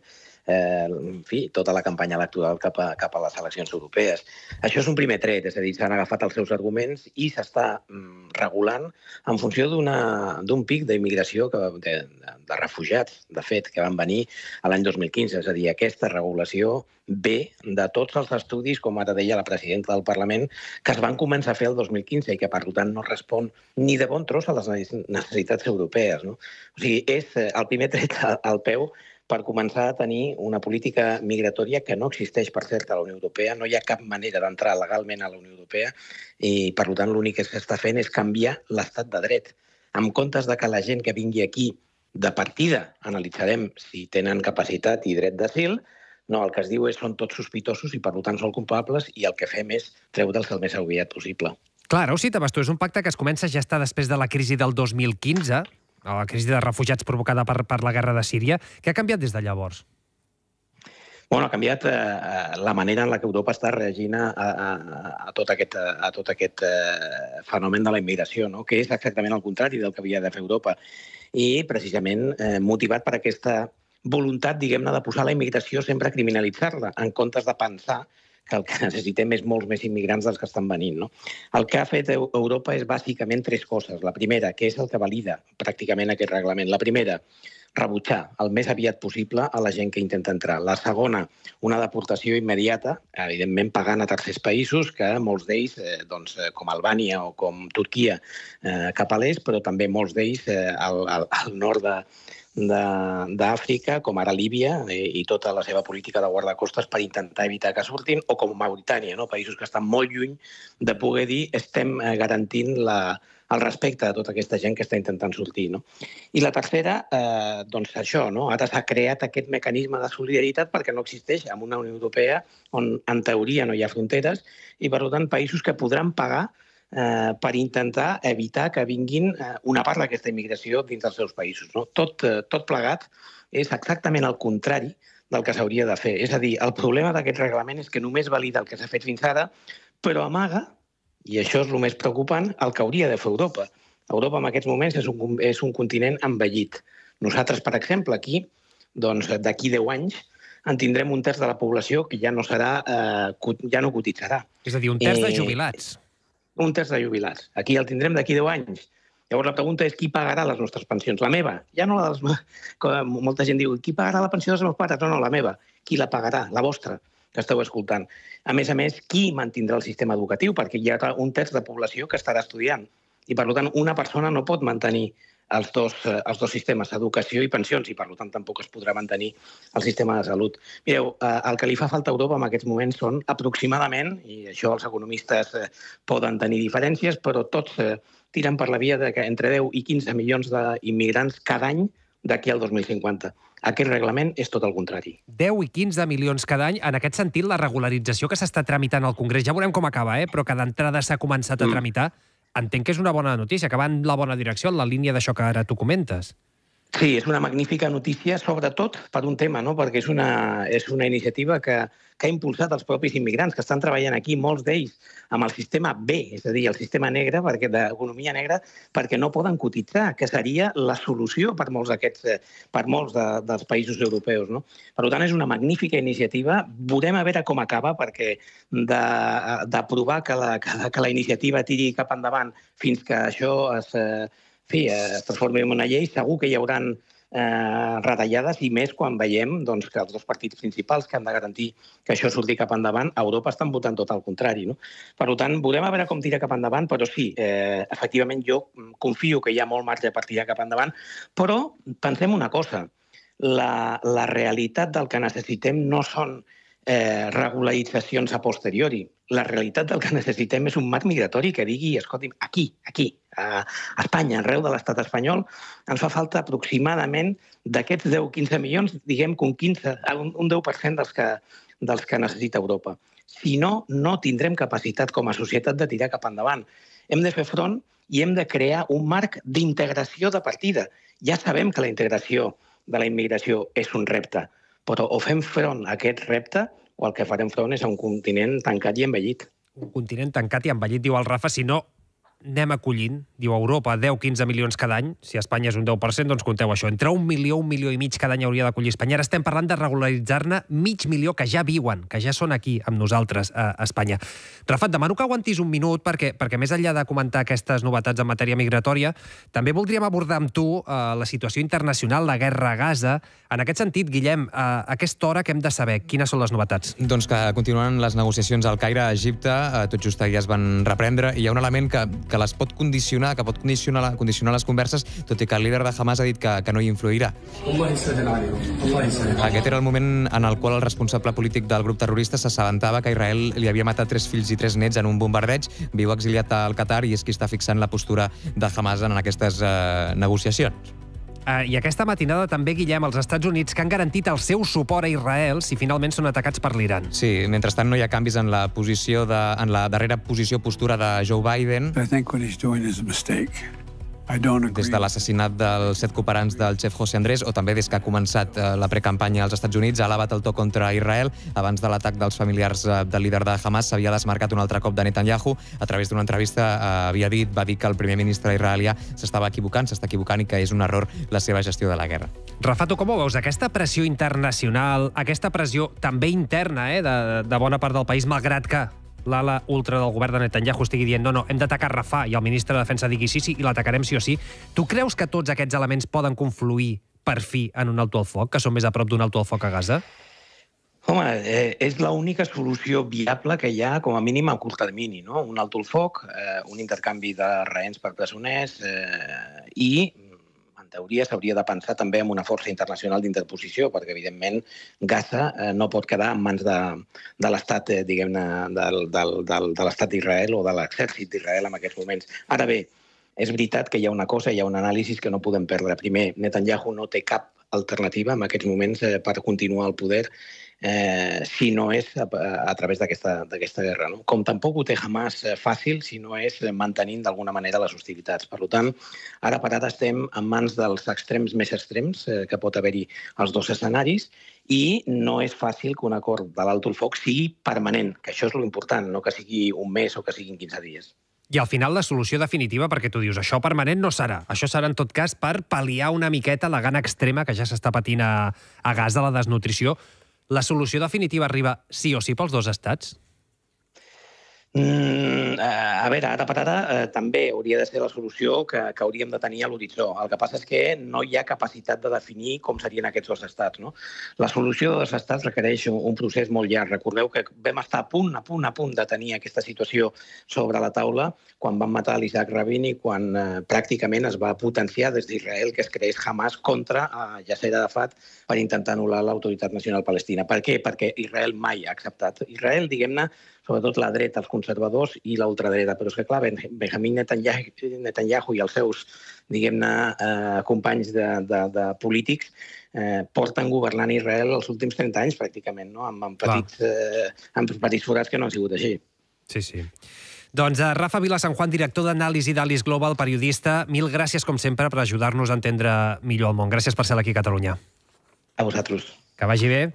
tota la campanya electoral cap a les eleccions europees. Això és un primer tret, és a dir, s'han agafat els seus arguments i s'està regulant en funció d'un pic d'immigració de refugiats, de fet, que van venir l'any 2015. És a dir, aquesta regulació ve de tots els estudis, com ara deia la presidenta del Parlament, que es van començar a fer el 2015 i que, per tant, no respon ni de bon tros a les necessitats europees. O sigui, és el primer tret al peu per començar a tenir una política migratòria que no existeix, per cert, a la Unió Europea. No hi ha cap manera d'entrar legalment a la Unió Europea i, per tant, l'únic que s'està fent és canviar l'estat de dret. En comptes de que la gent que vingui aquí de partida analitzarem si tenen capacitat i dret d'asil, no, el que es diu és són tots sospitosos i, per tant, són culpables i el que fem és treure'ls el més aviat possible. Clar, ho citaves tu, és un pacte que es comença a gestar després de la crisi del 2015, la crisi de refugiats provocada per la guerra de Síria. Què ha canviat des de llavors? Bueno, ha canviat la manera en la que Europa està reagint a tot aquest fenomen de la immigració, no? Que és exactament el contrari del que havia de fer Europa. I, precisament, motivat per aquesta voluntat, diguem-ne, de posar la immigració sempre a criminalitzar-la, en comptes de pensar que el que necessitem és molts més immigrants dels que estan venint. No? El que ha fet Europa és bàsicament tres coses. La primera, que és el que valida pràcticament aquest reglament. La primera, rebutjar el més aviat possible a la gent que intenta entrar. La segona, una deportació immediata, evidentment pagant a tercers països, que molts d'ells, com Albània o com Turquia, cap a l'est, però també molts d'ells al nord d'Àfrica, com ara Líbia, i tota la seva política de guardacostes per intentar evitar que surtin, o com Mauritània, països que estan molt lluny de poder dir estem garantint el respecte de tota aquesta gent que està intentant sortir. I la tercera, doncs això, ara s'ha creat aquest mecanisme de solidaritat perquè no existeix en una Unió Europea on en teoria no hi ha fronteres i, per tant, països que podran pagar per intentar evitar que vinguin una part d'aquesta immigració dins dels seus països. Tot plegat és exactament el contrari del que s'hauria de fer. És a dir, el problema d'aquest reglament és que només valida el que s'ha fet fins ara, però amaga, i això és el més preocupant, el que hauria de fer Europa. Europa en aquests moments és un continent envellit. Nosaltres, per exemple, aquí, d'aquí 10 anys, en tindrem un terç de la població que ja no cotitzarà. És a dir, un terç de jubilats. Un terç de jubilats. Aquí el tindrem d'aquí 10 anys. Llavors la pregunta és qui pagarà les nostres pensions? La meva. Ja no la dels... Molta gent diu, qui pagarà la pensió dels meus pares? No, la meva. Qui la pagarà? La vostra, que esteu escoltant. A més, qui mantindrà el sistema educatiu? Perquè hi ha un terç de població que estarà estudiant. I, per tant, una persona no pot mantenir els dos sistemes, educació i pensions, i per tant tampoc es podrà mantenir el sistema de salut. Mireu, el que li fa falta a Europa en aquests moments són aproximadament, i això els economistes poden tenir diferències, però tots tiren per la via de que entre 10 i 15 milions d'immigrants cada any d'aquí al 2050. Aquest reglament és tot el contrari. 10 i 15 milions cada any. En aquest sentit, la regularització que s'està tramitant al Congrés, ja veurem com acaba, però que d'entrada s'ha començat a tramitar, entenc que és una bona notícia, que va en la bona direcció, en la línia d'això que ara tu comentes. Sí, és una magnífica notícia, sobretot per un tema, perquè és una iniciativa que ha impulsat els propis immigrants, que estan treballant aquí, molts d'ells, amb el sistema B, és a dir, el sistema negre, d'economia negra, perquè no poden cotitzar, que seria la solució per molts dels països europeus. Per tant, és una magnífica iniciativa. Veurem a veure com acaba, perquè d'aprovar que la iniciativa tiri cap endavant fins que això es transformi en una llei, segur que hi haurà retallades, i més quan veiem que els dos partits principals que han de garantir que això surti cap endavant a Europa estan votant tot el contrari. Per tant, veurem a veure com tira cap endavant, però sí, efectivament jo confio que hi ha molt marge per tirar cap endavant, però pensem una cosa, la realitat del que necessitem no són regularitzacions a posteriori. La realitat del que necessitem és un marc migratori que digui, escolti'm, aquí, a Espanya, arreu de l'estat espanyol, ens fa falta aproximadament d'aquests 10-15 milions, diguem que un 10% dels que necessita Europa. Si no, no tindrem capacitat com a societat de tirar cap endavant. Hem de fer front i hem de crear un marc d'integració de partida. Ja sabem que la integració de la immigració és un repte, però o fem front a aquest repte o el que farem front és a un continent tancat i envellit. Un continent tancat i envellit, diu el Rafa, si no anem acollint, diu Europa, 10-15 milions cada any, si Espanya és un 10%, doncs compteu això, entre 1 milió i mig cada any hauria d'acollir Espanya. Ara estem parlant de regularitzar-ne 500.000 que ja viuen, que ja són aquí amb nosaltres a Espanya. Rafa, et demano que aguantis un minut, perquè més enllà de comentar aquestes novetats en matèria migratòria, també voldríem abordar amb tu la situació internacional, la guerra a Gaza. En aquest sentit, Guillem, a aquesta hora què hem de saber? Quines són les novetats? Doncs que continuen les negociacions al Caire, a Egipte, tot just ahir es van reprendre, i hi ha un element que les pot condicionar, que pot condicionar les converses, tot i que el líder de Hamas ha dit que no hi influirà. Aquest era el moment en el qual el responsable polític del grup terrorista s'assabentava que Israel li havia matat 3 fills i 3 nets en un bombardeig. Viu exiliat al Qatar i és qui està fixant la postura de Hamas en aquestes negociacions. I aquesta matinada també, Guillem, els Estats Units que han garantit el seu suport a Israel si finalment són atacats per l'Iran. Sí, mentrestant no hi ha canvis en la darrera postura de Joe Biden. I think what he's doing is a mistake. Des de l'assassinat dels 7 cooperants del xef José Andrés, o també des que ha començat la precampanya als Estats Units, ha elevat el to contra Israel. Abans de l'atac dels familiars del líder de Hamas s'havia desmarcat un altre cop de Netanyahu. A través d'una entrevista va dir que el primer ministre israelià s'està equivocant i que és un error la seva gestió de la guerra. Rafa, tu com ho veus? Aquesta pressió internacional, aquesta pressió també interna de bona part del país, malgrat que l'ala ultra del govern de Netanyahu estigui dient no, hem d'atacar Rafah, i el ministre de Defensa digui sí, i l'atacarem sí o sí. Tu creus que tots aquests elements poden confluir per fi en un alto al foc, que són més a prop d'un alto al foc a Gaza? Home, és l'única solució viable que hi ha, com a mínim a curt termini, no? Un alto al foc, un intercanvi de rehens per presoners i En teoria s'hauria de pensar també en una força internacional d'interposició, perquè, evidentment, Gaza no pot quedar en mans de l'estat, diguem-ne, de l'estat d'Israel o de l'exèrcit d'Israel en aquests moments. Ara bé, és veritat que hi ha una cosa, hi ha un anàlisi que no podem perdre. Primer, Netanyahu no té cap alternativa en aquests moments per continuar al poder si no és a través d'aquesta guerra. No? Com tampoc ho té Hamas fàcil si no és mantenint d'alguna manera les hostilitats. Per tant, ara per ara estem en mans dels extrems més extrems que pot haver-hi als dos escenaris i no és fàcil que un acord de l'alto el foc sigui permanent, que això és l'important, no que sigui un mes o que siguin 15 dies. I al final la solució definitiva, perquè tu dius això permanent no serà. Això serà en tot cas per pal·liar una miqueta la gana extrema que ja s'està patint a Gaza, la desnutrició. La solució definitiva arriba sí o sí pels dos estats? A veure, ara per ara també hauria de ser la solució que hauríem de tenir a l'horitzó. El que passa és que no hi ha capacitat de definir com serien aquests dos estats. No? La solució de dos estats requereix un procés molt llarg. Recordeu que vam estar a punt de tenir aquesta situació sobre la taula quan van matar l'Isaac Rabin i quan pràcticament es va potenciar des d'Israel que es creés Hamas contra Yasser Arafat per intentar anul·lar l'Autoritat Nacional Palestina. Per què? Perquè Israel mai ha acceptat. Israel, diguem-ne, sobretot la dreta, els conservadors i la ultradreta. Però és que, clar, Benjamin Netanyahu i els seus, diguem-ne, companys de polítics porten governant Israel els últims 30 anys, pràcticament, no? amb petits forats que no han sigut així. Sí, sí. Doncs Rafa Vila San Juan, director d'anàlisi d'Alice Global, periodista, mil gràcies, com sempre, per ajudar-nos a entendre millor el món. Gràcies per ser aquí a Catalunya. A vosaltres. Que vagi bé.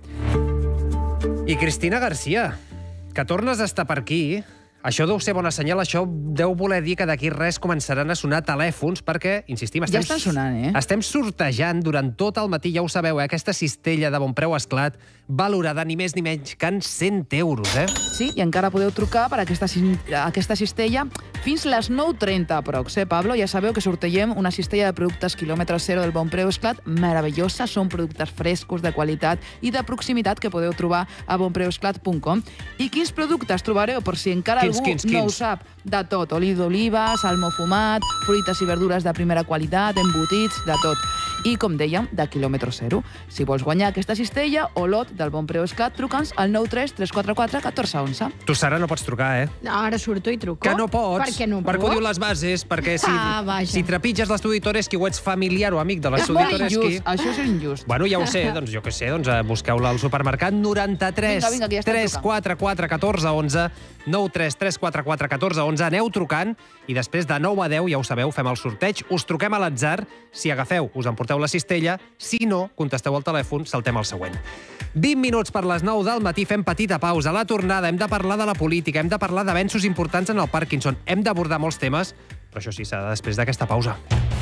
I Cristina Garcia, que tornes a estar per aquí, això deu ser bona senyal, això deu voler dir que d'aquí res començaran a sonar telèfons perquè, insistim, ja estan sonant, estem sortejant durant tot el matí, ja ho sabeu, aquesta cistella de bon preu esclat, valorada ni més ni menys que en 100 euros, Sí, i encara podeu trucar per aquesta cistella fins les 9:30 aprox, Pablo? Ja sabeu que sortegem una cistella de productes quilòmetre zero del bon preu esclat, meravellosa, són productes frescos, de qualitat i de proximitat que podeu trobar a bonpreuesclat.com. I quins productes trobareu, per si encara algú no ho sap? De tot, oli d'oliva, salmó fumat, fruites i verdures de primera qualitat, embotits, de tot. I, com dèiem, de quilòmetre zero. Si vols guanyar aquesta cistella o lot del bon preu esclat, truca'ns al 93 344 1411. Tu, Sara, no pots trucar, Ara surto i truco. Que no pots. Per què no perquè ho diu les bases, perquè si trepitges l'estudi Toreski o ets familiar o amic de l'estudi Toreski... És molt injust, això és injust. Bueno, ja ho sé, doncs jo què sé, busqueu-la al supermercat 93 344 1411, 93 344 1411, aneu trucant i després de 9 a 10, ja ho sabeu, fem el sorteig, us truquem a l'atzar, si agafeu, us emporteu la cistella, si no, contesteu al telèfon, saltem al següent. 20 minuts per les 9 del matí, fem petita pausa. A la tornada hem de parlar de la política, hem de parlar d'avenços importants en el Parkinson, hem d'abordar molts temes, però això sí, serà després d'aquesta pausa.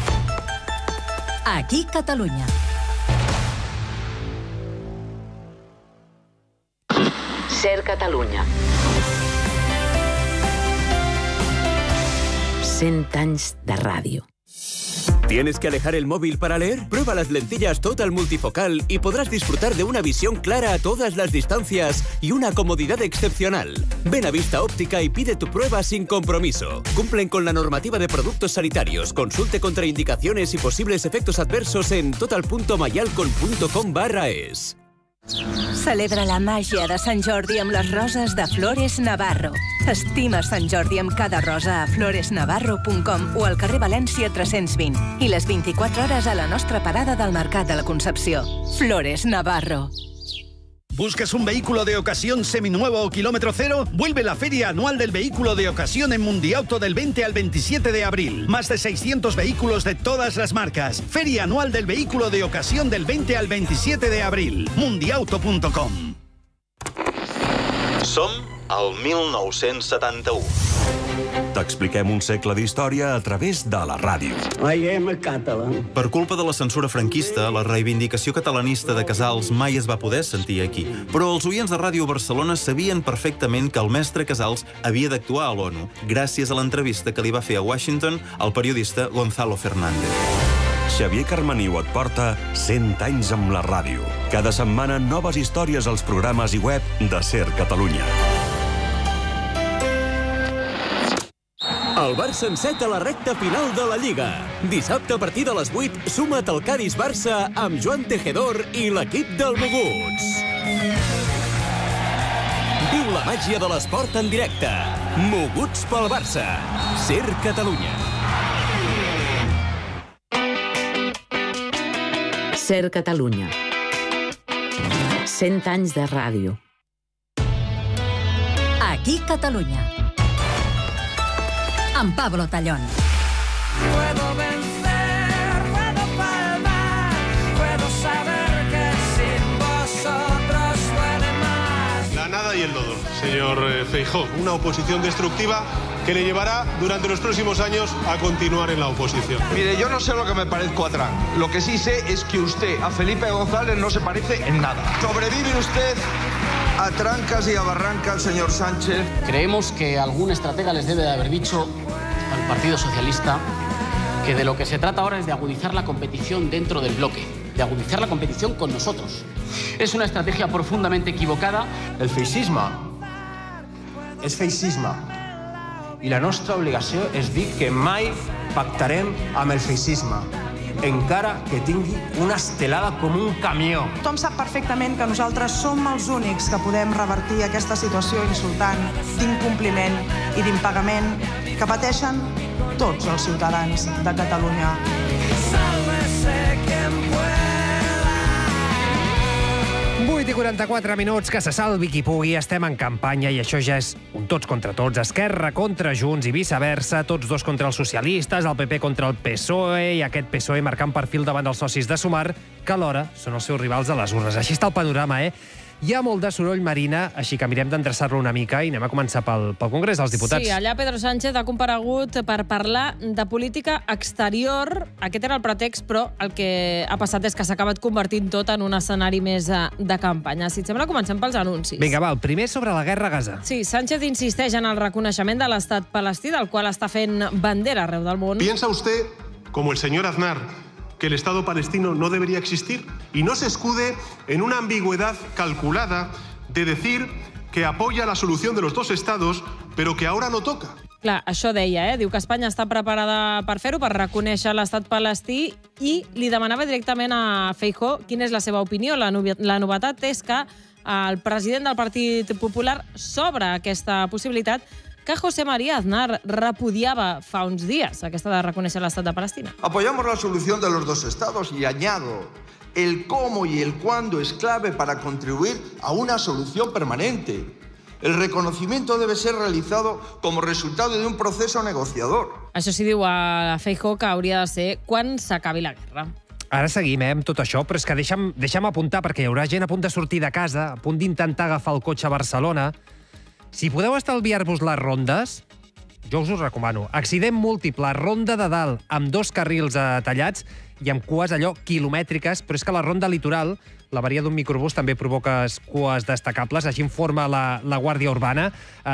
Aquí Catalunya. Ser Catalunya. 100 anys de ràdio. ¿Tienes que alejar el móvil para leer? Prueba las lentillas Total Multifocal y podrás disfrutar de una visión clara a todas las distancias y una comodidad excepcional. Ven a Vista Óptica y pide tu prueba sin compromiso. Cumplen con la normativa de productos sanitarios. Consulte contraindicaciones y posibles efectos adversos en total.mayalcon.com/es. Celebra la màgia de Sant Jordi amb les roses de Flores Navarro. Estima Sant Jordi amb cada rosa a floresnavarro.com o al carrer València 320 i les 24 hores a la nostra parada del Mercat de la Concepció. Flores Navarro. ¿Buscas un vehículo de ocasión seminuevo o kilómetro cero? Vuelve la Feria Anual del Vehículo de Ocasión en Mundiauto del 20 al 27 de abril. Más de 600 vehículos de todas las marcas. Feria Anual del Vehículo de Ocasión del 20 al 27 de abril. Mundiauto.com. Som al 1971. T'expliquem un segle d'història a través de la ràdio. I am a Catalan. Per culpa de la censura franquista, la reivindicació catalanista de Casals mai es va poder sentir aquí. Però els oients de Ràdio Barcelona sabien perfectament que el mestre Casals havia d'actuar a l'ONU, gràcies a l'entrevista que li va fer a Washington el periodista Gonzalo Fernández. Xavier Carmaniu et porta 100 anys amb la ràdio. Cada setmana noves històries als programes i web de Ser Catalunya. El Barça enceta la recta final de la Lliga. Dissabte a partir de les 8, suma't al Cádiz-Barça amb Joan Tejedor i l'equip del Moguts. Viu la màgia de l'esport en directe. Moguts pel Barça. Ser Catalunya. Ser Catalunya. 100 anys de ràdio. Aquí Catalunya. Amb Pablo Tallón. Puedo vencer, puedo palmar, puedo saber que sin vosotros duele más. La nada y el lodo, señor Feijóo. Una oposición destructiva que le llevará durante los próximos años a continuar en la oposición. Mire, yo no sé lo que me parezco a Trump. Lo que sí sé es que usted a Felipe González no se parece en nada. ¿Sobrevive usted a trancas y a barrancas, señor Sánchez? Creemos que algún estratega les debe de haber dicho al Partido Socialista que de lo que se trata ahora es de agudizar la competición dentro del bloque, de agudizar la competición con nosotros. És una estratègia profundament equivocada. El feixisme és feixisme i la nostra obligació és dir que mai pactarem amb el feixisme, encara que tingui una estelada com un camió. Tothom sap perfectament que nosaltres som els únics que podem revertir aquesta situació insultant d'incompliment i d'impagament que pateixen tots els ciutadans de Catalunya. Sálvese quien pueda. 8 i 44 minuts, que se salvi qui pugui. Estem en campanya i això ja és un tots contra tots. Esquerra contra Junts i viceversa, tots dos contra els socialistes, el PP contra el PSOE i aquest PSOE marcant perfil davant dels socis de Sumar, que alhora són els seus rivals a les urnes. Així està el panorama, Hi ha molt de soroll, Marina, així que mirem d'endreçar-lo una mica i anem a començar pel Congrés dels Diputats. Sí, allà Pedro Sánchez ha comparegut per parlar de política exterior. Aquest era el pretext, però el que ha passat és que s'ha acabat convertint tot en un escenari més de campanya. Si et sembla, comencem pels anuncis. Vinga, va, el primer sobre la guerra a Gaza. Sí, Sánchez insisteix en el reconeixement de l'estat palestí, del qual està fent bandera arreu del món. ¿Piensa usted, como el señor Aznar, que el Estado palestino no debería existir? Y no se escude en una ambigüedad calculada de decir que apoya la solución de los dos estados, pero que ahora no toca. Clar, això deia, Diu que Espanya està preparada per fer-ho, per reconèixer l'estat palestí, i li demanava directament a Feijóo quina és la seva opinió. La novetat és que el president del Partit Popular s'obre aquesta possibilitat que José María Aznar repudiava fa uns dies, aquesta de reconèixer l'estat de Palestina. Apoyamos la solución de los dos estados y añado, el cómo y el cuándo es clave para contribuir a una solución permanente. El reconocimiento debe ser realizado como resultado de un proceso negociador. Això sí, diu a Feijóo que hauria de ser quan s'acabi la guerra. Ara seguim amb tot això, però és que deixa'm apuntar, perquè hi haurà gent a punt de sortir de casa, a punt d'intentar agafar el cotxe a Barcelona. Si podeu estalviar-vos les rondes, jo us ho recomano. Accident múltiple, ronda de dalt, amb 2 carrils tallats i amb cues allò quilomètriques, però és que la ronda litoral, la varia d'un microbús, també provoca cues destacables, així informa la Guàrdia Urbana.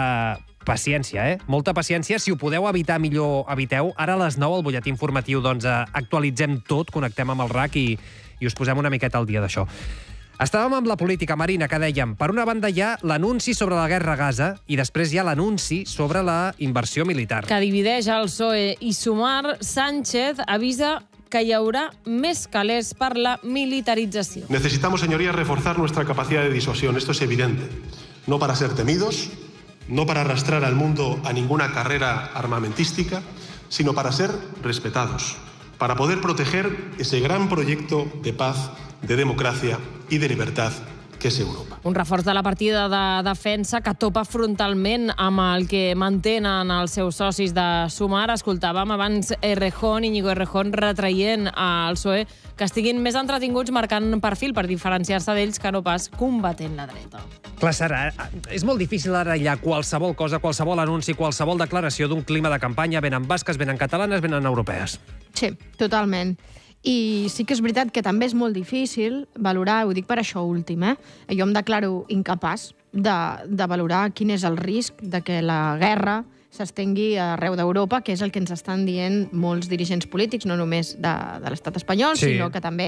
Paciència, molta paciència. Si ho podeu evitar, millor eviteu. Ara a les 9, al butlletí informatiu, doncs actualitzem tot, connectem amb el RAC i us posem una miqueta al dia d'això. Estàvem amb la política, Marina, que dèiem, per una banda hi ha l'anunci sobre la guerra a Gaza i després hi ha l'anunci sobre la inversió militar. Que divideix el PSOE i Sumar. Sánchez avisa que hi haurà més calés per la militarització. Necesitamos, señorías, reforzar nuestra capacidad de disuasión. Esto es evidente. No para ser temidos, no para arrastrar al mundo a ninguna carrera armamentística, sino para ser respetados, para poder proteger ese gran proyecto de paz, de democracia y de libertad que és Europa. Un reforç de la partida de defensa que topa frontalment amb el que mantenen els seus socis de Sumar. Escoltàvem abans Íñigo Errejón retraient al PSOE que estiguin més entretinguts marcant perfil per diferenciar-se d'ells que no pas combatent la dreta. Clar, Sara, és molt difícil ara aïllar qualsevol cosa, qualsevol anunci, qualsevol declaració d'un clima de campanya, venen basques, venen catalanes, venen europees. Sí, totalment. I sí que és veritat que també és molt difícil valorar, ho dic per això últim, jo em declaro incapaç de valorar quin és el risc de que la guerra s'estengui arreu d'Europa, que és el que ens estan dient molts dirigents polítics, no només de l'estat espanyol, sinó que també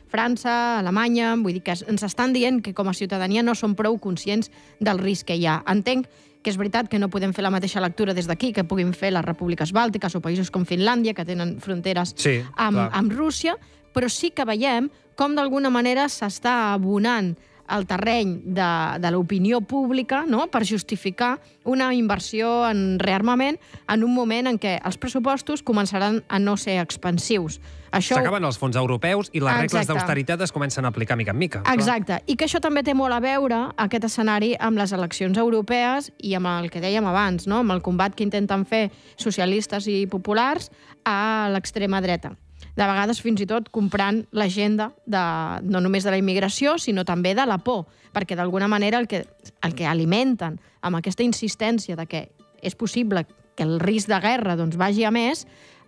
França, Alemanya, vull dir que ens estan dient que com a ciutadania no som prou conscients del risc que hi ha. Entenc que és veritat que no podem fer la mateixa lectura des d'aquí que puguin fer les repúbliques bàltiques o països com Finlàndia, que tenen fronteres amb Rússia, però sí que veiem com d'alguna manera s'està abonant el terreny de l'opinió pública, no?, per justificar una inversió en rearmament en un moment en què els pressupostos començaran a no ser expansius. S'acaben els fons europeus i les regles d'austeritat es comencen a aplicar mica en mica. Exacte. I que això també té molt a veure, aquest escenari, amb les eleccions europees i amb el que dèiem abans, no?, amb el combat que intenten fer socialistes i populars a l'extrema dreta. De vegades fins i tot comprant l'agenda no només de la immigració, sinó també de la por, perquè d'alguna manera el que alimenten amb aquesta insistència de que és possible que el risc de guerra vagi a més,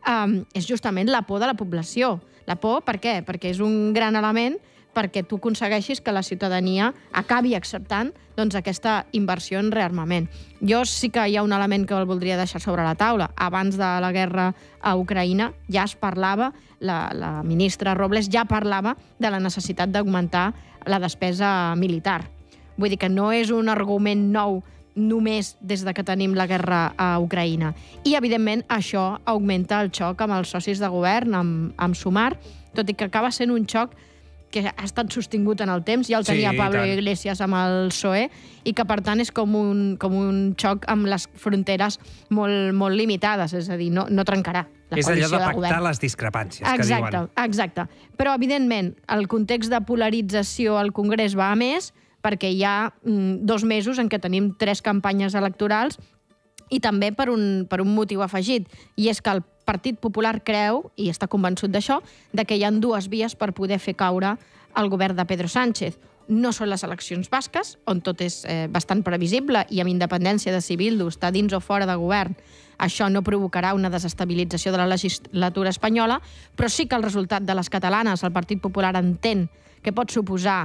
és justament la por de la població. La por, per què? Perquè és un gran element perquè tu aconsegueixis que la ciutadania acabi acceptant aquesta inversió en rearmament. Jo sí que hi ha un element que el voldria deixar sobre la taula. Abans de la guerra a Ucraïna ja es parlava, la ministra Robles ja parlava de la necessitat d'augmentar la despesa militar. Vull dir que no és un argument nou només des de que tenim la guerra a Ucraïna. I, evidentment, això augmenta el xoc amb els socis de govern, amb Sumar, tot i que acaba sent un xoc que ha estat sostingut en el temps, ja el tenia Pablo Iglesias amb el PSOE, i que, per tant, és com un xoc amb les fronteres molt limitades, és a dir, no trencarà la coalició de govern. És allò de pactar les discrepàncies, que diuen. Exacte. Però, evidentment, el context de polarització al Congrés va a més, perquè hi ha 2 mesos en què tenim 3 campanyes electorals, i també per un motiu afegit, i és que el Partit Popular creu, i està convençut d'això, que hi ha 2 vies per poder fer caure el govern de Pedro Sánchez. No són les eleccions basques, on tot és bastant previsible, i amb independència de si Bildu està dins o fora de govern, això no provocarà una desestabilització de la legislatura espanyola, però sí que el resultat de les catalanes, el Partit Popular entén que pot suposar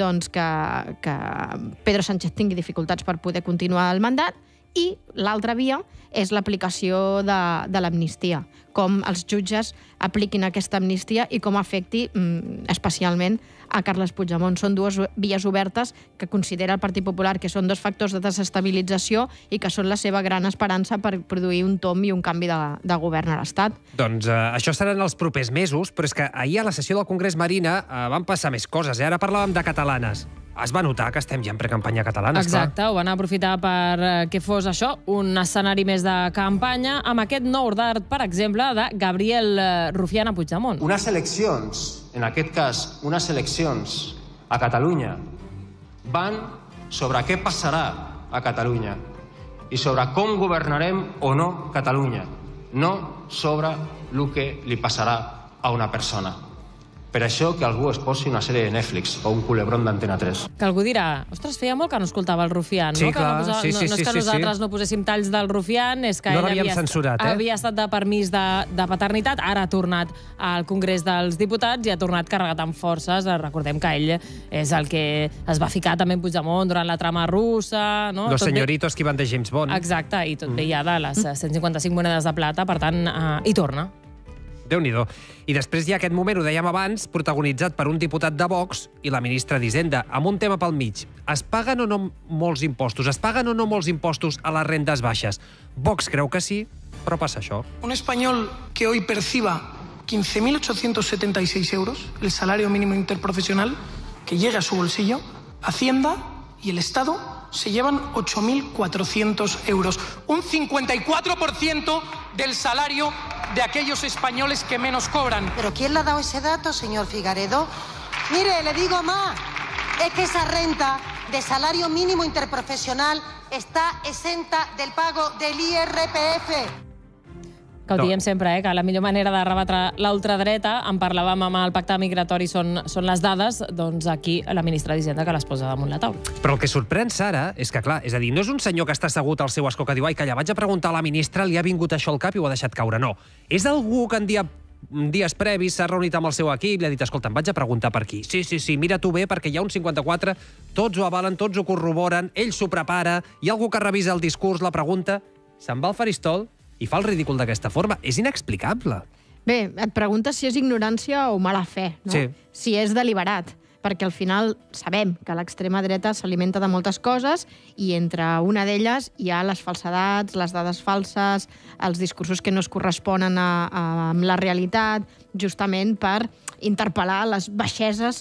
que Pedro Sánchez tingui dificultats per poder continuar el mandat, i l'altra via és l'aplicació de l'amnistia, com els jutges apliquin aquesta amnistia i com afecti especialment a Carles Puigdemont. Són 2 vies obertes que considera el Partit Popular que són 2 factors de desestabilització i que són la seva gran esperança per produir un tomb i un canvi de govern a l'Estat. Doncs això seran els propers mesos, però és que ahir a la sessió del Congrés Marina van passar més coses. Ara parlàvem de catalanes. Es va notar que estem ja en precampanya catalana, esclar. Exacte, ho van aprofitar per que fos això, un escenari més de campanya, amb aquest nou d'art, per exemple, de Gabriel Rufián a Puigdemont. Unes eleccions, en aquest cas, unes eleccions a Catalunya, van sobre què passarà a Catalunya i sobre com governarem o no Catalunya, no sobre el que li passarà a una persona. Per això que algú es posi una sèrie de Netflix o un culebrón d'Antena 3. Que algú dirà, ostres, feia molt que no escoltava el Rufián, no? Sí, clar. No és que nosaltres no poséssim talls del Rufián, és que ell havia estat de permís de paternitat, ara ha tornat al Congrés dels Diputats i ha tornat carregat amb forces. Recordem que ell és el que es va ficar també en Puigdemont durant la trama russa, no? Los señoritos que iban de James Bond. Exacte, i tot ve ja de les 155 monedes de plata, per tant, hi torna. Déu-n'hi-do. I després hi ha aquest moment, ho dèiem abans, protagonitzat per un diputat de Vox i la ministra d'Hisenda, amb un tema pel mig. Es paguen o no molts impostos? Es paguen o no molts impostos a les rendes baixes? Vox creu que sí, però passa això. Un español que hoy perciba 15.876 euros, el salario mínimo interprofesional, que llegue a su bolsillo, Hacienda y el Estado se llevan 8.400 euros. Un 54% del salario de aquellos españoles que menos cobran. ¿Pero quién le ha dado ese dato, señor Figaredo? Mire, le digo más. Es que esa renta de salario mínimo interprofesional está exenta del pago del IRPF. Que ho diem sempre, que la millor manera de rebatre l'ultradreta, en parlàvem amb el pacte migratori, són les dades, doncs aquí la ministra d'Hisenda que les posa damunt la taula. Però el que sorprèn, Sara, és que, clar, és a dir, no és un senyor que està assegut al seu escó que diu, ai, que allà vaig a preguntar a la ministra, li ha vingut això al cap i ho ha deixat caure. No. És algú que en dies previs s'ha reunit amb el seu equip i li ha dit, escolta, em vaig a preguntar per aquí. Sí, mira tu bé, perquè hi ha un 54, tots ho avalen, tots ho corroboren, ell s'ho prepara, hi ha algú que revisa el discurs, la pregunta, se'n va al faristol i fa el ridícul d'aquesta forma. És inexplicable. Bé, et preguntes si és ignorància o mala fe, no? Sí. Si és deliberat, perquè al final sabem que l'extrema dreta s'alimenta de moltes coses i entre una d'elles hi ha les falsedats, les dades falses, els discursos que no es corresponen amb la realitat, justament per interpel·lar les baixeses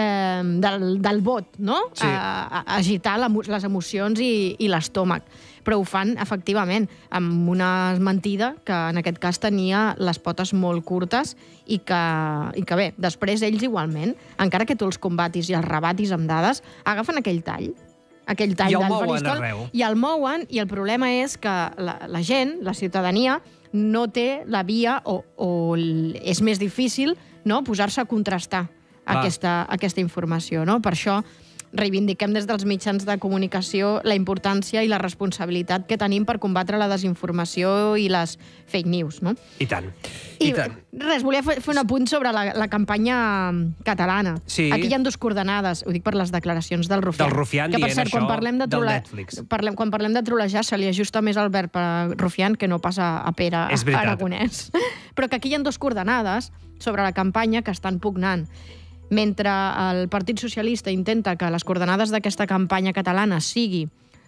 del vot, no? Sí. Agitar les emocions i l'estómac. Però ho fan, efectivament, amb una mentida que en aquest cas tenia les potes molt curtes i que bé, després ells igualment, encara que tu els combatis i els rebatis amb dades, agafen aquell tall I el del mouen faristol arreu. i el mouen, i el problema és que la gent, la ciutadania, no té la via o és més difícil, no, posar-se a contrastar aquesta informació, no? Per això reivindiquem des dels mitjans de comunicació la importància i la responsabilitat que tenim per combatre la desinformació i les fake news, no? I tant. Res, volia fer un apunt sobre la campanya catalana. Sí. Aquí hi ha dues coordenades, ho dic per les declaracions del Rufián. Del Rufián que, per dient cert, quan això parlem de del Netflix. quan parlem de trolejar se li ajusta més al verb a Rufián que no pas a Pere És veritat. Aragonès. Però que aquí hi ha dues coordenades sobre la campanya que estan pugnant. Mentre el Partit Socialista intenta que les coordenades d'aquesta campanya catalana sigui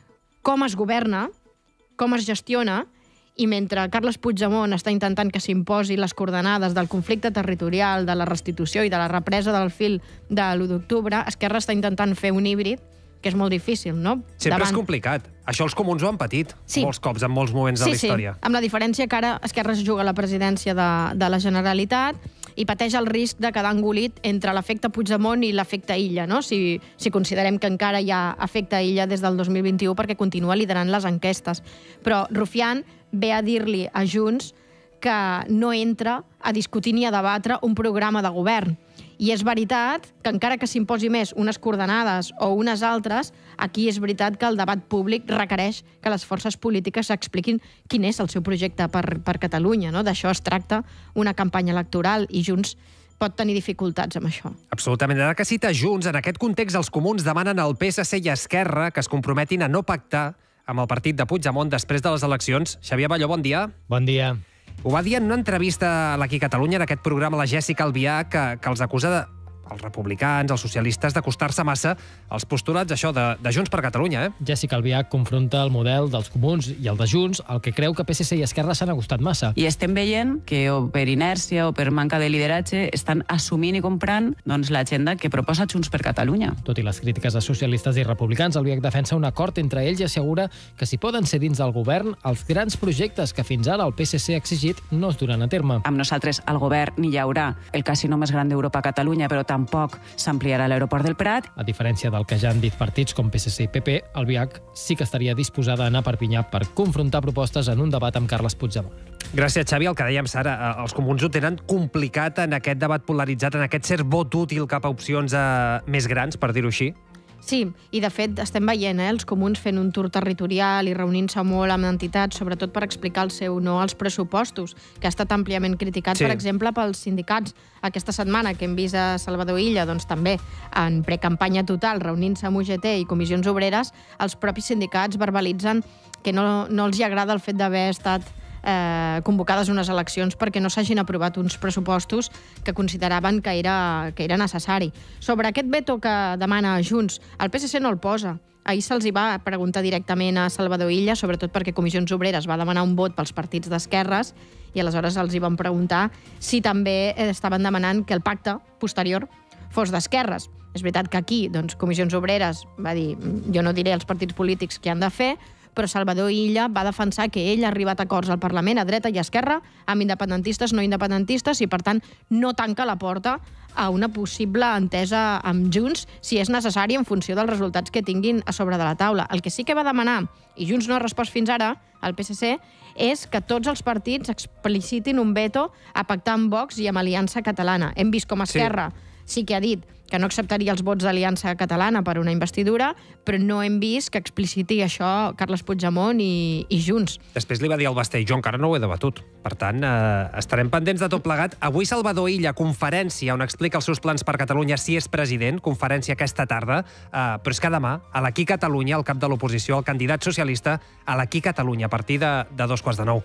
com es governa, com es gestiona, i mentre Carles Puigdemont està intentant que s'imposi les coordenades del conflicte territorial, de la restitució i de la represa del fil de l'1 d'octubre, Esquerra està intentant fer un híbrid que és molt difícil, no? Sempre és complicat. Això els comuns ho han patit molts cops, en molts moments de la història. Sí, amb la diferència que ara Esquerra es juga la presidència de la Generalitat i pateix el risc de quedar engolit entre l'efecte Puigdemont i l'efecte Illa, no? Si considerem que encara hi ha efecte Illa des del 2021 perquè continua liderant les enquestes. Però Rufián ve a dir-li a Junts que no entra a discutir ni a debatre un programa de govern. I és veritat que encara que s'imposi més unes coordenades o unes altres, aquí és veritat que el debat públic requereix que les forces polítiques expliquin quin és el seu projecte per Catalunya, no? D'això es tracta una campanya electoral i Junts pot tenir dificultats amb això. Absolutament. Ara que cita Junts, en aquest context els comuns demanen al PSC i Esquerra que es comprometin a no pactar amb el partit de Puigdemont després de les eleccions. Xavier Balló, bon dia. Bon dia. Ho va dir en una entrevista a l'Aquí Catalunya, en aquest programa, la Jèssica Albiach, que els acusa els republicans, els socialistes, d'acostar-se massa als postulats, això, de Junts per Catalunya, Jèssica Albiach confronta el model dels comuns i el de Junts, el que creu que PSC i Esquerra s'han acostat massa. I estem veient que o per inèrcia o per manca de lideratge estan assumint i comprant l'agenda que proposa Junts per Catalunya. Tot i les crítiques de socialistes i republicans, Albiach defensa un acord entre ells i assegura que si poden ser dins del govern, els grans projectes que fins ara el PSC ha exigit no es duran a terme. Amb nosaltres al govern ni hi haurà el casino més gran d'Europa a Catalunya, però tampoc s'ampliarà l'aeroport del Prat. A diferència del que ja han dit partits com PSC i PP, Albiach sí que estaria disposada a anar a Perpinyà per confrontar propostes en un debat amb Carles Puigdemont. Gràcies, Xavi. El que dèiem, Sara, els comuns ho tenen complicat en aquest debat polaritzat, en aquest cert vot útil cap a opcions més grans, per dir-ho així. Sí, i de fet estem veient els comuns fent un tour territorial i reunint-se molt amb entitats, sobretot per explicar el seu no als pressupostos, que ha estat àmpliament criticat, per exemple, pels sindicats. Aquesta setmana que hem vist a Salvador Illa, doncs també en precampanya total, reunint-se amb UGT i comissions obreres, els propis sindicats verbalitzen que no els hi agrada el fet d'haver estat convocades unes eleccions perquè no s'hagin aprovat uns pressupostos que consideraven que era necessari. Sobre aquest veto que demana Junts, el PSC no el posa. Ahir se'ls hi va preguntar directament a Salvador Illa, sobretot perquè Comissions Obreres va demanar un vot pels partits d'esquerres, i aleshores els hi van preguntar si també estaven demanant que el pacte posterior fos d'esquerres. És veritat que aquí, doncs, Comissions Obreres va dir, jo no diré als partits polítics què han de fer, però Salvador Illa va defensar que ell ha arribat a acords al Parlament a dreta i a esquerra amb independentistes, no independentistes, i per tant no tanca la porta a una possible entesa amb Junts si és necessari en funció dels resultats que tinguin a sobre de la taula. El que sí que va demanar, i Junts no ha respost fins ara, al PSC, és que tots els partits explicitin un veto a pactar amb Vox i amb Aliança Catalana. Hem vist com Esquerra sí que ha dit que no acceptaria els vots d'Aliança Catalana per una investidura, però no hem vist que expliciti això Carles Puigdemont i Junts. Després li va dir al Basté, jo encara no ho he debatut. Per tant, estarem pendents de tot plegat. Avui Salvador Illa, conferència on explica els seus plans per Catalunya si és president, conferència aquesta tarda, però és que demà, a l'Aquí Catalunya, el cap de l'oposició, el candidat socialista, a l'Aquí Catalunya, a partir de 2:15.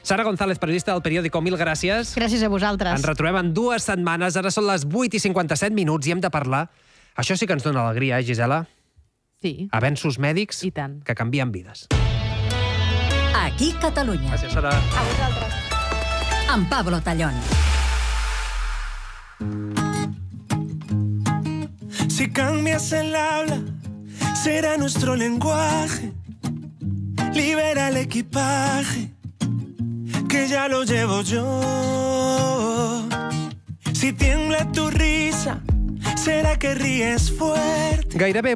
Sara González, periodista del periòdico, mil gràcies. Gràcies a vosaltres. Ens retrobem en 2 setmanes. Ara són les 8:57 i hem de parlar. Això sí que ens dona alegria, Gisela? Sí. Avenços mèdics I tant. que canvien vides. Aquí Catalunya. Gràcies, Sara. A vosaltres. Amb Pablo Tallón. Si cambias el habla, será nuestro lenguaje. Libera el equipaje, que ya lo llevo yo. Si tiembla tu risa, será que ries fuerte. Gairebé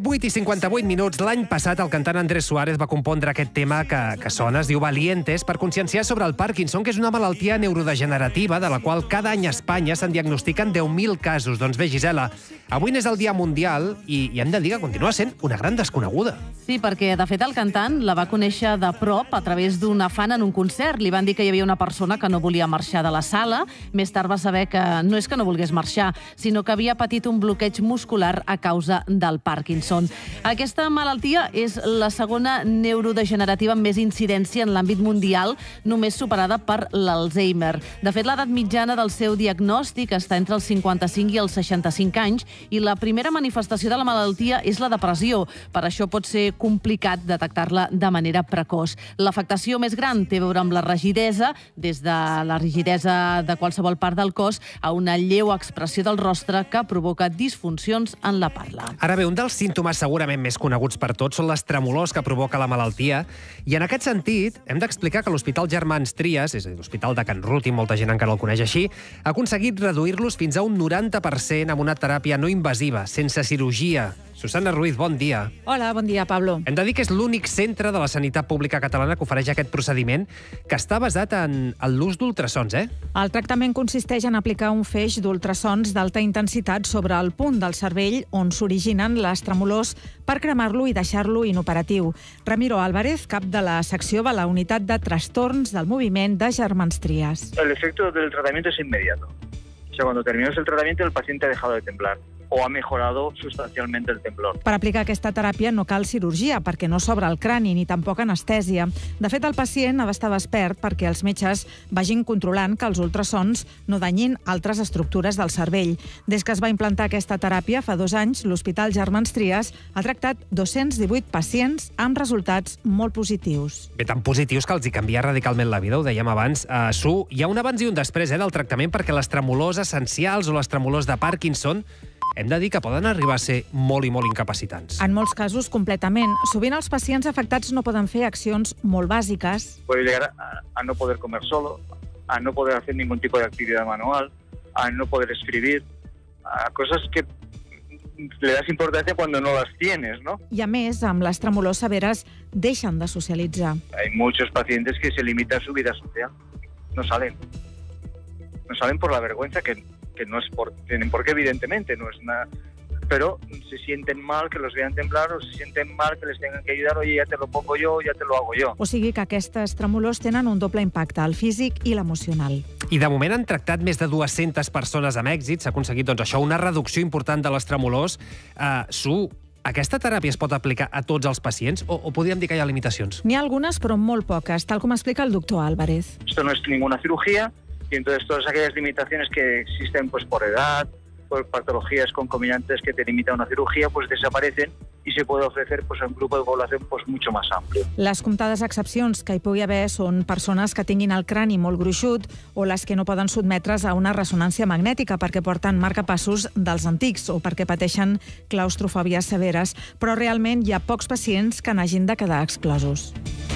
8:58. L'any passat el cantant Andrés Suárez va compondre aquest tema que sona, es diu Valientes, per conscienciar sobre el Parkinson, que és una malaltia neurodegenerativa de la qual cada any a Espanya se'n diagnostiquen 10.000 casos. Doncs bé, Gisela, avui n'és el Dia Mundial i hem de dir que continua sent una gran desconeguda. Sí, perquè, de fet, el cantant la va conèixer de prop a través d'una fan en un concert. Li van dir que hi havia una persona que no volia marxar de la sala. Més tard va saber que no és que no volgués marxar, sinó que havia patit un bloqueig muscular a causa del Parkinson. Aquesta malaltia és la segona neurodegenerativa amb més incidència en l'àmbit mundial, només superada per l'Alzheimer. De fet, l'edat mitjana del seu diagnòstic està entre els 55 i els 65 anys i la primera manifestació de la malaltia és la depressió. Per això pot ser complicat detectar-la de manera precoç. L'afectació més gran té a veure amb la rigidesa, des de la rigidesa de qualsevol part del cos a una lleu expressió del rostre que provoca disfuncions en la parla. Ara bé, un dels símptomes segurament més coneguts per tots són les tremolors que provoca la malaltia, i en aquest sentit hem d'explicar que l'Hospital Germans Trias, és a dir, l'Hospital de Can Ruti, molta gent encara el coneix així, ha aconseguit reduir-los fins a un 90% amb una teràpia no invasiva, sense cirurgia. Susana Ruiz, bon dia. Hola, bon dia, Pablo. Hem de dir que és l'únic centre de la sanitat pública catalana que ofereix aquest procediment, que està basat en l'ús d'ultrasons, El tractament consisteix en aplicar un feix d'ultrasons d'alta intensitat sobre el punt del cervell on s'originen les tremolors per cremar-lo i deixar-lo inoperatiu. Ramiro Álvarez, cap de la secció de la unitat de trastorns del moviment de Germans Trias. El efecto del tratamiento es inmediato. O sea, cuando terminas el tratamiento, el paciente ha dejado de temblar o ha mejorado sustancialmente el temblor. Per aplicar aquesta teràpia no cal cirurgia, perquè no s'obre el crani ni tampoc anestèsia. De fet, el pacient ha d'estar despert perquè els metges vagin controlant que els ultrasons no danyin altres estructures del cervell. Des que es va implantar aquesta teràpia fa 2 anys, l'Hospital Germans Trias ha tractat 218 pacients amb resultats molt positius. Bé, tan positius que els hi canvia radicalment la vida, ho dèiem abans. Su, hi ha un abans i un després del tractament, perquè les tremolors essencials o les tremolors de Parkinson hem de dir que poden arribar a ser molt i molt incapacitants. En molts casos, completament. Sovint els pacients afectats no poden fer accions molt bàsiques. Puede llegar a no poder comer solo, a no poder hacer ningún tipo de actividad manual, a no poder escribir, a cosas que le das importancia cuando no las tienes, ¿no? I a més, amb les tremolors severes, deixen de socialitzar. Hay muchos pacientes que se limitan su vida social. No salen. No salen por la vergüenza que no es tienen por qué, evidentemente, no es nada, pero se sienten mal que los vean temblar o se sienten mal que les tengan que ayudar, oye, ya te lo pongo yo, ya te lo hago yo. O sigui que aquestes tremolors tenen un doble impacte, el físic i l'emocional. I de moment han tractat més de 200 persones amb èxit, s'ha aconseguit doncs, això, una reducció important de les tremolors. Aquesta teràpia es pot aplicar a tots els pacients o podríem dir que hi ha limitacions? N'hi ha algunes, però molt poques, tal com explica el doctor Álvarez. Esto no es ninguna cirugía, y entonces todas aquellas limitaciones que existen pues por edad, por patologías concomitantes que te limitan una cirugía, pues desaparecen y se puede ofrecer pues a un grupo de población pues mucho más amplio. Les comptades excepcions que hi pugui haver són persones que tinguin el crani molt gruixut o les que no poden sotmetre's a una ressonància magnètica perquè porten marcapassos dels antics o perquè pateixen claustrofòbies severes, però realment hi ha pocs pacients que n'hagin de quedar exclosos.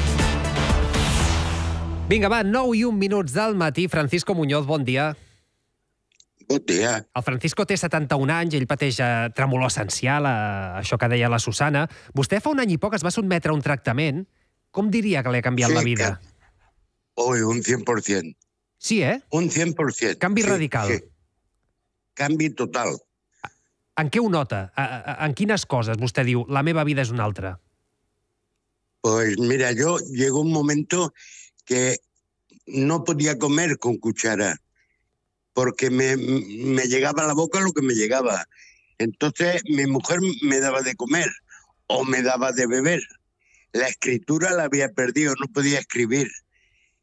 Vinga, va, 9:01 del matí. Francisco Muñoz, bon dia. Bon dia. El Francisco té 71 anys, ell pateix tremolor essencial, això que deia la Susana. Vostè fa un any i poc es va sotmetre a un tractament. Com diria que li ha canviat la vida? Un 100%. Sí, Un 100%. Canvi radical. Sí. Canvi total. En què ho nota? En quines coses vostè diu, la meva vida és una altra? Pues mira, yo llegó un momento que no podía comer con cuchara, porque me llegaba a la boca lo que me llegaba. Entonces mi mujer me daba de comer o me daba de beber. La escritura la había perdido, no podía escribir.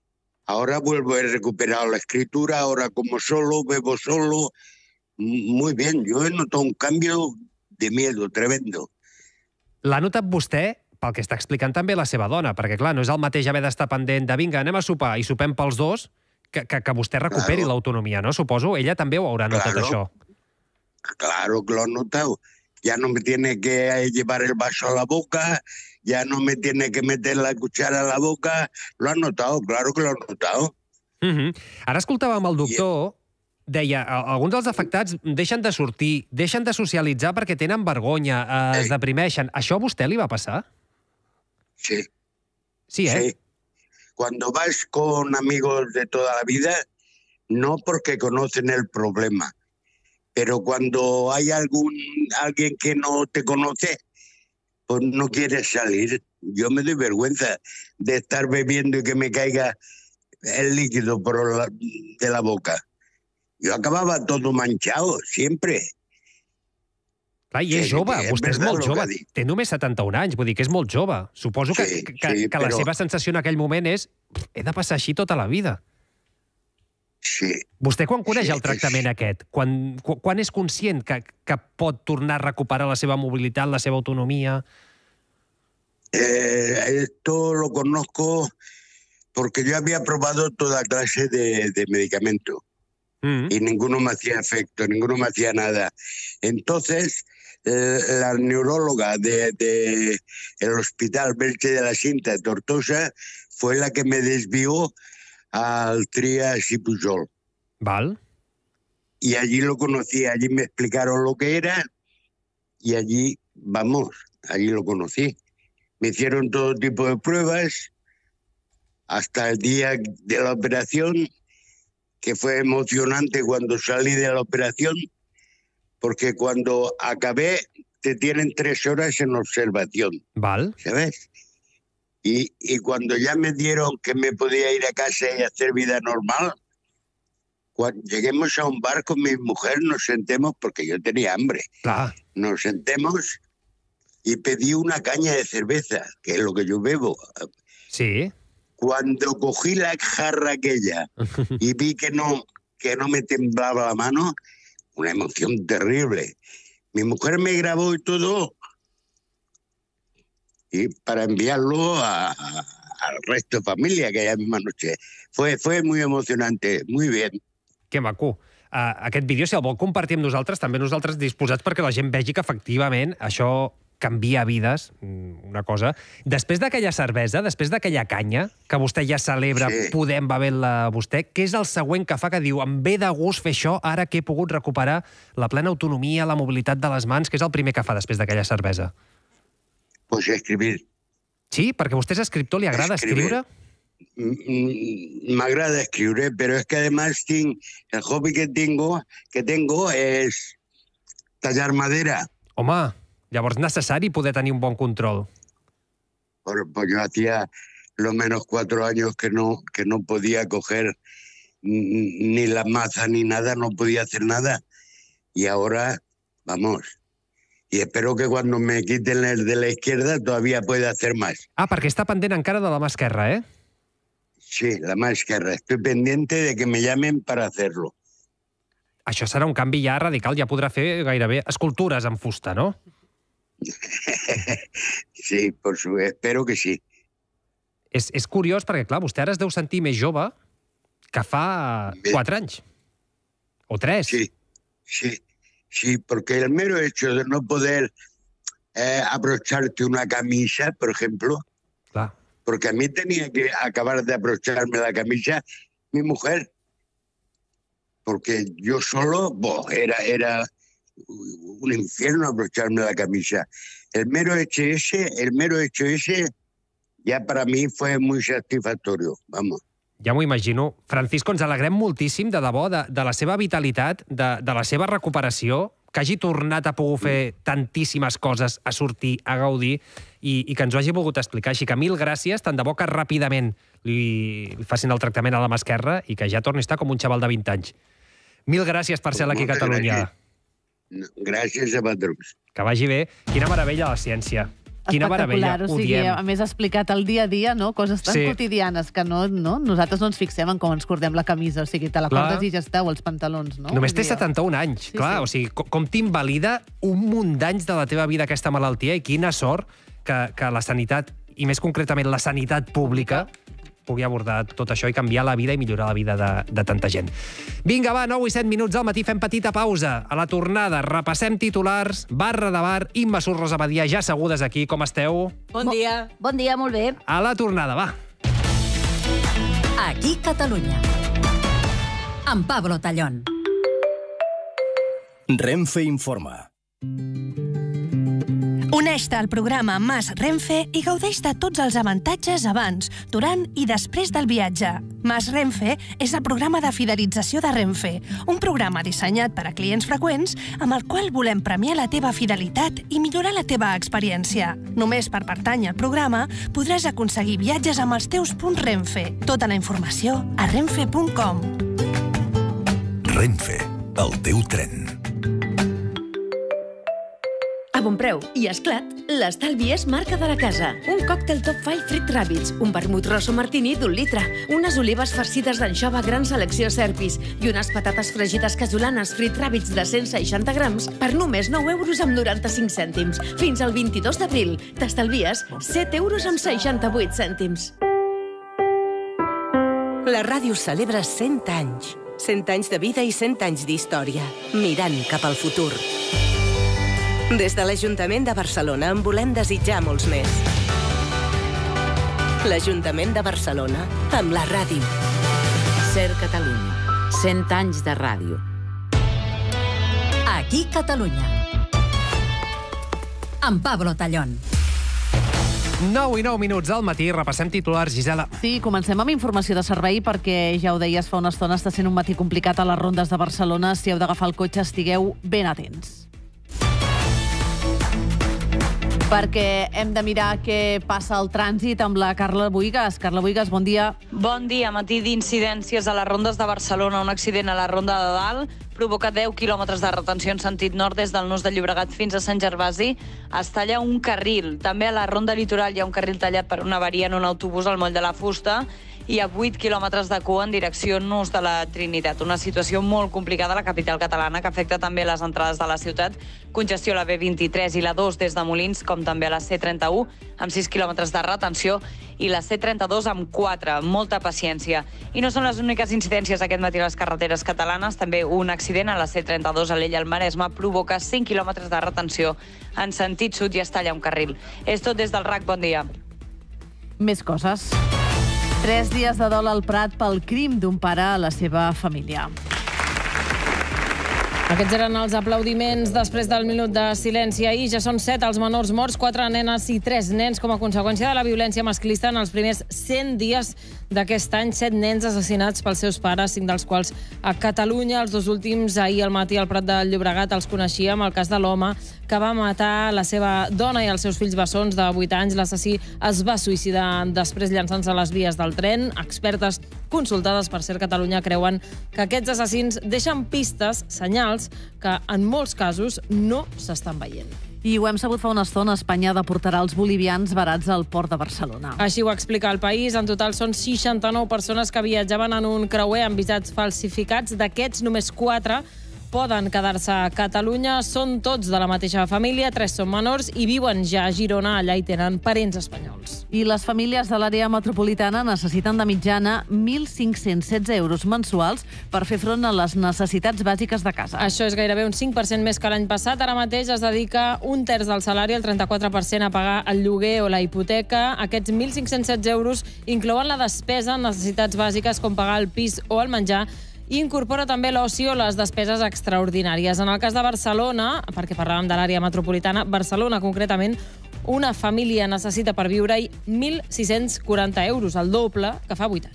Ahora vuelvo a recuperar la escritura, ahora como solo, bebo solo. Muy bien, yo he notado un cambio de miedo tremendo. L'ha notat vostè pel que està explicant també la seva dona, perquè, clar, no és el mateix haver d'estar pendent de vinga, anem a sopar i sopem pels dos, que vostè recuperi l'autonomia, no? Suposo, ella també ho haurà notat, això. Claro que lo han notado. Ya no me tiene que llevar el vaso a la boca, ya no me tiene que meter la cuchara a la boca. Lo han notado, claro que lo han notado. Ara escoltàvem el doctor, deia, alguns dels afectats deixen de sortir, deixen de socialitzar perquè tenen vergonya, es deprimeixen. Això a vostè li va passar? Sí. Sí, ¿eh? Sí. Cuando vas con amigos de toda la vida, no porque conocen el problema, pero cuando hay alguien que no te conoce, pues no quieres salir. Yo me doy vergüenza de estar bebiendo y que me caiga el líquido de la boca. Yo acababa todo manchado, siempre. Clar, i és jove, vostè és molt jove. Té només 71 anys, vull dir que és molt jove. Suposo que la seva sensació en aquell moment és he de passar així tota la vida. Sí. Vostè quan coneix el tractament aquest? Quan és conscient que pot tornar a recuperar la seva mobilitat, la seva autonomia? Esto lo conozco porque yo había probado toda clase de medicamento y ninguno me hacía efecto, ninguno me hacía nada. Entonces, la neuróloga del Hospital Belche de la Cinta, Tortosa, fue la que me desvió al Trias y Pujol. Val. Y allí lo conocí, allí me explicaron lo que era y allí, allí lo conocí. Me hicieron todo tipo de pruebas hasta el día de la operación, que fue emocionante cuando salí de la operación, porque cuando acabé te tienen 3 horas en observación. Val. ¿Sabes? Y cuando ya me dieron que me podía ir a casa y hacer vida normal, cuando lleguemos a un bar con mi mujer, nos sentemos, porque yo tenía hambre, nos sentemos y pedí una caña de cerveza, que es lo que yo bebo. Sí. Cuando cogí la jarra aquella y vi que no me temblaba la mano, una emoción terrible. Mi mujer me grabó y todo, y para enviarlo al resto de familia aquella misma noche. Fue muy emocionante, muy bien. Que maco. Aquest vídeo, si el vol compartir amb nosaltres, també nosaltres disposats perquè la gent vegi que efectivament això canvia vides, una cosa. Després d'aquella cervesa, després d'aquella canya, que vostè ja celebra, podem beure-la vostè, què és el següent que fa que diu em ve de gust fer això ara que he pogut recuperar la plena autonomia, la mobilitat de les mans? Què és el primer que fa després d'aquella cervesa? Pues escribir. Sí? Perquè vostè és escriptor, li agrada escriure? Me agrada escribir, pero es que además el hobby que tengo es tallar madera. Home, llavors és necessari poder tenir un bon control. Pues yo hacía lo menos 4 años que no podía coger ni la maza ni nada, no podía hacer nada. Y ahora, y espero que cuando me quiten el de la izquierda todavía pueda hacer más. Perquè està pendent encara de la mà esquerra, eh? Sí, la mà esquerra. Estoy pendiente de que me llamen para hacerlo. Això serà un canvi ja radical, ja podrà fer gairebé escultures en fusta, no? Sí, espero que sí. És curiós perquè, clar, vostè ara es deu sentir més jove que fa 4 anys. O 3. Sí, porque el mero hecho de no poder abrocharte una camisa, por ejemplo, porque a mí tenía que acabar de abrocharme la camisa mi mujer, porque yo solo era un infierno abrocharme la camisa. El mero hecho ese ya para mí fue muy satisfactorio, Ja m'ho imagino. Francisco, ens alegrem moltíssim, de debò, de la seva vitalitat, de la seva recuperació, que hagi tornat a poder fer tantíssimes coses, a sortir, a gaudir, i que ens ho hagi volgut explicar. Així que 1000 gràcies, tant de bo que ràpidament li facin el tractament a la mà esquerra i que ja torni a estar com un xaval de 20 anys. 1000 gràcies per ser aquí a Catalunya. Gràcies a vosaltres. Que vagi bé. Quina meravella la ciència. Quina meravella, O ho sigui, diem. a més, ha explicat el dia a dia, no? Coses tan Sí. quotidianes que nosaltres no ens fixem en com ens cordem la camisa. O sigui, te la Clar. cordes i ja està, o els pantalons, no? Només té Vull dir, 71 anys, clar. O sigui, com t'invalida un munt d'anys de la teva vida aquesta malaltia, i quina sort que la sanitat, i més concretament la sanitat pública, pugui abordar tot això i canviar la vida i millorar la vida de tanta gent. Vinga, va, 9 i 7 minuts al matí, fem petita pausa. A la tornada repassem titulars, barra de bar, Imma Surros Abadia ja assegudes aquí. Com esteu? Bon dia. Bon dia, molt bé. A la tornada, va. Aquí Catalunya. Amb Pablo Tallón. Renfe informa. Uneix-te al programa Mas Renfe i gaudeix de tots els avantatges abans, durant i després del viatge. Mas Renfe és el programa de fidelització de Renfe, un programa dissenyat per a clients freqüents amb el qual volem premiar la teva fidelitat i millorar la teva experiència. Només per pertànyer al programa podràs aconseguir viatges amb els teus punts Renfe. Tota la informació a renfe.com. Renfe, el teu tren. A bon preu i esclat, l'estalvi és marca de la casa. Un còctel Top 5 Fried Rabbits, un vermut rosso martini d'1 litre, unes olives farcides d'anxova gran selecció Serpis i unes patates fregides casolanes Fried Rabbits de 160 grams per només 9 euros amb 95 cèntims. Fins al 22 d'abril t'estalvies 7 euros amb 68 cèntims. La ràdio celebra 100 anys. 100 anys de vida i 100 anys d'història. Mirant cap al futur. Des de l'Ajuntament de Barcelona en volem desitjar molts més. L'Ajuntament de Barcelona amb la ràdio. Ser Catalunya. 100 anys de ràdio. Aquí Catalunya. Amb Pablo Tallón. 9 i 9 minuts al matí, repassem titulars, Gisela. Sí, comencem amb informació de servei perquè, ja ho deies fa una estona, està sent un matí complicat a les rondes de Barcelona. Si heu d'agafar el cotxe, estigueu ben atents. Perquè hem de mirar què passa al trànsit amb la Carla Buigas. Carla Buigas, bon dia. Bon dia. Matí d'incidències a les rondes de Barcelona. Un accident a la Ronda de Dalt provoca 10 quilòmetres de retenció en sentit nord des del Nus de Llobregat fins a Sant Gervasi. Es talla un carril. També a la Ronda Litoral hi ha un carril tallat per una avaria en un autobús al Moll de la Fusta. Hi ha 8 quilòmetres de cua en direcció Nus de la Trinitat. Una situació molt complicada a la capital catalana que afecta també les entrades de la ciutat. Congestió a la B23 i la 2 des de Molins, com també a la C31, amb 6 quilòmetres de retenció, i la C32 amb 4. Molta paciència. I no són les úniques incidències aquest matí a les carreteres catalanes. També un accident a la C32 a l'Ella al Maresme provoca 5 quilòmetres de retenció en sentit sud i es talla un carril. És tot des del RAC. Bon dia. Més coses. 3 dies de dol al Prat pel crim d'un pare a la seva família. Aquests eren els aplaudiments després del minut de silenci. Ahir ja són 7 els menors morts, 4 nenes i 3 nens com a conseqüència de la violència masclista en els primers 100 dies d'aquest any. 7 nens assassinats pels seus pares, 5 dels quals a Catalunya. Els 2 últims ahir al matí al Prat del Llobregat els coneixíem. El cas de l'home que va matar la seva dona i els seus fills bessons de 8 anys. L'assassí es va suïcidar després llançant-se a les vies del tren. Expertes consultades per Ser Catalunya creuen que aquests assassins deixen pistes, senyals, que en molts casos no s'estan veient. I ho hem sabut fa una estona, Espanya deportarà els bolivians varats al port de Barcelona. Així ho explica el País. En total són 69 persones que viatjaven en un creuer amb visats falsificats. D'aquests, només 4 poden quedar-se a Catalunya. Són tots de la mateixa família, 3 són menors i viuen ja a Girona. Allà hi tenen parents espanyols. I les famílies de l'àrea metropolitana necessiten de mitjana 1.516 euros mensuals per fer front a les necessitats bàsiques de casa. Això és gairebé un 5% més que l'any passat. Ara mateix es dedica un terç del salari, el 34%, a pagar el lloguer o la hipoteca. Aquests 1.516 euros inclouen la despesa en necessitats bàsiques com pagar el pis o el menjar, i incorpora també l'oci o les despeses extraordinàries. En el cas de Barcelona, perquè parlàvem de l'àrea metropolitana, Barcelona concretament, una família necessita per viure-hi 1.640 euros, el doble que fa 8 anys.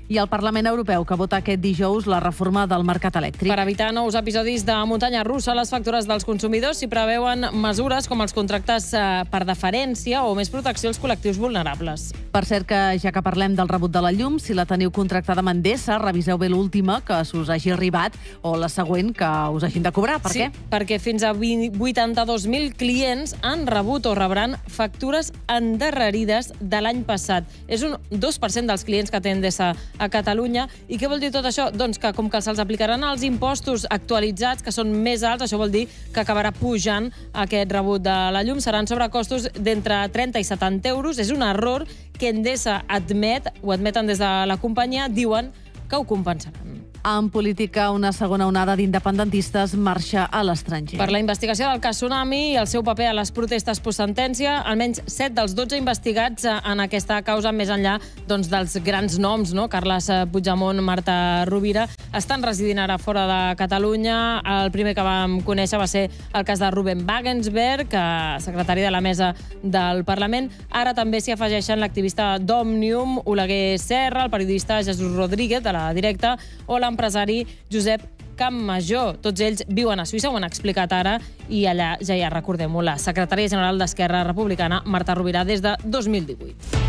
I el Parlament Europeu, que vota aquest dijous la reforma del mercat elèctric. Per evitar nous episodis de muntanya russa a les factures dels consumidors, s'hi preveuen mesures com els contractes per deferència o més protecció als col·lectius vulnerables. Per cert, que ja que parlem del rebut de la llum, si la teniu contractada amb Endesa, reviseu bé l'última que s'us hagi arribat o la següent que us hagin de cobrar. Per què? Perquè fins a 82.000 clients han rebut o rebran factures endarrerides de l'any passat. És un 2% dels clients que té Endesa a Catalunya. I què vol dir tot això? Doncs que com que se'ls aplicaran els impostos actualitzats, que són més alts, això vol dir que acabarà pujant aquest rebut de la llum. Seran sobrecostos d'entre 30 i 70 euros. És un error que Endesa admet, ho admeten des de la companyia, diuen que ho compensaran. En política, una segona onada d'independentistes marxa a l'estranger. Per la investigació del cas Tsunami i el seu paper a les protestes postsentència, almenys 7 dels 12 investigats en aquesta causa, més enllà dels grans noms, Carles Puigdemont, Marta Rovira, estan residint ara fora de Catalunya. El primer que vam conèixer va ser el cas de Ruben Wagensberg, secretari de la Mesa del Parlament. Ara també s'hi afegeixen l'activista d'Òmnium, Oleguer Serra, el periodista Jesús Rodríguez, de La Directa, o l'empresari Josep Campmajor. Tots ells viuen a Suïssa, ho han explicat ara, i allà ja hi ha, recordem-ho, la secretària general d'Esquerra Republicana, Marta Rovira, des de 2018.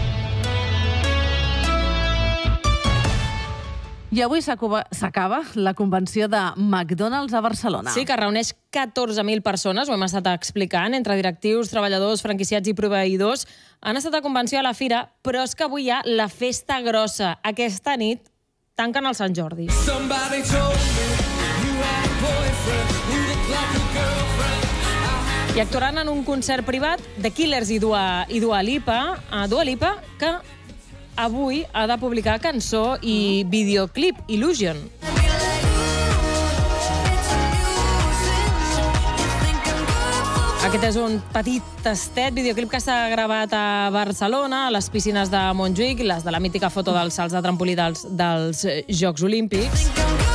I avui s'acaba la convenció de McDonald's a Barcelona. Sí, que reuneix 14.000 persones, ho hem estat explicant, entre directius, treballadors, franquiciats i proveïdors. Han estat a convenció a la fira, però és que avui hi ha la festa grossa. Aquesta nit tanquen el Sant Jordi. I actuaran en un concert privat de Killers i Dua Lipa, que avui ha de publicar cançó i videoclip, Illusion. Aquest és un petit tastet, videoclip que s'ha gravat a Barcelona, a les piscines de Montjuïc, les de la mítica foto dels salts de trampolí dels Jocs Olímpics.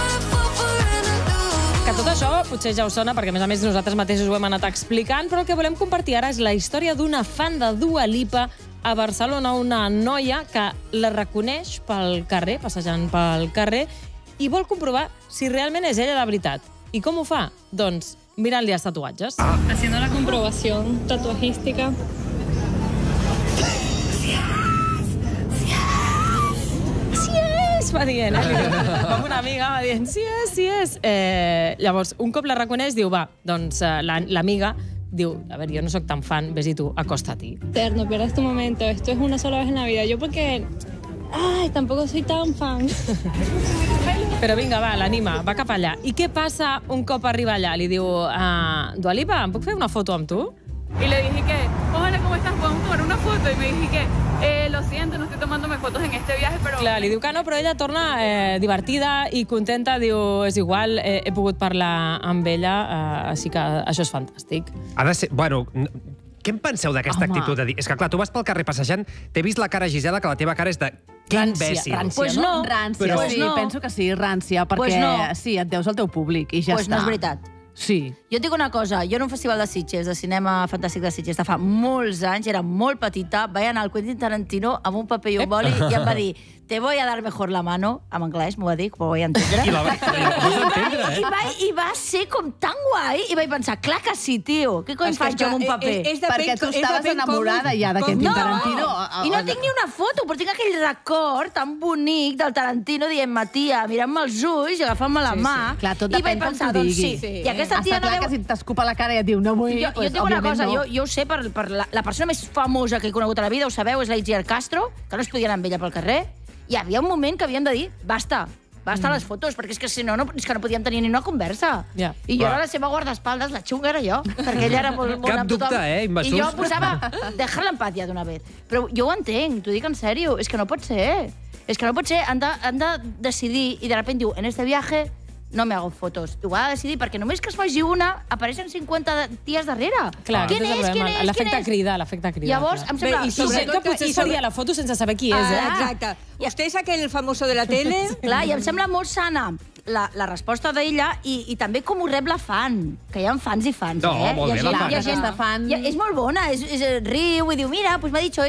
Que tot això potser ja us sona, perquè a més nosaltres mateixos ho hem anat explicant, però el que volem compartir ara és la història d'una fan de Dua Lipa a Barcelona, una noia que la reconeix pel carrer, passejant pel carrer, i vol comprovar si realment és ella de veritat. I com ho fa? Doncs mirant-li els tatuatges. Haciendo la comprobación tatuajística. Sí és, va dient. Com una amiga va dient, sí és. Llavors, un cop la reconeix, diu, va, doncs l'amiga diu, a ver, yo no soy tan fan, ves y tú, acosta a ti. No pierdas tu momento, esto es una sola vez en la vida. Yo porque, tampoco soy tan fan. Però vinga, va, l'anima, va cap allà. I què passa un cop arriba allà? Li diu, Dua Lipa, em puc fer una foto amb tu? Y le dije que, hola, ¿cómo estás? ¿Podemos tomar una foto? Y me dije que, lo siento, no estoy tomándome fotos en este viaje, però... Clar, li diu que no, però ella torna divertida i contenta, diu, és igual, he pogut parlar amb ella, així que això és fantàstic. Ha de ser... Bueno, què en penseu d'aquesta actitud de dir? És que, clar, tu vas pel carrer passejant, t'he vist la cara, Gisela, que la teva cara és de... Rància, no? Rància, sí, penso que sí, rància, perquè sí, et deus al teu públic i ja està. Pues no és veritat. Sí. Jo et dic una cosa, jo en un festival de Sitges, de cinema fantàstic de Sitges, de fa molts anys, era molt petita, vaig anar al Quentin Tarantino amb un paper i un boli i em va dir, te voy a dar mejor la mano, en anglès m'ho va dir, però ho vaig entendre. I la vas entendre, I va ser com tan guai, i vaig pensar, clar que sí, tio, què cony faig jo amb un paper? Perquè tu estaves enamorada ja de Quentin Tarantino. I no tinc ni una foto, però tinc aquell record tan bonic del Tarantino dient-me, tia, mirant-me els ulls i agafant-me la mà. Clar, tot depèn com t'ho digui. I aquesta tia no veu... que si t'escupa la cara i et diu no vull, jo et dic una cosa, jo ho sé, per la persona més famosa que he conegut a la vida, ho sabeu, és la Itziar Castro, que no es podia anar amb ella pel carrer. Hi havia un moment que havíem de dir, basta les fotos, perquè és que si no, és que no podíem tenir ni una conversa. I jo era la seva guardaespaldes, la xunga era jo, perquè ella era molt bona amb tothom. Invasors. I jo posava, dejar-la en paz ja d'una vez. Però jo ho entenc, t'ho dic en sèrio, és que no pot ser. És que no pot ser, han de decidir, i de repente diu, en este viaje no me hago fotos. Ho ha de decidir, perquè només que es faci una, apareixen 50 ties darrere. Clar, Qui és? L'efecte crida, l'efecte crida. Llavors, em sembla... I gent que potser faria la foto sense saber qui és, Exacte. Usted és aquell famoso de la tele? Clar, i em sembla molt sana la resposta d'ella i també com ho rep la fan, que hi ha fans i fans. No, molt bé, la fan. Hi ha gent de fan. És molt bona, riu i diu, mira, pues m'ha dicho esto.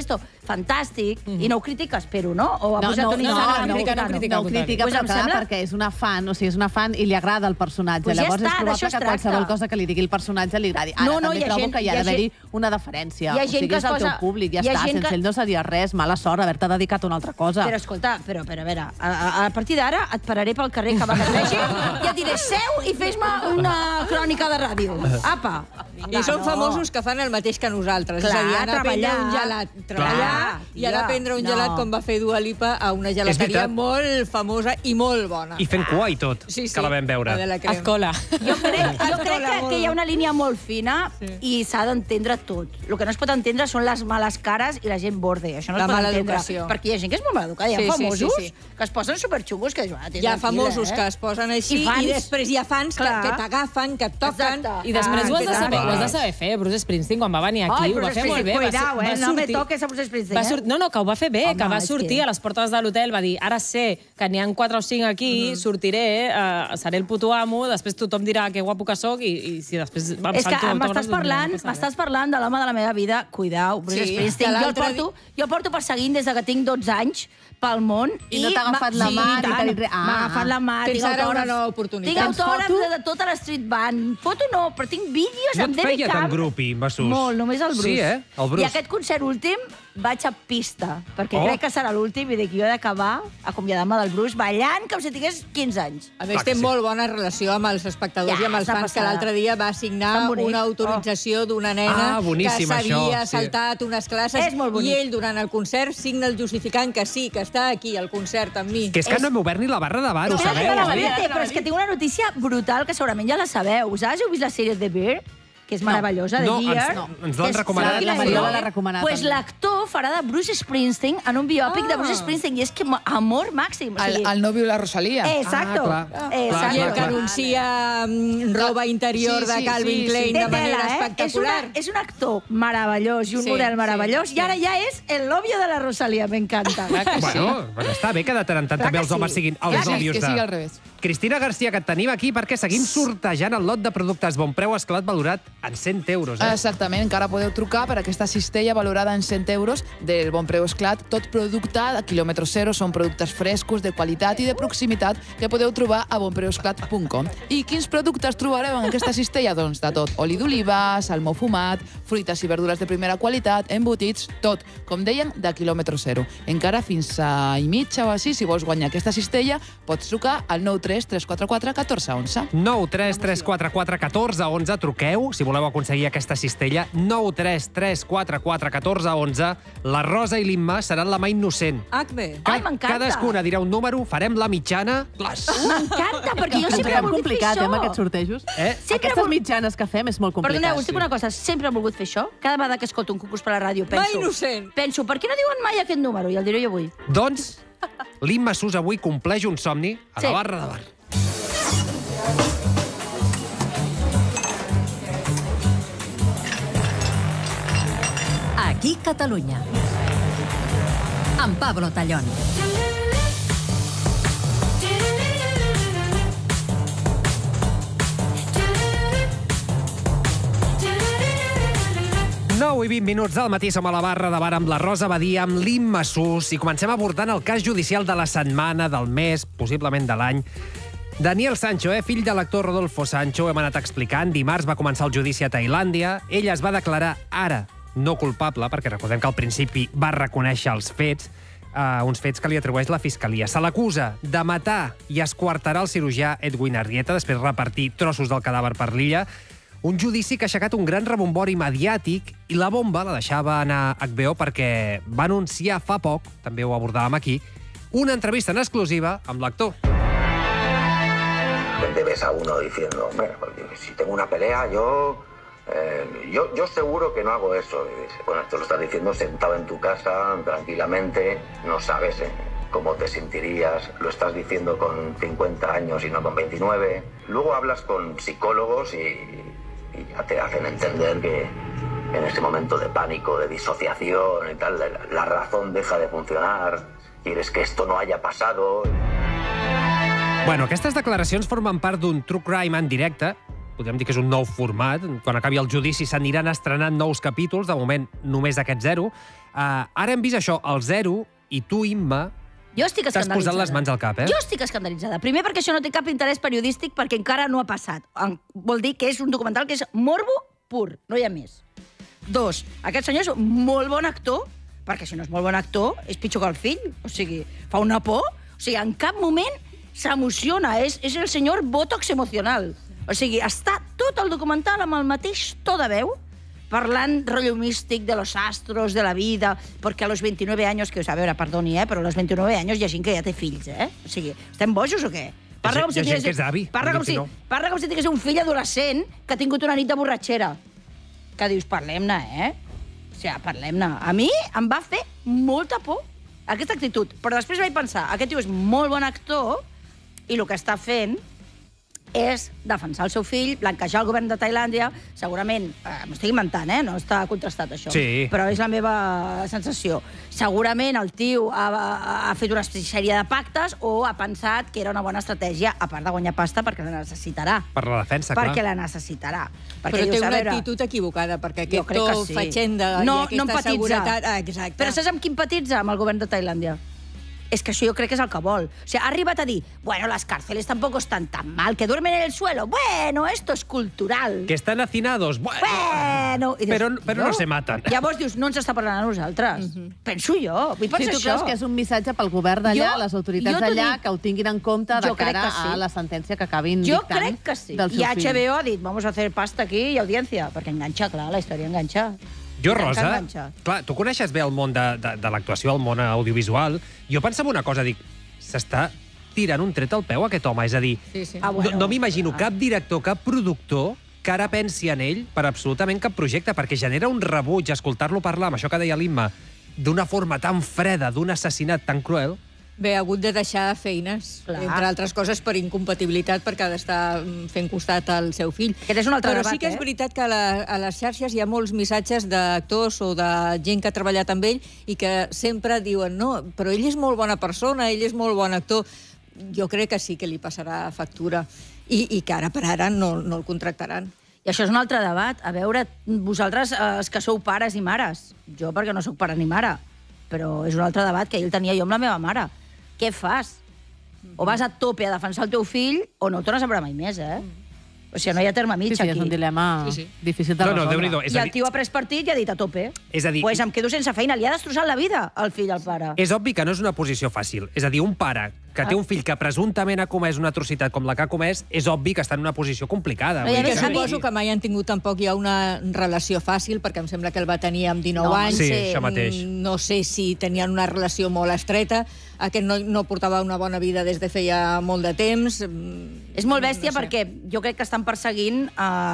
fantàstic, i no ho critica, espero, no? O ha posat un no ho critica, Pues però em clar, sembla- perquè és una fan, o sigui, és una fan i li agrada el personatge. Pues ja Llavors està, és probable d'això es que qualsevol tracta. cosa que li digui el personatge li agradi. Ara No, també hi ha trobo gent- que hi ha hi ha d'haver-hi gent- una deferència. hi ha O gent sigui, que és es el teu posa- públic, ja hi ha està. gent Sense que- ell no seria res. Mala sort haver-te dedicat a una altra cosa. Però escolta, però a veure, a partir d'ara et pararé pel carrer que et vegi i et diré, seu i fes-me una crònica de ràdio. Apa! I són famosos que fan el mateix que nosaltres. Clar, és a dir, anar a prendre treballar. un gelat, treballar, i anar a prendre un gelat com va fer Dua Lipa a una gelateria veritat. molt famosa i molt bona. I fent cua i tot, que la vam veure. Escola. Jo crec que hi ha una línia molt fina i s'ha d'entendre tot. El que no es pot entendre són les males cares i la gent borde. Això no La es pot mala entendre. educació. Perquè hi ha gent que és molt maleducada. Hi ha Sí, sí, famosos sí, sí. que es posen superxungos que Hi ha famosos que es posen així i després hi ha fans que t'agafen, que et toquen. I després ho has de saber fer. Bruce Springsteen, quan va venir aquí, ho va fer molt bé. Cuidao, no me toques a Bruce Springsteen. No, que ho va fer bé, Home, que va és sortir que- a les portes de l'hotel, va dir, ara sé que n'hi ha 4 o 5 aquí, sortiré, seré el puto amo, després tothom dirà que guapo que soc i si després em És que salto m'estàs parlant de l'home de la meva vida, cuidao, Bruce Sí, Springsteen. que Jo l'altre el porto perseguint des que tinc 12 anys pel món. I no t'ha agafat la mà, ni t'ha dit res. M'ha agafat la mà, Tens tinc ara una autògrafs. nova oportunitat. Tinc Tens autògrafs foto? de tota la street band. Foto no, però tinc vídeos No amb et David feia tan Cameron. grupi, Massús. Molt, només el Bruce. Sí, el Bruce. I aquest concert últim vaig a pista, perquè Oh. crec que serà l'últim i dic, jo he d'acabar acomiadant-me del Bruce ballant com si tingués 15 anys. A més, té molt bona relació amb els espectadors i amb els està fans, que passada. l'altre dia va signar Tan bonic. una autorització d'una nena Ah, boníssim, que s'havia això, sí. saltat unes classes És molt bonic. i ell, durant el concert, signa el justificant que sí, que està aquí, al concert, amb mi. Que és que no hem obert ni la barra de bar, ho Espera, sabeu, espera, oi? espera, però és que tinc una notícia brutal que segurament ja la sabeu. Saps? Heu vist la sèrie The Bear? Que és meravellosa, No, de Gear. ens l'han recomanat. Sabeu quina La és, Mariola no? l'ha recomanat, Pues també. l'actor farà de Bruce Springsteen en un biòpic de Bruce Springsteen i és que amor màxim. O sigui, El novio de la Rosalía. Exacto. clar. Exacto. I el que anuncia roba interior de Calvin Klein de manera espectacular. És un actor meravellós i un model meravellós i ara ja és el novio de la Rosalía, m'encanta. Bueno, pues està bé que de tant en tant Clar també que els homes sí. siguin Clar els que sí, nòvios que sigui al de... revés. Cristina Garcia, que et tenim aquí perquè seguim sortejant el lot de productes bon preu esclat valorat en 100 euros. Exactament, encara podeu trucar per aquesta cistella valorada en 100 euros del Bon Preu Esclat. Tot producte de quilòmetre zero, són productes frescos, de qualitat i de proximitat que podeu trobar a bonpreuesclat.com. I quins productes trobareu en aquesta cistella? Doncs de tot. Oli d'oliva, salmó fumat, fruites i verdures de primera qualitat, embotits, tot, com dèiem, de quilòmetre zero. Encara fins a i mitja o així, si vols guanyar aquesta cistella, pots trucar al 93 344 14 11. 93 344 14 11. Truqueu, si voleu aconseguir aquesta cistella. 93 344 14 11. La Rosa i l'Imma seran la mà innocent. Acme. Ai, m'encanta. Cadascuna dirà un número, farem la mitjana. Clas. M'encanta, perquè jo sempre he És volgut fer complicat, això. amb aquests sortejos. Aquestes mitjanes que fem és molt complicat. Perdoneu, us dic una cosa, sempre he volgut fer això. Cada vegada que escolto un concurs per la ràdio penso... innocent. Penso, per què no diuen mai aquest número? I el diré jo avui. Doncs, l'Imma Sus avui compleix un somni a la Sí. barra de bar. Aquí Catalunya. Amb Pablo Tallón. I 20 minuts del matí som a la barra de bar amb la Rosa Badia, amb l'Imma Sus, i comencem abordant el cas judicial de la setmana, del mes, possiblement de l'any. Daniel Sancho, fill de l'actor Rodolfo Sancho, hem anat explicant. Dimarts va començar el judici a Tailàndia. Ell es va declarar ara no culpable, perquè recordem que al principi va reconèixer els fets, uns fets que li atribueix la Fiscalia. Se l'acusa de matar i esquarterar el cirurgià Edwin Arrieta, després repartir trossos del cadàver per l'illa. Un judici que ha aixecat un gran rebombori mediàtic i la bomba la deixava anar HBO perquè va anunciar fa poc, també ho abordàvem aquí, una entrevista en exclusiva amb l'actor. Te ves a uno diciendo, hombre, si tengo una pelea, yo seguro que no hago eso. Y dices, bueno, esto lo estás diciendo sentado en tu casa, tranquilamente, no sabes cómo te sentirías, lo estás diciendo con 50 años y no con 29. Luego hablas con psicólogos y ya te hacen entender que en ese momento de pánico, de disociación y tal, la razón deja de funcionar, quieres que esto no haya pasado. Bueno, aquestes declaracions formen part d'un true crime en directe. podríem dir que és un nou format. Quan acabi el judici s'aniran estrenant nous capítols, de moment només aquest 0. Ara hem vist això, el 0, i tu, Imma, jo estic t'has posat les mans al cap, Jo estic escandalitzada. Primer, perquè això no té cap interès periodístic, perquè encara no ha passat. Vol dir que és un documental que és morbo pur, no hi ha més. 2, aquest senyor és molt bon actor, perquè si no és molt bon actor, és pitjor que el fill. O sigui, fa una por. O sigui, en cap moment s'emociona. És el senyor Botox emocional. O sigui, està tot el documental amb el mateix to de veu, parlant rotllo místic de los astros, de la vida, perquè a los 29 anys, que a veure, perdoni, però a los 29 anys hi ha gent que ja té fills, O sigui, estem bojos o què? Parla com si tingués un fill adolescent que ha tingut una nit de borratxera. Que dius, parlem-ne, O sigui, parlem-ne. A mi em va fer molta por aquesta actitud, però després vaig pensar, aquest tio és molt bon actor i el que està fent és defensar el seu fill, blanquejar el govern de Tailàndia, segurament, m'ho estic inventant, no està contrastat això, però és la meva sensació. Segurament el tio ha fet una sèrie de pactes o ha pensat que era una bona estratègia, a part de guanyar pasta, perquè la necessitarà. Per la defensa, clar. Perquè la necessitarà. Però té una actitud equivocada, perquè aquest to fatxenda i aquesta seguretat... Exacte. Però saps amb qui empatitza? Amb el govern de Tailàndia. És que això jo crec que és el que vol. O sigui, ha arribat a dir, bueno, las cárceles tampoco están tan mal, que duermen en el suelo. Bueno, esto es cultural. Que están hacinados. Bueno. Però no se matan. Llavors dius, no ens està parlant a nosaltres. Penso jo. Vull pensar això. Si tu creus que és un missatge pel govern d'allà, les autoritats d'allà, que ho tinguin en compte de cara a la sentència que acabin dictant del seu fill. Jo crec que sí. I HBO ha dit, vamos a hacer pasta aquí i audiència, perquè enganxa, clar, la història enganxa. Jo, Rosa, clar, tu coneixes bé el món de l'actuació, el món audiovisual. Jo pensava una cosa, dic, s'està tirant un tret al peu aquest home, és a dir, no m'imagino cap director, cap productor que ara pensi en ell per absolutament cap projecte, perquè genera un rebuig escoltar-lo parlar, amb això que deia l'Imma, d'una forma tan freda, d'un assassinat tan cruel. Bé, ha hagut de deixar feines, entre altres coses per incompatibilitat, perquè ha d'estar fent costat al seu fill. Aquest és un altre debat, Però sí que és veritat que a les xarxes hi ha molts missatges d'actors o de gent que ha treballat amb ell i que sempre diuen, no, però ell és molt bona persona, ell és molt bon actor. Jo crec que sí que li passarà factura i que ara per ara no el contractaran. I això és un altre debat. A veure, vosaltres, els que sou pares i mares, jo perquè no sóc pare ni mare, però és un altre debat que ell tenia jo amb la meva mare. Què fas? O vas a tope a defensar el teu fill o no el tornes a veure mai més, O sigui, no hi ha terme mig aquí. Sí, és un dilema difícil de resoldre. I el tio ha pres partit i ha dit a tope. És a dir... Pues em quedo sense feina. Li ha destrossat la vida al fill al pare. És obvi que no és una posició fàcil. És a dir, un pare que té un fill que presumptament ha comès una atrocitat com la que ha comès, és obvi que està en una posició complicada. I que suposo que mai han tingut tampoc ja una relació fàcil, perquè em sembla que el va tenir amb 19 anys. Sí, això mateix. No sé si tenien una relació molt estreta. Aquest no portava una bona vida des de feia molt de temps. És molt bèstia perquè jo crec que estan perseguint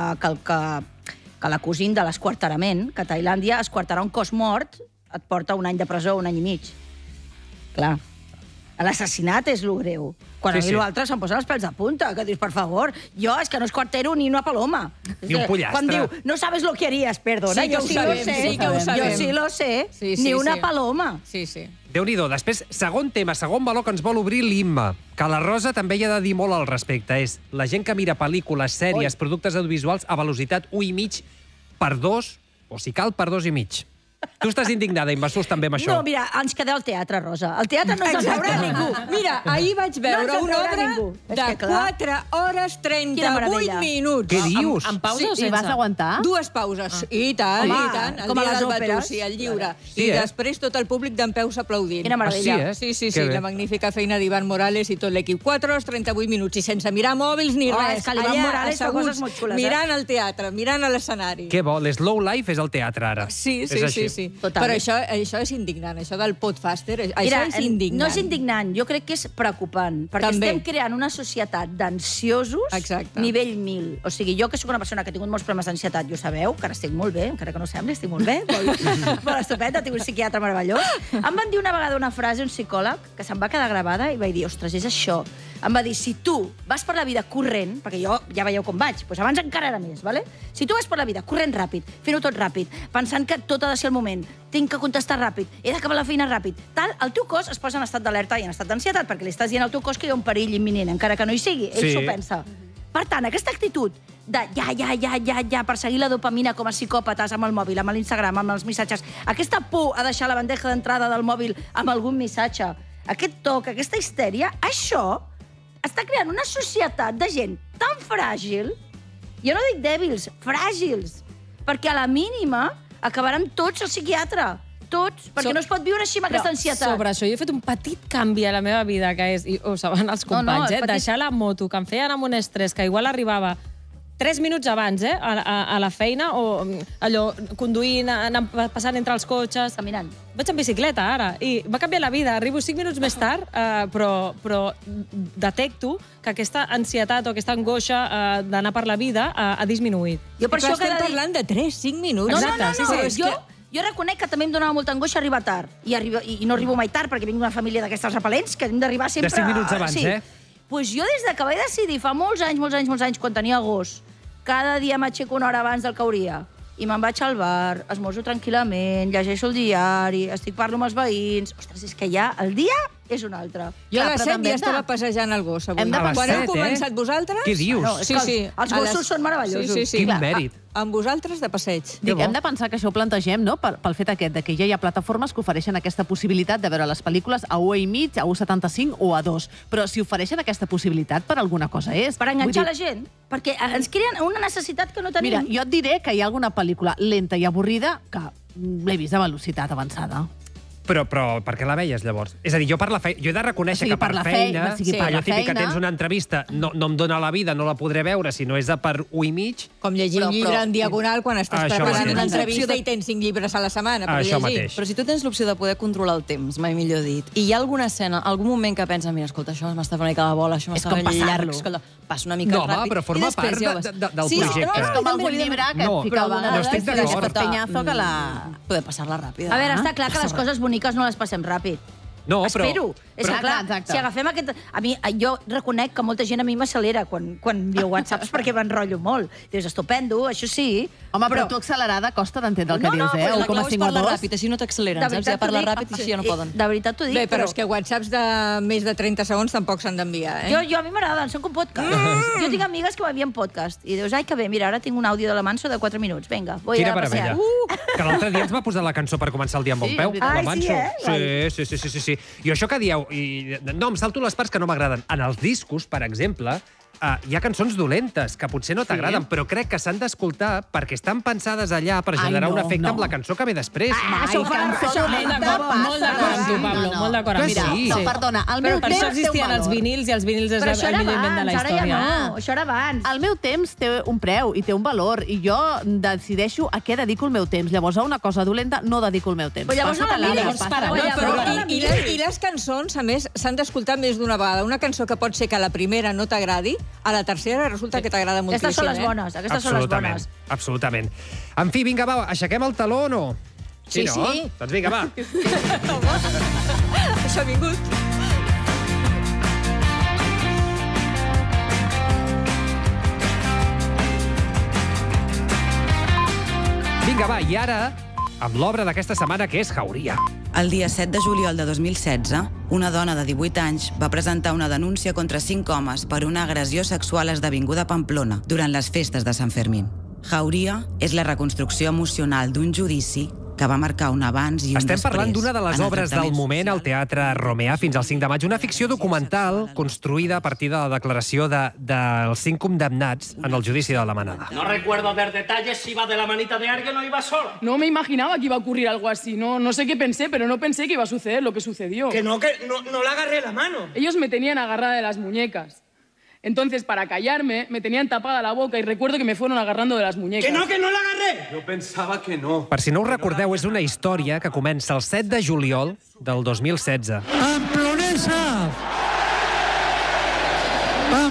que l'acusin de l'esquarterament, que a Tailàndia esquarterar un cos mort et porta un any de presó, un any i mig. Clar. L'assassinat és lo greu. Quan a mi l'altre se'm posen els pèls de punta, que dius, per favor, jo és que no esquartero ni una paloma. Ni un pollastre. Quan diu, no sabes lo que harías, perdona, sí que jo sí lo sé. Sí que ho sabem. Jo sí lo sé. Ni una paloma. Sí, sí. Déu-n'hi-do. Després, segon tema, segon valor que ens vol obrir l'Imma, que la Rosa també hi ha de dir molt al respecte, és la gent que mira pel·lícules, sèries, productes audiovisuals a velocitat 1,5 per 2, o si cal, per 2,5. Tu estàs indignada, Imma, també amb això. No, mira, ens quedeu al teatre, Rosa. Al teatre no ens veurà ningú. Mira, ahir vaig veure una obra de 4 hores 38 minuts. Què dius? Amb pausa o sense? I vas aguantar? 2 pauses. I tant, i tant. El dia del Batusi, el lliure. I després tot el públic d'en peus aplaudint. Quina meravella. Sí, la magnífica feina d'Ivan Morales i tot l'equip. 4 hores 38 minuts i sense mirar mòbils ni res. És que l'Ivan Morales fa coses molt xules. Mirant el teatre, mirant l'escenari. Que bo, l'slow life és el teatre, ara. Sí. Però això és indignant, això del podfaster, això és indignant. No és indignant, jo crec que és preocupant, perquè estem creant una societat d'ansiosos nivell 1000. O sigui, jo que sóc una persona que ha tingut molts problemes d'ansietat, ja ho sabeu, que ara estic molt bé, encara que no sembli, estic molt bé, molt estupenda, tinc un psiquiatre meravellós. Em van dir una vegada una frase, un psicòleg, que se'm va quedar gravada i vaig dir, ostres, és això. Em va dir, si tu vas per la vida corrent, perquè jo ja veieu com vaig, doncs abans encara era més, ¿vale? Si tu vas per la vida corrent ràpid, fent-ho tot ràpid, pensant que tot ha de ser el moment, tinc que contestar ràpid, he d'acabar la feina ràpid, tal, el teu cos es posa en estat d'alerta i en estat d'ansietat, perquè li estàs dient al teu cos que hi ha un perill imminent, encara que no hi sigui, ell s'ho pensa. Per tant, aquesta actitud de ja, perseguir la dopamina com a psicòpates amb el mòbil, amb l'Instagram, amb els missatges, aquesta por a deixar la bandeja d'entrada del mòbil amb algun missatge, aquest toc, aquesta histèria, això està creant una societat de gent tan fràgil, jo no dic dèbils, fràgils, perquè a la mínima acabaran tots al psiquiatre. Tots, perquè no es pot viure així amb aquesta ansietat. Sobre això, jo he fet un petit canvi a la meva vida, que és, i ho saben els companys, deixar la moto, que em feien amb un estrès, que igual arribava 3 minuts abans a la feina, o allò, conduint, anant, passant entre els cotxes. Caminant. Vaig en bicicleta, ara, i m'ha canviat la vida. Arribo 5 minuts més tard, però detecto que aquesta ansietat o aquesta angoixa d'anar per la vida ha disminuït. Jo per això estem parlant de 3-5 minuts. No. Jo reconec que també em donava molta angoixa arribar tard. I no arribo mai tard, perquè vinc d'una família d'aquestes repel·lents, que hem d'arribar sempre... De 5 minuts abans, Doncs jo, des que vaig decidir, fa molts anys, quan tenia gos, cada dia m'aixeco una hora abans del que hauria, i me'n vaig al bar, esmorzo tranquil·lament, llegeixo el diari, parlo amb els veïns... Ostres, és que ja el dia és un altre. Jo a les 7 ja estava passejant el gos, avui. Quan heu començat vosaltres... Què dius? Sí. Els gossos són meravellosos. Sí. Quin mèrit. Amb vosaltres de passeig. Hem de pensar que això ho plantegem, no?, pel fet aquest, que ja hi ha plataformes que ofereixen aquesta possibilitat de veure les pel·lícules a 1,5, a 1,75 o a 2. Però si ofereixen aquesta possibilitat, per alguna cosa és. Per enganxar la gent. Perquè ens creen una necessitat que no tenim. Mira, jo et diré que hi ha alguna pel·lícula lenta i avorrida que l'he vist a velocitat avançada. Però per què la veies, llavors? És a dir, jo per la feina... Jo he de reconèixer que per feina... Allò típic que tens una entrevista, no em dóna la vida, no la podré veure, si no és per 1,5... Com llegir un llibre en diagonal quan estàs preparant una entrevista i tens 5 llibres a la setmana per llegir. Mateix. Però si tu tens l'opció de poder controlar el temps, mai millor dit, i hi ha alguna escena, algun moment que penses, mira, escolta, això m'està fent una mica de bola, això m'està fent llarg, escolta, passa una mica ràpid... No, però forma part del projecte. És com algun llibre que et fica alguna no estic d'acord. Penyazo que la... Poder passar-la ràpida. A veure, està clar que les coses boniques no les passem ràpid. No, però... Espero. És que, clar, si agafem aquest... Jo reconec que molta gent a mi m'accelera quan diu whatsapps perquè m'enrotllo molt. Dius, estupendo, això sí... Home, però tu accelerada costa d'entendre el que dius, eh? La clau és parlar ràpid, així no t'acceleren, saps? Ja parlar ràpid, així ja no poden. De veritat t'ho dic, Bé, però és que whatsapps de més de 30 segons tampoc s'han d'enviar, eh? Jo a mi m'agraden, són com podcast. Jo tinc amigues que m'envien podcast. I dius, ai, que bé, mira, ara tinc un àudio de la Manso de 4 minuts. Vinga, voy a passear. Que l'altre dia ens va posar la cançó per començar el dia amb bon peu. La Manso. Sí. I això que dieu... No, em salto les parts que no m'agraden. En els discos, per exemple, hi ha cançons dolentes que potser no t'agraden, però crec que s'han d'escoltar perquè estan pensades allà per generar un efecte amb la cançó que ve després. Això ho fan molt d'acord amb tu, Pablo, molt d'acord amb tu. No, perdona, el meu temps té un valor. Per això existien els vinils i els vinils és el millor invent de la història. Ara ja no, això era abans. El meu temps té un preu i té un valor i jo decideixo a què dedico el meu temps. Llavors, a una cosa dolenta no dedico el meu temps. Però llavors no la mires. I les cançons, a més, s'han d'escoltar més d'una vegada. Una cançó que pot ser que a la primera no t'agradi, a la tercera resulta que t'agrada moltíssim. Aquestes són les bones, aquestes són les bones. Absolutament. En fi, vinga, va, aixequem el taló o no? Sí, no? Doncs vinga, va. Això ha vingut. Vinga, va, i ara, amb l'obra d'aquesta setmana, que és Jauria. El dia 7 de juliol de 2016, una dona de 18 anys va presentar una denúncia contra 5 homes per una agressió sexual esdevinguda a Pamplona durant les festes de Sant Fermín. Jauria és la reconstrucció emocional d'un judici que va marcar un abans i un després. Estem parlant d'una de les obres del moment al Teatre Romea fins al 5 de maig, una ficció documental construïda a partir de la declaració dels 5 condemnats en el judici de la Manada. No recuerdo ver detalles si iba de la manita de alguien o iba sola. No me imaginaba que iba a ocurrir algo así. No sé qué pensé, pero no pensé que iba a suceder lo que sucedió. Que no le agarré la mano. Ellos me tenían agarrada de las muñecas. Entonces, para callarme, me tenían tapada la boca y recuerdo que me fueron agarrando de las muñecas. ¡Que no la agarré! Yo pensaba que no. Per si no ho recordeu, és una història que comença el 7 de juliol del 2016. Pamplonesa!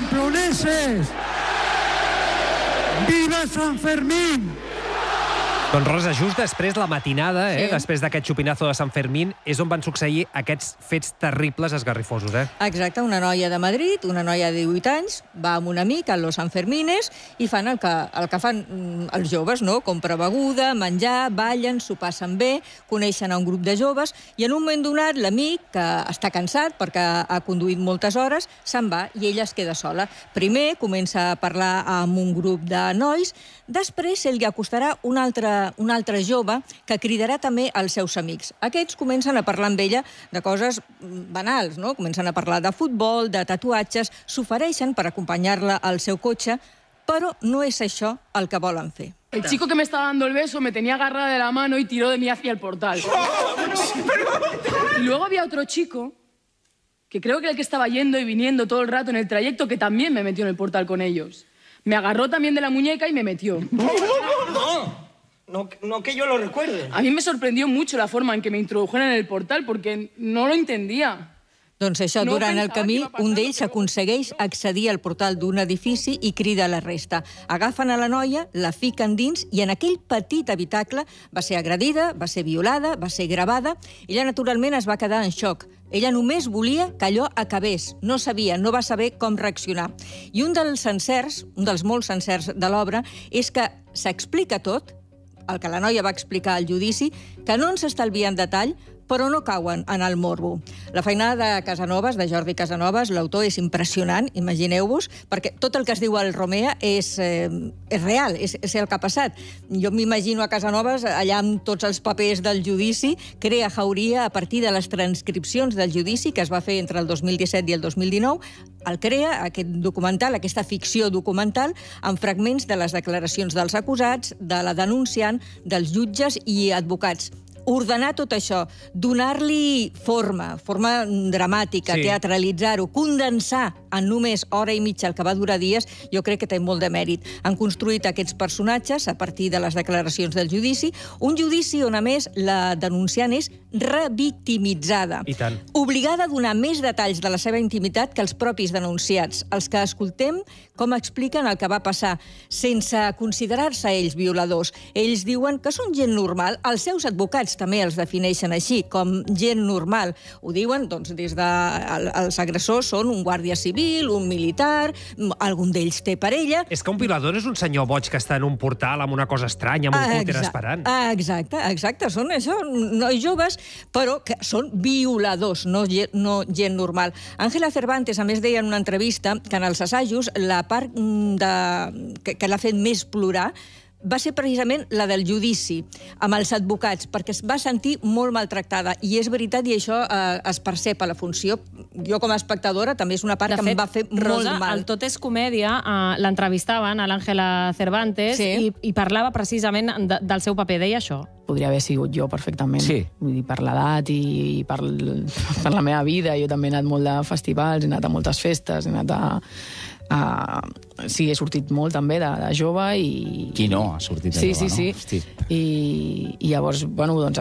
Pamploneses! Viva San Fermín! Doncs Rosa, just després la matinada, després d'aquest xupinazo de Sant Fermín, és on van succeir aquests fets terribles esgarrifosos, Exacte, una noia de Madrid, una noia de 18 anys, va amb un amic a los Sanfermines i fan el que fan els joves, no? Compra beguda, menjar, ballen, s'ho passen bé, coneixen a un grup de joves i en un moment donat l'amic, que està cansat perquè ha conduït moltes hores, se'n va i ella es queda sola. Primer comença a parlar amb un grup de nois, després ell li acostarà un altre jove que cridarà també als seus amics. Aquests comencen a parlar amb ella de coses banals, no? Comencen a parlar de futbol, de tatuatges, s'ofereixen per acompanyar-la al seu cotxe, però no és això el que volen fer. El chico que me estaba dando el beso me tenía agarrada de la mano y tiró de mí hacia el portal. Y luego había otro chico, que creo que era el que estaba yendo y viniendo todo el rato en el trayecto, que también me metió en el portal con ellos. Me agarró también de la muñeca y me metió. No que yo lo recuerde. A mí me sorprendió mucho la forma en que me introdujeron en el portal, porque no lo entendía. Doncs això, durant el camí, un d'ells aconsegueix accedir al portal d'un edifici i crida a la resta. Agafen a la noia, la fiquen dins i en aquell petit habitacle va ser agredida, va ser violada, va ser gravada. Ella, naturalment, es va quedar en xoc. Ella només volia que allò acabés. No sabia, no va saber com reaccionar. I un dels encerts, un dels molts encerts de l'obra, és que s'explica tot, el que la noia va explicar al judici, que no ens estalvia en detall, però no cauen en el morbo. La feinada de Casanovas, de Jordi Casanovas, l'autor, és impressionant, imagineu-vos, perquè tot el que es diu al Romea és real, és el que ha passat. Jo m'imagino a Casanovas, allà amb tots els papers del judici, crea Jauria a partir de les transcripcions del judici que es va fer entre el 2017 i el 2019, el crea, aquest documental, aquesta ficció documental, amb fragments de les declaracions dels acusats, de la denunciant, dels jutges i advocats. Ordenar tot això, donar-li forma dramàtica, teatralitzar-ho, condensar en només hora i mitja el que va durar dies, jo crec que té molt de mèrit. Han construït aquests personatges a partir de les declaracions del judici, un judici on, a més, la denunciant és revictimitzada. I tant. Obligada a donar més detalls de la seva intimitat que els propis denunciats, els que escoltem com expliquen el que va passar, sense considerar-se ells violadors. Ells diuen que són gent normal, els seus advocats també els defineixen així, com gent normal. Ho diuen, doncs, des de... Els agressors són un guàrdia civil, un militar, algun d'ells té parella... És que un violador és un senyor boig que està en un portal amb una cosa estranya, amb un cúter esperant. Exacte, són això, nois joves, però que són violadors, no gent normal. Ángela Cervantes, a més, deia en una entrevista que en els assajos la part que l'ha fet més plorar va ser precisament la del judici amb els advocats, perquè es va sentir molt maltractada. I és veritat, i això es percep a la funció. Jo, com a espectadora, també és una part que em va fer molt mal. El Tot és comèdia, l'entrevistaven a l'Àngela Cervantes i parlava precisament del seu paper. Deia això. Podria haver sigut jo perfectament. Vull dir, per l'edat i per la meva vida. Jo també he anat molt de festivals, he anat a moltes festes, he anat a... Sí, he sortit molt també de jove i... Qui no ha sortit de jove, no? Sí. I llavors, doncs,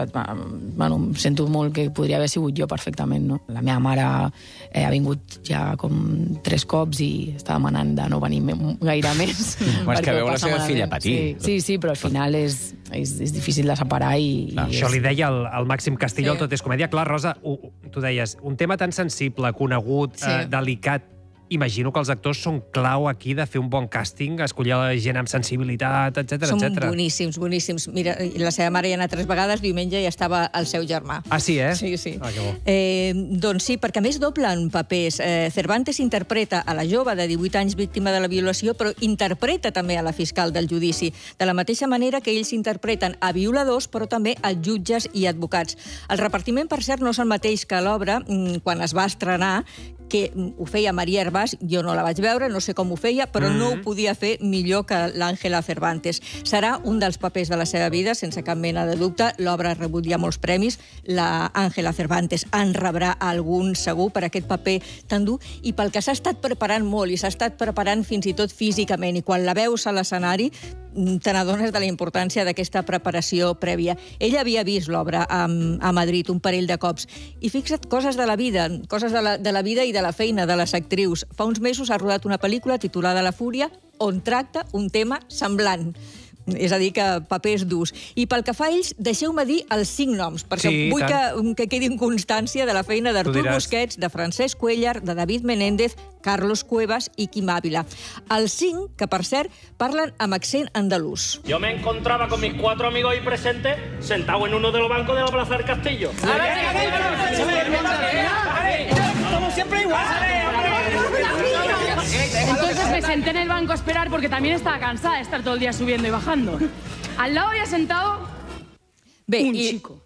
sento molt que podria haver sigut jo perfectament, no? La meva mare ha vingut ja com 3 cops i està demanant de no venir gaire més. És que veu la seva filla patir. Sí, però al final és difícil de separar i... Això li deia el Màxim Castillo, el Tot és comèdia. Clar, Rosa, tu deies, un tema tan sensible, conegut, delicat, imagino que els actors són clau aquí de fer un bon càsting, escollir la gent amb sensibilitat, etc. Són boníssims. Mira, la seva mare hi ha anat 3 vegades, diumenge ja estava el seu germà. Ah, sí, Sí. Ah, que bo. Doncs sí, perquè a més doblen papers. Cervantes interpreta a la jove de 18 anys víctima de la violació, però interpreta també a la fiscal del judici, de la mateixa manera que ells interpreten a violadors, però també a jutges i advocats. El repartiment, per cert, no és el mateix que l'obra, quan es va estrenar, que ho feia Maria Hervás, jo no la vaig veure, no sé com ho feia, però no ho podia fer millor que l'Àngela Cervantes. Serà un dels papers de la seva vida, sense cap mena de dubte. L'obra ha rebut ja molts premis. La Àngela Cervantes en rebrà algun segur per aquest paper tan dur i pel que s'ha estat preparant molt i s'ha estat preparant fins i tot físicament. I quan la veus a l'escenari te n'adones de la importància d'aquesta preparació prèvia. Ella havia vist l'obra a Madrid un parell de cops i fixa't, coses de la vida i de la feina de les actrius. Fa uns mesos ha rodat una pel·lícula titulada La Fúria, on tracta un tema semblant. És a dir, que papers durs. I pel que fa a ells, deixeu-me dir els 5 noms, perquè vull que quedi en constància de la feina d'Artur Busquets, de Francesc Cuéllar, de David Menéndez, Carlos Cuevas i Quim Ávila. Els 5, que per cert, parlen amb accent andalús. Yo me encontraba con mis 4 amigos ahí presentes, sentado en uno de los bancos de la Plaza del Castillo. Como siempre igual. Entonces me senté en el banco a esperar porque también estaba cansada de estar todo el día subiendo y bajando. Al lado había sentado un chico.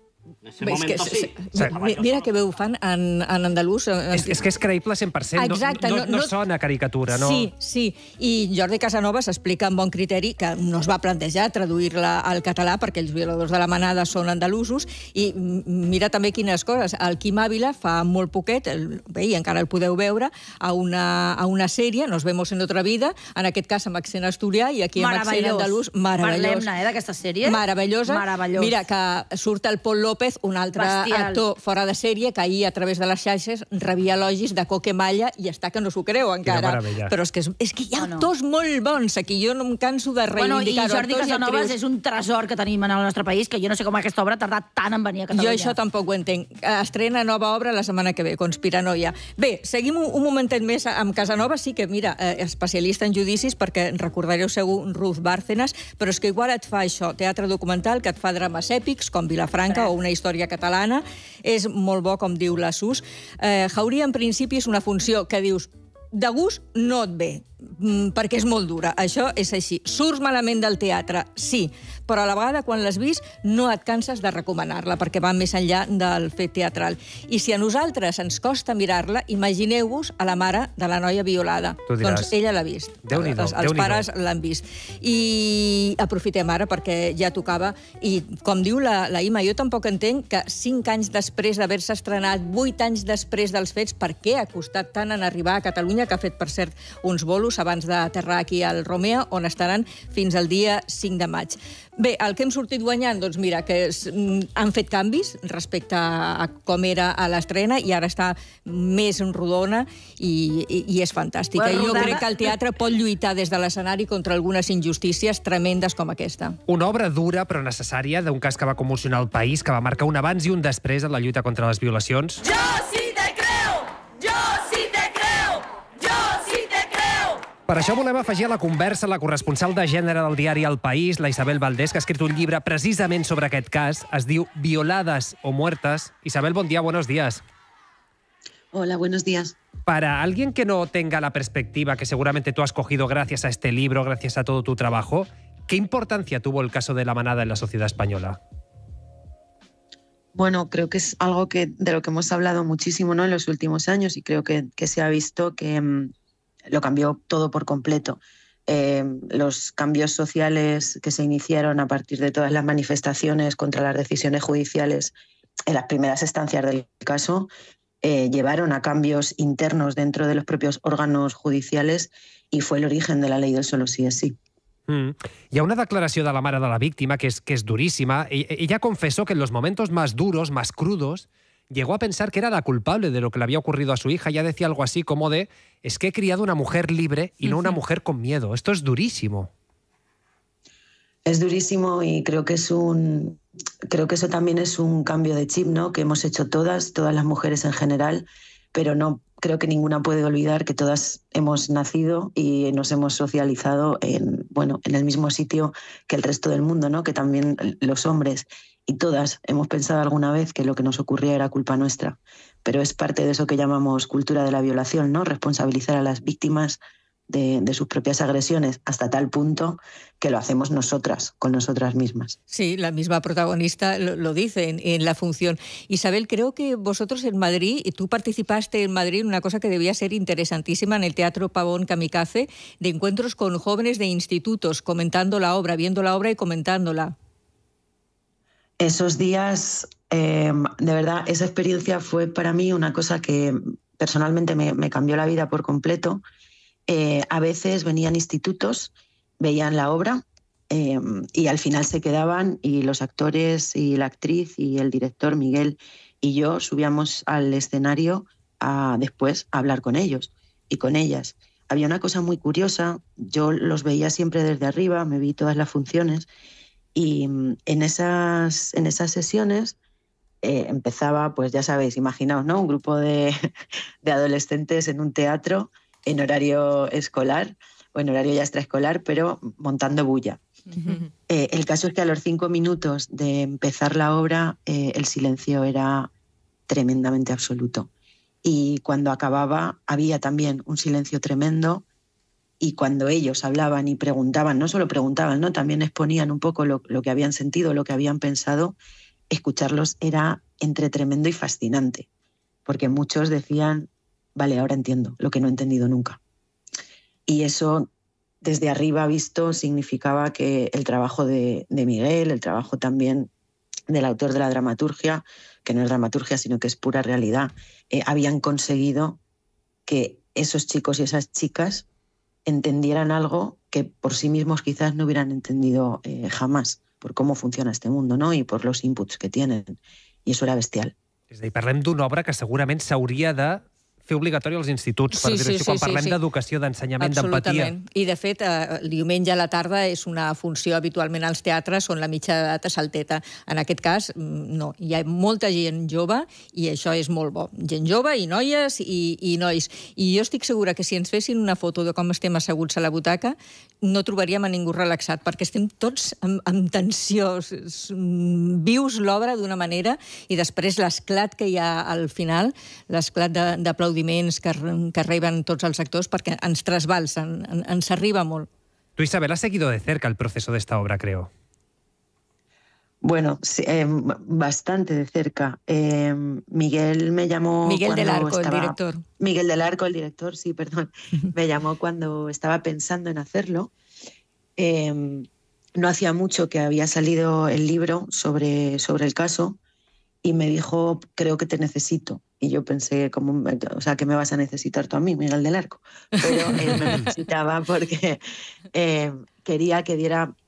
Mira que bé ho fan en andalús. És que és creïble 100%, exacte, no sona caricatura, no? Sí, i Jordi Casanovas explica amb bon criteri que no es va plantejar traduir-la al català perquè els violadors de la manada són andalusos, i mira també quines coses. El Quim Ávila fa molt poquet, bé, i encara el podeu veure, a una sèrie, Nos vemos en otra vida, en aquest cas amb accent asturià i aquí amb accent andalús. Meravellós. Parlem-ne, d'aquesta sèrie. Meravellosa. Mira que surt el Pol López, un altre actor fora de sèrie, que ahir a través de les xarxes rebia elogis de coquemalla i està que no s'ho creu encara. Però és que hi ha actors molt bons aquí, jo no em canso de reivindicar-ho. I Jordi Casanovas és un tresor que tenim en el nostre país, que jo no sé com aquesta obra ha tardat tant en venir a Catalunya. Jo això tampoc ho entenc. Estrena nova obra la setmana que ve, Conspiranoia. Bé, seguim un momentet més amb Casanovas, sí que, mira, especialista en judicis, perquè recordareu segur Ruth Bárcenas, però és que igual et fa això, teatre documental, que et fa drames èpics, com Vilafranca o Una història catalana. És molt bo, com diu la Sus. Jauria, en principi, és una funció que dius de gust no et ve, perquè és molt dura. Això és així. Surts malament del teatre, sí, però a la vegada, quan l'has vist, no et canses de recomanar-la, perquè va més enllà del fet teatral. I si a nosaltres ens costa mirar-la, imagineu-vos a la mare de la noia violada. Doncs ella l'ha vist. Els pares l'han vist. I aprofitem ara, perquè ja tocava. I, com diu la Ima, jo tampoc entenc que 5 anys després d'haver-se estrenat, 8 anys després dels fets, per què ha costat tant en arribar a Catalunya, que ha fet, per cert, uns bolos abans d'aterrar aquí al Romea, on estaran fins al dia 5 de maig. Bé, el que hem sortit guanyant, doncs mira, que han fet canvis respecte a com era a l'estrena i ara està més rodona i és fantàstica. I jo crec que el teatre pot lluitar des de l'escenari contra algunes injustícies tremendes com aquesta. Una obra dura però necessària d'un cas que va commocionar el país, que va marcar un abans i un després en la lluita contra les violacions. Jo sí te creo! Jo sí te creo! Jo sí te creo! Per això volem afegir a la conversa la corresponsal de gènere del diari El País, la Isabel Valdés, que ha escrit un llibre precisament sobre aquest cas. Es diu Violadas o Muertas. Isabel, bon día, buenos días. Hola, buenos días. Para alguien que no tenga la perspectiva que seguramente tú has cogido gracias a este libro, gracias a todo tu trabajo, ¿qué importancia tuvo el caso de la manada en la sociedad española? Bueno, creo que es algo de lo que hemos hablado muchísimo, ¿no?, en los últimos años, y creo que se ha visto que lo cambió todo por completo. Los cambios sociales que se iniciaron a partir de todas las manifestaciones contra las decisiones judiciales en las primeras instancias del caso llevaron a cambios internos dentro de los propios órganos judiciales y fue el origen de la ley del solo sí es sí. Hi ha una declaració de la mare de la víctima que es durísima. Ella confesó que en los momentos más duros, más crudos, llegó a pensar que era la culpable de lo que le había ocurrido a su hija. Ya decía algo así como de, es que he criado una mujer libre y no una mujer con miedo. Esto es durísimo. Es durísimo y creo que eso también es un cambio de chip, ¿no?, que hemos hecho todas las mujeres en general, pero no creo que ninguna puede olvidar que todas hemos nacido y nos hemos socializado en el mismo sitio que el resto del mundo, ¿no?, que también los hombres, y todas hemos pensado alguna vez que lo que nos ocurría era culpa nuestra. Pero es parte de eso que llamamos cultura de la violación, ¿no?, responsabilizar a las víctimas de sus propias agresiones hasta tal punto que lo hacemos nosotras, con nosotras mismas. Sí, la misma protagonista lo dice en la función. Isabel, creo que vosotros en Madrid, y tú participaste en Madrid en una cosa que debía ser interesantísima en el Teatro Pavón Kamikaze, de encuentros con jóvenes de institutos, comentando la obra, viendo la obra y comentándola. Esos días, de verdad, esa experiencia fue para mí una cosa que personalmente me cambió la vida por completo. A veces venían institutos, veían la obra y al final se quedaban, y los actores y la actriz y el director Miguel y yo subíamos al escenario después a hablar con ellos y con ellas. había una cosa muy curiosa. Yo los veía siempre desde arriba, me vi todas las funciones, y en esas sesiones empezaba, pues ya sabéis, imaginaos, ¿no? Un grupo de adolescentes en un teatro en horario escolar o en horario ya extraescolar, pero montando bulla. El caso es que a los 5 minutos de empezar la obra el silencio era tremendamente absoluto. Y cuando acababa había también un silencio tremendo, y cuando ellos hablaban y preguntaban, no solo preguntaban, ¿no? También exponían un poco lo que habían sentido, lo que habían pensado, escucharlos era entre tremendo y fascinante, porque muchos decían, vale, ahora entiendo lo que no he entendido nunca. Y eso, desde arriba visto, significaba que el trabajo de Miguel, el trabajo también del autor de la dramaturgia, que no es dramaturgia, sino que es pura realidad, habían conseguido que esos chicos y esas chicas entendieran algo que por sí mismos quizás no hubieran entendido jamás, por cómo funciona este mundo, ¿no? Y por los inputs que tienen. I eso era bestial. És a dir, parlem d'una obra que segurament s'hauria de fer obligatori als instituts, per dir-ho així, quan parlem d'educació, d'ensenyament, d'empatia. I, de fet, el diumenge a la tarda és una funció habitualment als teatres on la mitja edat és alteta. En aquest cas, no. Hi ha molta gent jove i això és molt bo. Gent jove i noies i nois. I jo estic segura que si ens fessin una foto de com estem asseguts a la butaca, no trobaríem a ningú relaxat, perquè estem tots amb tensió, vius l'obra d'una manera, i després l'esclat que hi ha al final, l'esclat d'aplaudiments que reben tots els actors, perquè ens trasbalsen, ens arriba molt. Tú, Isabel, has seguido de cerca el proceso de esta obra, creo. Bueno, sí, bastante de cerca. Miguel me llamó... Miguel del Arco, el director. Miguel del Arco, el director, sí, perdón. Me llamó cuando estaba pensando en hacerlo. No hacía mucho que había salido el libro sobre el caso, y me dijo, creo que te necesito. Y yo pensé, o sea, ¿qué me vas a necesitar tú a mí, Miguel del Arco? Pero él me necesitaba porque quería que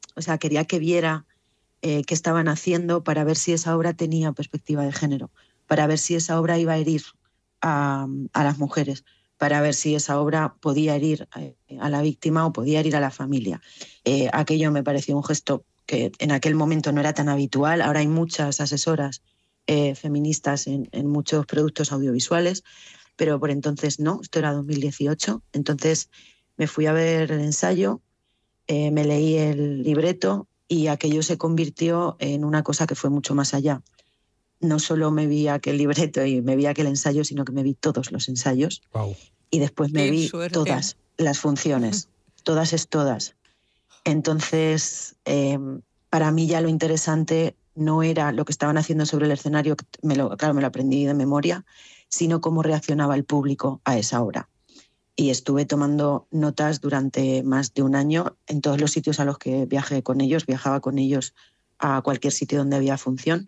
viera qué estaban haciendo, para ver si esa obra tenía perspectiva de género, para ver si esa obra iba a herir a las mujeres, para ver si esa obra podía herir a la víctima o podía herir a la familia. Aquello me pareció un gesto que en aquel momento no era tan habitual. Ahora hay muchas asesoras feministas en muchos productos audiovisuales, pero por entonces no, esto era 2018. Entonces me fui a ver el ensayo, me leí el libreto, y aquello se convirtió en una cosa que fue mucho más allá. No solo me vi aquel libreto y me vi aquel ensayo, sino que me vi todos los ensayos. Wow. Y después me vi todas las funciones, todas es todas. Entonces, para mí ya lo interesante no era lo que estaban haciendo sobre el escenario, claro, me lo aprendí de memoria, sino cómo reaccionaba el público a esa obra. Y estuve tomando notas durante más de un año en todos los sitios a los que viajaba con ellos a cualquier sitio donde había función,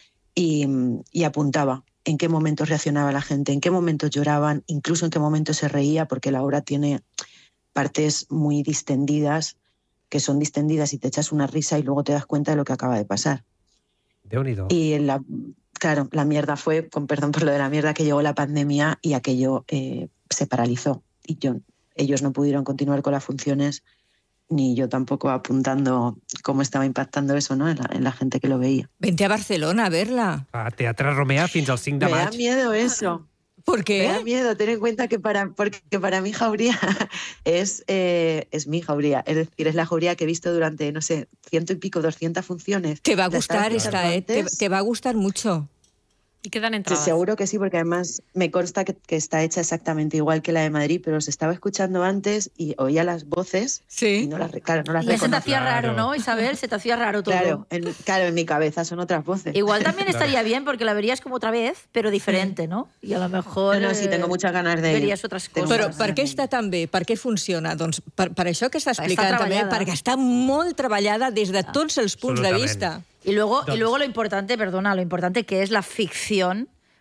y apuntaba en qué momentos reaccionaba la gente, en qué momentos lloraban, incluso en qué momentos se reía, porque la obra tiene partes muy distendidas, que son distendidas y te echas una risa y luego te das cuenta de lo que acaba de pasar. Y claro, la mierda fue, con perdón por lo de la mierda, que llegó la pandemia y aquello se paralizó. Y ellos no pudieron continuar con las funciones, ni yo tampoco, apuntando cómo estaba impactando eso, ¿no? en la gente que lo veía. Vente a Barcelona a verla. A Teatre Romea fins al 5 de maig. Me da miedo eso. ¿Por qué? Me da miedo, ten en cuenta que porque para mí Jauría es mi Jauría. Es decir, es la Jauría que he visto durante, no sé, 100 y pico, 200 funciones. Te va a gustar te va a gustar mucho. Y quedan entradas. Sí, seguro que sí, porque además me consta que está hecha exactamente igual que la de Madrid, pero se estaba escuchando antes y oía las voces y no las reconocía. Y se te hacía raro, ¿no, Isabel? Se te hacía raro todo. Claro, en mi cabeza son otras voces. Igual también estaría bien, porque la verías como otra vez, pero diferente, ¿no? Y a lo mejor... No, sí, tengo muchas ganas de verías otras cosas. Però per què està tan bé? Per què funciona? Doncs per això que està explicant també, perquè està molt treballada des de tots els punts de vista. Y luego lo importante, lo importante que es la ficción,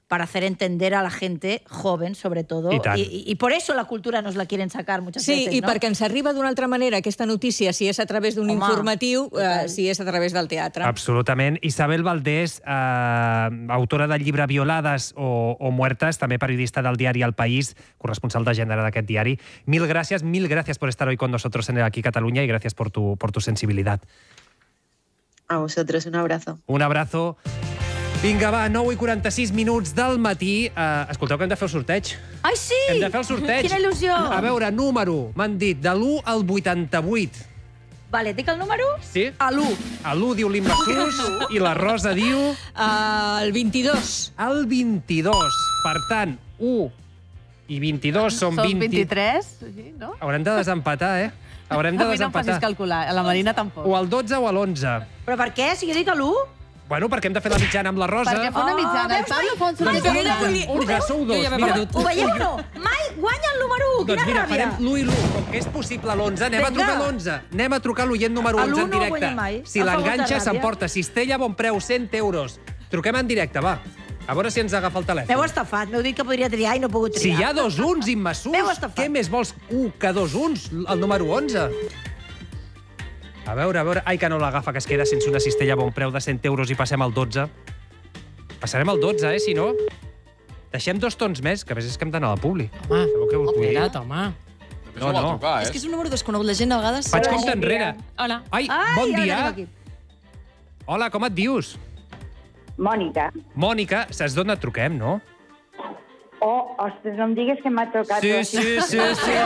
para hacer entender a la gente joven, sobre todo. Y por eso la cultura nos la quieren sacar muchas veces, Sí, i perquè ens arriba d'una altra manera aquesta notícia, si és a través d'un informatiu, si és a través del teatre. Absolutament. Isabel Valdés, autora del llibre Violades o Muertas, també periodista del diari El País, corresponsal de gènere d'aquest diari. Mil gracias por estar hoy con nosotros en Aquí Cataluña y gracias por tu sensibilidad. A vosotros, un abrazo. Un abrazo. Vinga, va, 9:46 del matí. Escolteu que hem de fer el sorteig. Ai, sí! Hem de fer el sorteig. Quina il·lusió! A veure, número, m'han dit, de l'1 al 88. Vale, dic el número? Sí. A l'1. A l'1 diu l'Imma Sus i la Rosa diu... El 22. El 22. Per tant, 1 i 22 són 23, no? Haurem de desempatar, Haurem de A mi no em facis desempatar. calcular, a la Marina tampoc. O al 12 o a l'11. Però per què? Si jo he dit a l'1? Bueno, perquè hem de fer la mitjana amb la Rosa. Perquè fa una mitjana. El Pablo fa un sorteig. Urga, sou dos. Ho veieu o no? Mai guanya el número 1. Doncs mira, farem l'1 i l'1. Com que és possible l'11, anem a trucar l'11. Anem a trucar l'oient número 11 en directe. Si l'enganxa, s'emporta Cistella a bon preu, 100 euros. Truquem en directe, va. A veure si ens agafa el telèfon. M'heu estafat, m'heu dit que podria triar i no he pogut triar. Si hi ha 2 1s, Imma Sus, què més vols que 2 1s? El número 11. A veure... Ai, que no l'agafa, que es queda sense una cistella a bon preu de 100 euros i passem al 12. Passarem al 12, si no... Deixem 2 tons més, que a més és que hem d'anar a la publi. Home, espera't, home. No. És que és un número desconegut. La gent a vegades... Faig compte enrere. Hola. Ai, bon dia. Hola, com et dius? Mònica. Mònica, saps d'on et truquem, no? Oh, ostres, no em digues que m'ha trucat. Sí.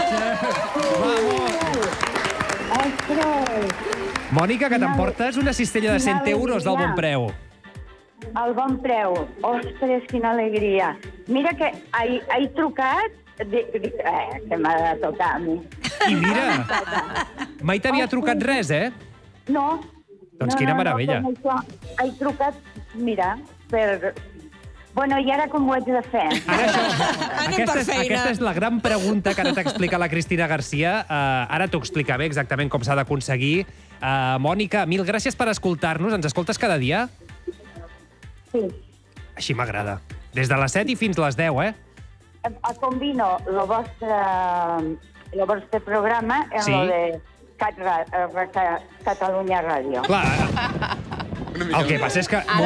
Ostres. Mònica, que t'emportes una cistella de 100 euros del bon preu. El bon preu. Ostres, quina alegria. Mira que he trucat... que m'ha de tocar a mi. I mira, mai t'havia trucat res, No. Doncs quina meravella. He trucat, mira, per... Bueno, i ara com ho haig de fer? Aquesta és la gran pregunta que ara t'explica la Cristina Garcia. Ara t'ho explica bé exactament com s'ha d'aconseguir. Mònica, mil gràcies per escoltar-nos. Ens escoltes cada dia? Sí. Així m'agrada. Des de les 7 i fins les 10, Combino el vostre programa en lo de Catalunya Ràdio. Clar. El que passa és que... Ara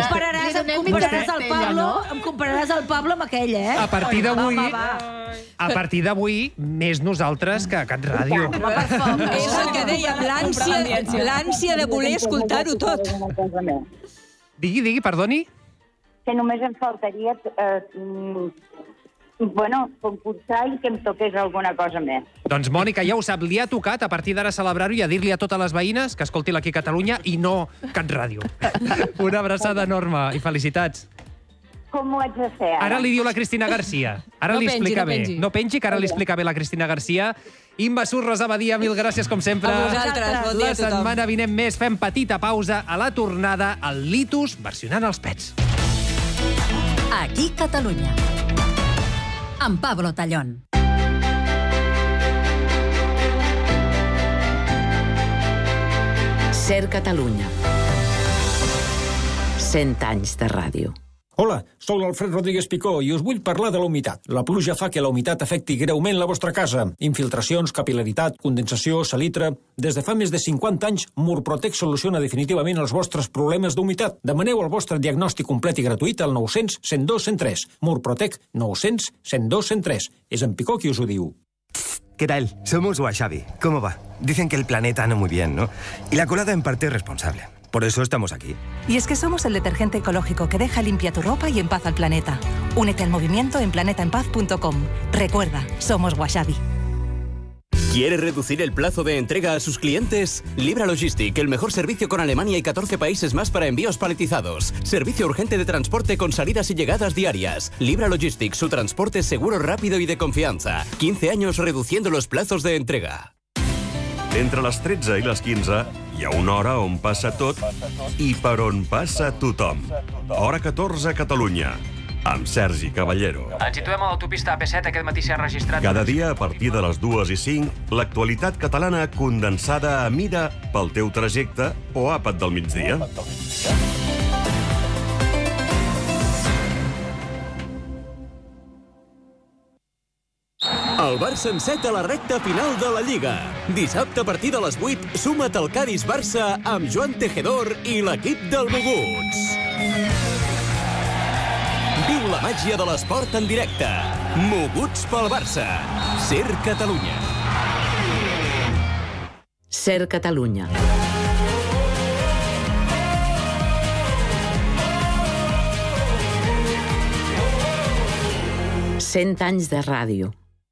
em compararàs el Pablo amb aquell, A partir d'avui, més nosaltres que Cat Ràdio. És el que dèiem, l'ànsia de voler escoltar-ho tot. Digui, perdoni. Que només em faltaria... concursar i que em toqués alguna cosa més. Doncs, Mònica, ja ho sap, li ha tocat a partir d'ara celebrar-ho i a dir-li a totes les veïnes que escolti l'Aquí Catalunya i no Cat Ràdio. Una abraçada enorme i felicitats. Com ho haig de fer, ara? Ara li diu la Cristina Garcia. Ara li explica bé. No pengi, que ara li explica bé la Cristina Garcia. Imma Sus, Rosa Badia, mil gràcies, com sempre. A vosaltres, bon dia a tothom. La setmana vinent més, fem petita pausa. A la tornada, el Litus versionant els Pets. Aquí Catalunya. Amb Pablo Tallón. Ser Catalunya. 100 anys de ràdio. Hola, sou l'Alfred Rodríguez Picó i us vull parlar de la humitat. La pluja fa que la humitat afecti greument la vostra casa. Infiltracions, capilaritat, condensació, salitre... Des de fa més de 50 anys, Murprotec soluciona definitivament els vostres problemes d'humitat. Demaneu el vostre diagnòstic complet i gratuït al 900 102 103. Murprotec 900 102 103. És en Picó qui us ho diu. ¿Qué tal? Somos Wasabi. ¿Cómo va? Dicen que el planeta no muy bien, ¿no? Y la colada en parte es responsable. Por eso estamos aquí. Y es que somos el detergente ecológico que deja limpia tu ropa y en paz al planeta. Únete al movimiento en planetaenpaz.com. Recuerda, somos Wasabi. ¿Quiere reducir el plazo de entrega a sus clientes? Libra Logistic, el mejor servicio con Alemania y 14 países más para envíos paletizados. Servicio urgente de transporte con salidas y llegadas diarias. Libra Logistic, su transporte seguro, rápido y de confianza. 15 años reduciendo los plazos de entrega. Entre les 13 i les 15 hi ha una hora on passa tot i per on passa tothom. Hora 14 a Catalunya, amb Sergi Caballero. Ens situem a l'autopista AP7, aquest matí s'ha registrat... Cada dia, a partir de les 2:05, l'actualitat catalana condensada a mida pel teu trajecte o àpat del migdia. El Barça enceta la recta final de la Lliga. Dissabte a partir de les 8, suma't al Cádiz-Barça amb Joan Tejedor i l'equip del Moguts. Viu la màgia de l'esport en directe. Moguts pel Barça. Ser Catalunya. Ser Catalunya. Cent anys de ràdio.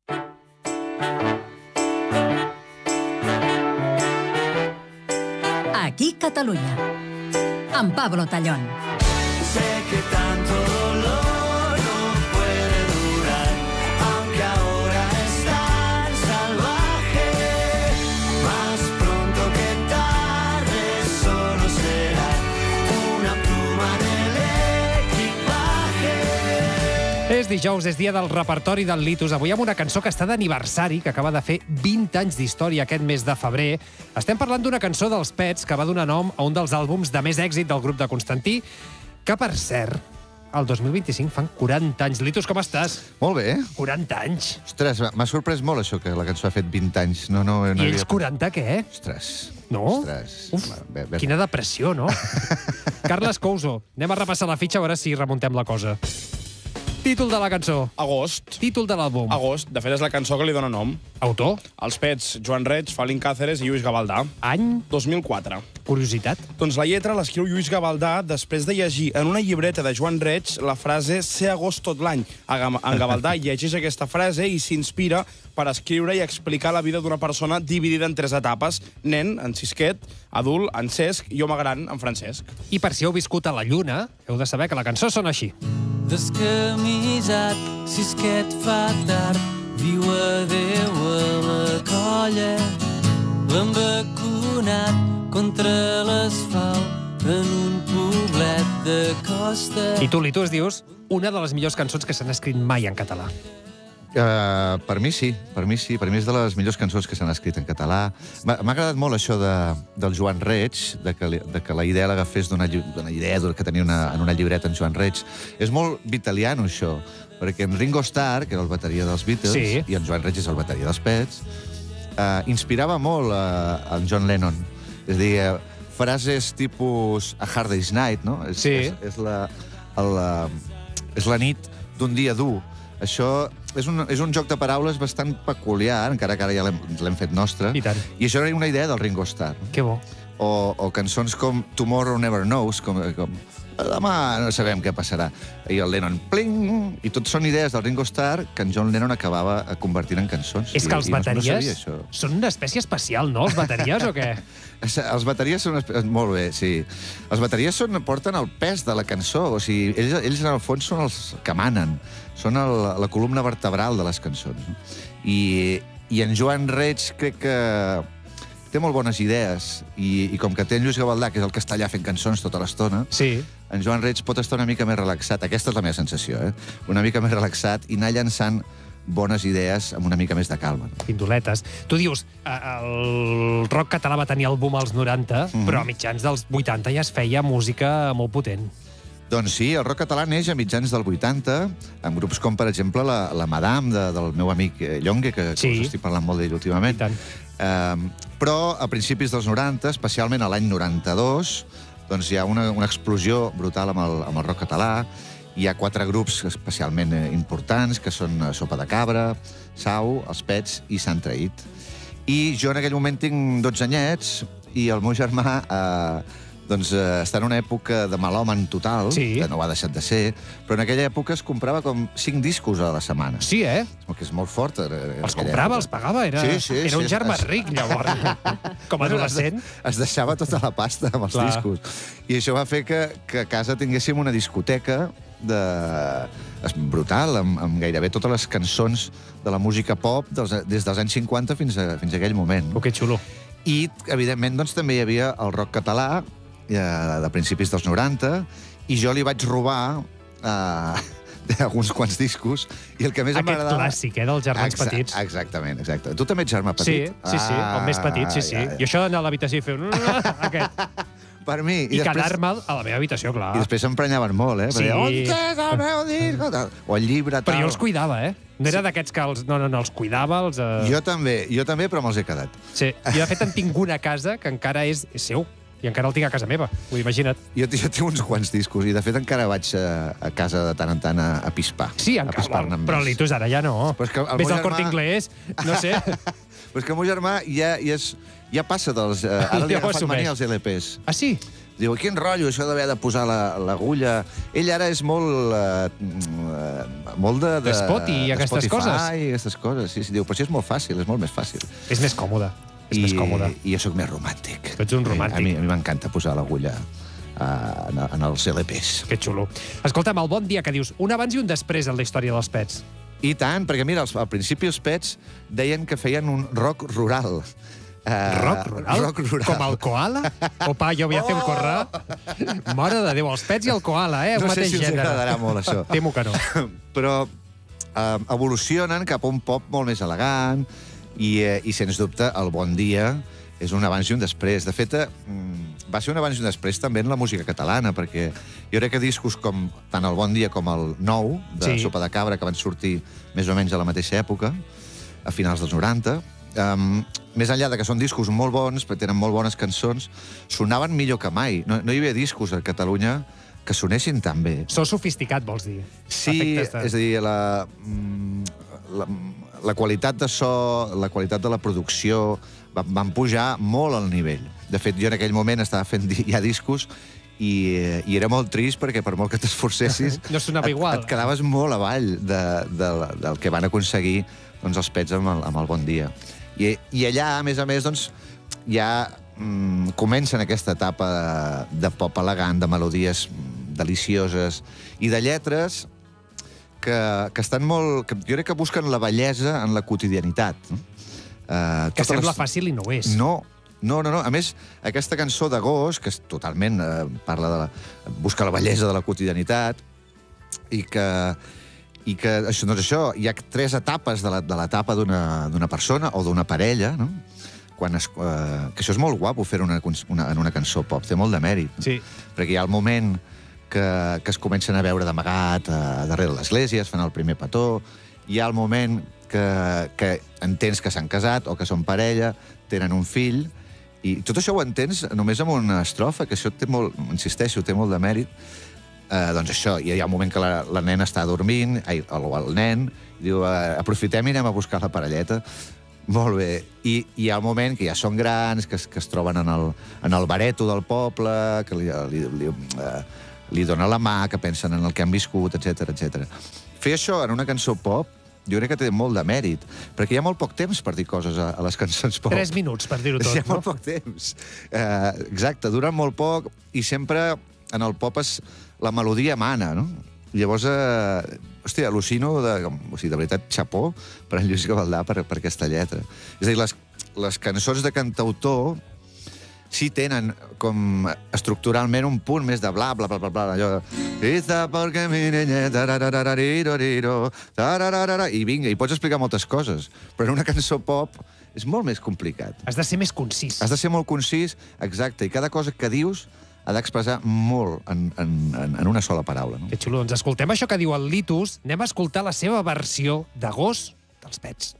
Aquí Catalunya, amb Pablo Tallón. Sé que tanto dolor no puede durar, aunque ahora es tan salvaje. Más pronto que tarde solo será una pluma del equipaje. És dijous, és dia del repertori del Litus. Avui amb una cançó que està d'aniversari, que acaba de fer 20 anys d'història aquest mes de febrer. Estem parlant d'una cançó dels Pets que va donar nom a un dels àlbums de més èxit del grup de Constantí, que, per cert, el 2025 fan 40 anys. Litus, com estàs? Molt bé. 40 anys. Ostres, m'ha sorprès molt això, que la cançó ha fet 20 anys. No I ells 40, què? Ostres. No? Ostres. Uf, quina depressió, no? Carles Couso, anem a repassar la fitxa a veure si remuntem la cosa. Títol de la cançó. Agost. Títol de l'àlbum. Agost. De fet, és la cançó que li dona nom. Autor. Els Pets, Joan Reig, Falín Cáceres i Lluís Gavaldà. Any? 2004. Curiositat. Doncs la lletra l'escriu Lluís Gavaldà després de llegir en una llibreta de Joan Reig la frase «Ser agost tot l'any». En Gavaldà llegeix aquesta frase i s'inspira per escriure i explicar la vida d'una persona dividida en 3 etapes: nen, en Cisquet, adult, en Cesc, i home gran, en Francesc. I per si heu viscut a la Lluna, heu de saber que la cançó sona així. Descamisat, Cisquet fa tard, diu adeu a la colla. L'han vacunat contra l'asfalt en un poblet de costa. I tu, Litus, dius una de les millors cançons que s'han escrit mai en català. Per mi sí, per mi és de les millors cançons que s'han escrit en català. M'ha agradat molt això del Joan Reig, de que la idea l'agafés d'una idea que tenia en una llibreta en Joan Reig. És molt vitaliano, això, perquè en Ringo Starr, que era el bateria dels Beatles, sí, i en Joan Reig és el bateria dels Pets, inspirava molt en John Lennon. És a dir, frases tipus A Hard Day's Night, no? Sí. És la nit d'un dia dur. Això és un joc de paraules bastant peculiar, encara que ara ja l'hem fet nostre. I tant. I això era una idea del Ringo Starr. Que bo. O cançons com Tomorrow Never Knows, com demà no sabem què passarà. I el Lennon, pling! I tot són idees del Ringo Starr que en John Lennon acabava convertint en cançons. És que els bateries són una espècie especial, no? Els bateries o què? Els bateries són... Molt bé, sí. Els bateries porten el pes de la cançó. O sigui, ells en el fons són els que manen. Són la columna vertebral de les cançons. I en Joan Reig crec que té molt bones idees, i com que té en Lluís Gavaldà, que és el que està allà fent cançons tota l'estona, sí, en Joan Reig pot estar una mica més relaxat. Aquesta és la meva sensació, una mica més relaxat i anar llançant bones idees amb una mica més de calma. Pindoletes. Tu dius, el rock català va tenir el boom als 90, però a mitjans dels 80 ja es feia música molt potent. Doncs sí, el rock català neix a mitjans del 80, amb grups com, per exemple, la Madame, del meu amic Llongue, que us estic parlant molt d'ell últimament. Però a principis dels 90, especialment a l'any 92, doncs hi ha una explosió brutal amb el rock català. Hi ha 4 grups especialment importants, que són Sopa de Cabra, Sau, Els Pets i Sant Traït. I jo en aquell moment tinc 12 anyets, i el meu germà està en una època de melòman total, que no ho ha deixat de ser, però en aquella època es comprava com 5 discos a la setmana. Sí, Que és molt fort. Els comprava, els pagava, era un germà ric, llavors, com a adolescent. Es deixava tota la pasta amb els discos. I això va fer que a casa tinguéssim una discoteca brutal, amb gairebé totes les cançons de la música pop des dels anys 50 fins a aquell moment. Que xulo. I, evidentment, doncs, també hi havia el rock català, de principis dels 90, i jo li vaig robar alguns quants discos, i el que més m'agradava... Aquest clàssic, dels germans petits. Exactament. Tu també ets germà petit? Sí, el més petit, sí. I això d'anar a l'habitació i fer... Aquest. Per mi. I quedar-me a la meva habitació, clar. I després s'emprenyaven molt, Sí. On és el meu disc? O el llibre, tal. Però jo els cuidava, No era d'aquests que els cuidava. Jo també, però me'ls he quedat. Sí, jo de fet en tinc una a casa que encara és seu. I encara el tinc a casa meva, imagina't. Jo tinc uns quants discos i, de fet, encara vaig a casa de tant en tant a pispar. Sí, encara, però Litus ara ja no. Ves al Corte Inglés, no sé. Però és que el meu germà ja passa dels... Ara li ha agafat mania als LPs. Ah, sí? Diu, quin rotllo, això d'haver de posar l'agulla. Ell ara és molt de... Spotify i aquestes coses. Spotify i aquestes coses, sí. Diu, però això és molt fàcil, és molt més fàcil. És més còmode. I jo sóc més romàntic. Tu ets un romàntic. A mi m'encanta posar l'agulla en els LPs. Que xulo. Escolta'm, el Bon Dia, que dius, un abans i un després en la història dels Pets. I tant, perquè mira, al principi els Pets deien que feien un rock rural. Rock rural? Rock rural. Com el koala? Opa, jo voy a fer un corral. Mare de Déu, els Pets i el koala, No sé si us agradarà molt, això. Temo que no. Però evolucionen cap a un pop molt més elegant i sens dubte, el Bon Dia és un abans i un després. De fet, va ser un abans i un després també en la música catalana, perquè jo crec que discos com tant el Bon Dia com el Nou, de Sopa de Cabra, que van sortir més o menys a la mateixa època, a finals dels 90, més enllà de que són discos molt bons, perquè tenen molt bones cançons, sonaven millor que mai. No hi havia discos a Catalunya que sonessin tan bé. So sofisticat, vols dir? Sí, és a dir, la qualitat de so, la qualitat de la producció, van pujar molt al nivell. De fet, jo en aquell moment estava fent ja discos i era molt trist perquè per molt que t'esforcessis no sonava igual. Et quedaves molt avall del que van aconseguir els Pets amb el Bon Dia. I allà, a més, ja comencen aquesta etapa de pop elegant, de melodies delicioses i de lletres que estan molt... Jo crec que busquen la bellesa en la quotidianitat. Que sembla fàcil i no ho és. No. A més, aquesta cançó d'Agost, que totalment parla busca la bellesa de la quotidianitat i que això, hi ha 3 etapes de l'etapa d'una persona o d'una parella, no? Que això és molt guapo fer en una cançó pop, té molt de mèrit. Sí. Perquè hi ha el moment que es comencen a veure d'amagat darrere l'església, es fan el primer petó, hi ha el moment que entens que s'han casat o que són parella, tenen un fill, i tot això ho entens només amb una estrofa, que això té molt, insisteixo, té molt de mèrit. Doncs això, hi ha un moment que la nena està dormint, el nen, diu, aprofitem i anem a buscar la parelleta. Molt bé. I hi ha el moment que ja són grans, que es troben en el bareto del poble, que li dona la mà, que pensen en el que han viscut, etc. Fer això en una cançó pop, jo crec que té molt de mèrit, perquè hi ha molt poc temps per dir coses a les cançons pop. 3 minuts per dir-ho tot, no? Hi ha molt poc temps. Exacte, duren molt poc i sempre en el pop la melodia mana, no? Llavors, hòstia, al·lucino, de veritat, xapó per en Lluís Gavaldà per aquesta lletra. És a dir, les cançons de cantautor sí tenen com estructuralment un punt més de bla, bla, bla, bla, bla, allò de... I vinga, i pots explicar moltes coses, però en una cançó pop és molt més complicat. Has de ser més concís. Has de ser molt concís, exacte, i cada cosa que dius ha d'expressar molt en una sola paraula. No? Que xulo, doncs escoltem això que diu el Litus, anem a escoltar la seva versió d'Agost dels Pets.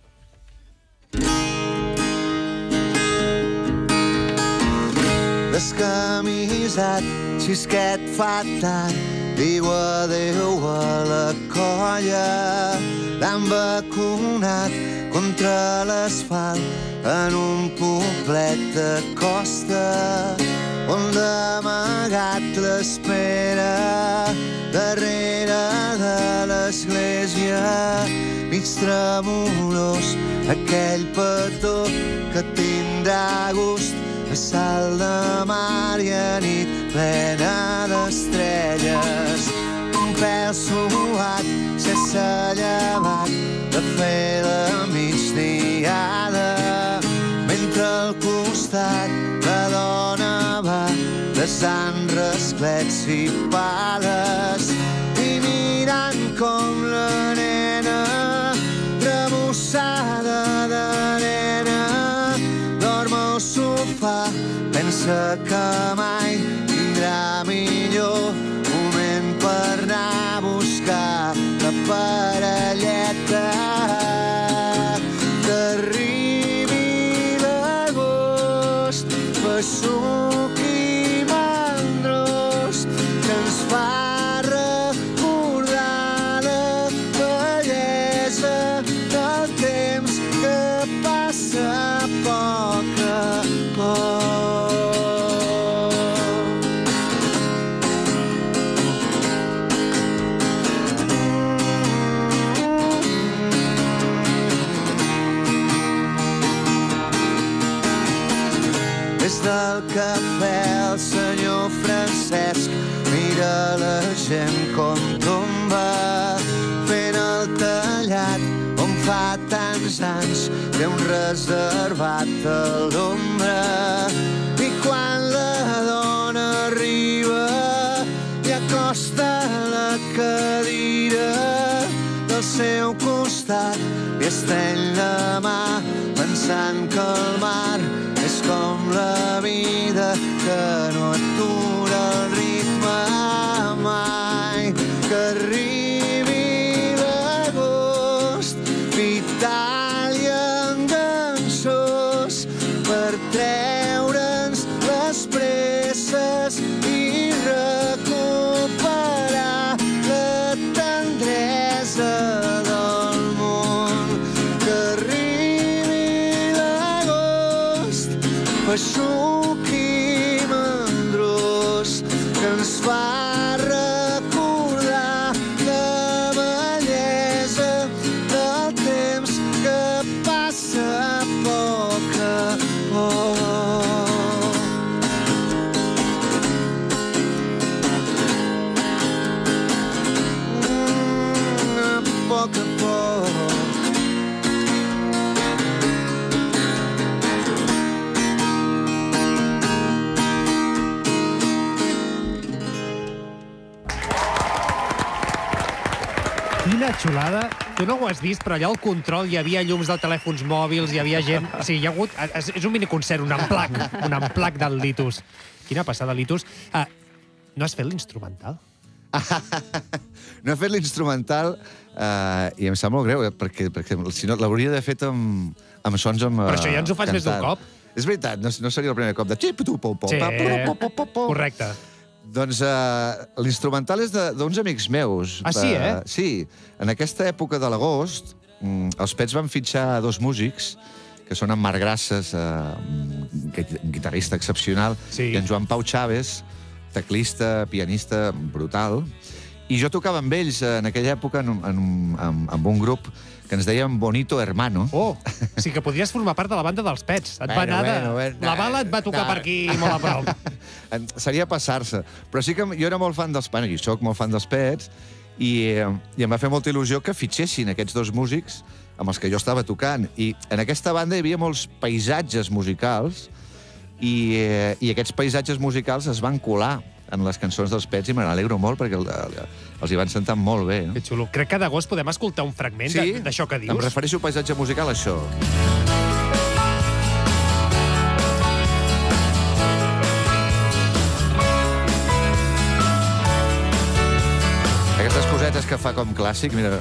Descamisat, si és que et fa tant, diu adéu a la colla. L'han vacunat contra l'asfalt en un poblet de costa on d'amagat l'espera darrere de l'església. Mig tremolós, aquell petó que tindrà gust a sal de mar i a nit plena d'estrelles. Un pèl suat s'ha llevat de fer la migdiada, mentre al costat la dona va desant rasclets i pales i mirant com la nena remussada d'arena dorm al sofà, pensa que mai velleta, que arribi l'agost, Besuc i mandros, que ens fa recordar la bellesa del temps que passa a poc a poc. Des del cafè el senyor Francesc mira la gent com tomba, fent el tallat on fa tants anys té un reservat a l'ombra. I quan la dona arriba i acosta la cadira del seu costat i estreny la mà pensant que el mar és com la vida que no atura el ritme mai. Que arribi l'agost, vital i enganxós, per treure'ns les presses i recuperar la tendresa del món. Que arribi l'agost, Besuc i mandros, que ens fa recordar la bellesa del temps que passa a poc a poc. A poc a poc. Quina xulada. Tu no ho has vist, però allà al control hi havia llums de telèfons mòbils, hi havia gent... O sigui, hi ha hagut... És un miniconcert, un amplac del Litus. Quina passada, Litus. No has fet l'instrumental? No he fet l'instrumental i em sap molt greu, perquè si no, l'hauria d'haver fet amb sons amb... Però això ja ens ho fas més d'un cop. És veritat, no seria el primer cop de... Sí, correcte. Doncs l'instrumental és d'uns amics meus. Ah, sí, eh? Sí. En aquesta època de l'agost, els Pets van fitxar 2 músics, que són en Marc Grasses, un guitarrista excepcional, i en Joan Pau Chaves, teclista, pianista brutal. I jo tocava amb ells en aquella època amb un grup que ens deien Bonito Hermano. Oh, sí que podries formar part de la banda dels Pets. La bala et va tocar per aquí molt a prop. Seria passar-se. Però sí que jo era molt fan dels Pets, i soc molt fan dels Pets, i em va fer molta il·lusió que fitxessin aquests 2 músics amb els que jo estava tocant. I en aquesta banda hi havia molts paisatges musicals, i aquests paisatges musicals es van colar en les cançons dels Pets i me n'alegro molt perquè els hi van sentar molt bé. Que xulo. Crec que d'agost podem escoltar un fragment d'això que dius. Em refereixo al paisatge musical a això. Aquestes cosetes que fa com clàssic, mira...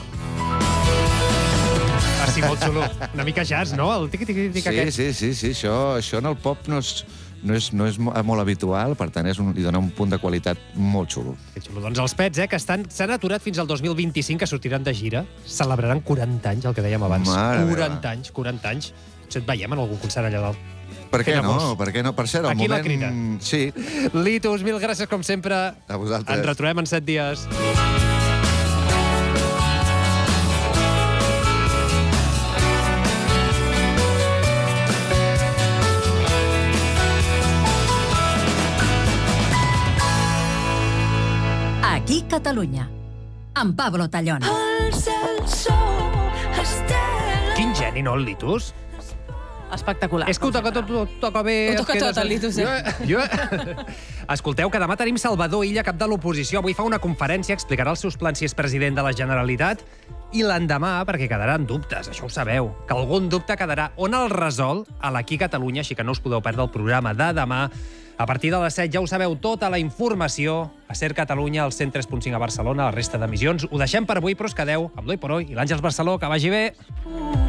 Ah, sí, molt xulo. Una mica jazz, no? El tiqui-tiqui-tiqui aquest. Sí. Això en el pop no és molt habitual, per tant, li dona un punt de qualitat molt xulo. Que xulo. Doncs els Pets, que s'han aturat fins al 2025, que sortiran de gira, celebraran 40 anys, el que dèiem abans. 40 anys. Potser et veiem en algun concert allà dalt. Per què no? Per cert, al moment... Aquí la crida. Sí. Litus, mil gràcies, com sempre. A vosaltres. Ens retrobem en 7 dies. Aquí Catalunya, amb Pablo Tallón. Quin geni, no, el Litus? Espectacular. És que ho toca bé... Ho toca tot, el Litus, Escolteu, que demà tenim Salvador Illa, cap de l'oposició. Avui fa una conferència, explicarà els seus plans si és president de la Generalitat, i l'endemà, perquè quedaran dubtes, això ho sabeu, que algun dubte quedarà. On el resol? A l'Aquí Catalunya, així que no us podeu perdre el programa de demà. A partir de les 7 ja ho sabeu, tota la informació a Ser Catalunya, al 103.5 a Barcelona, la resta d'emissions. Ho deixem per avui, però us quedeu amb l'Oi por Hoy i l'Àngels Barceló. Que vagi bé.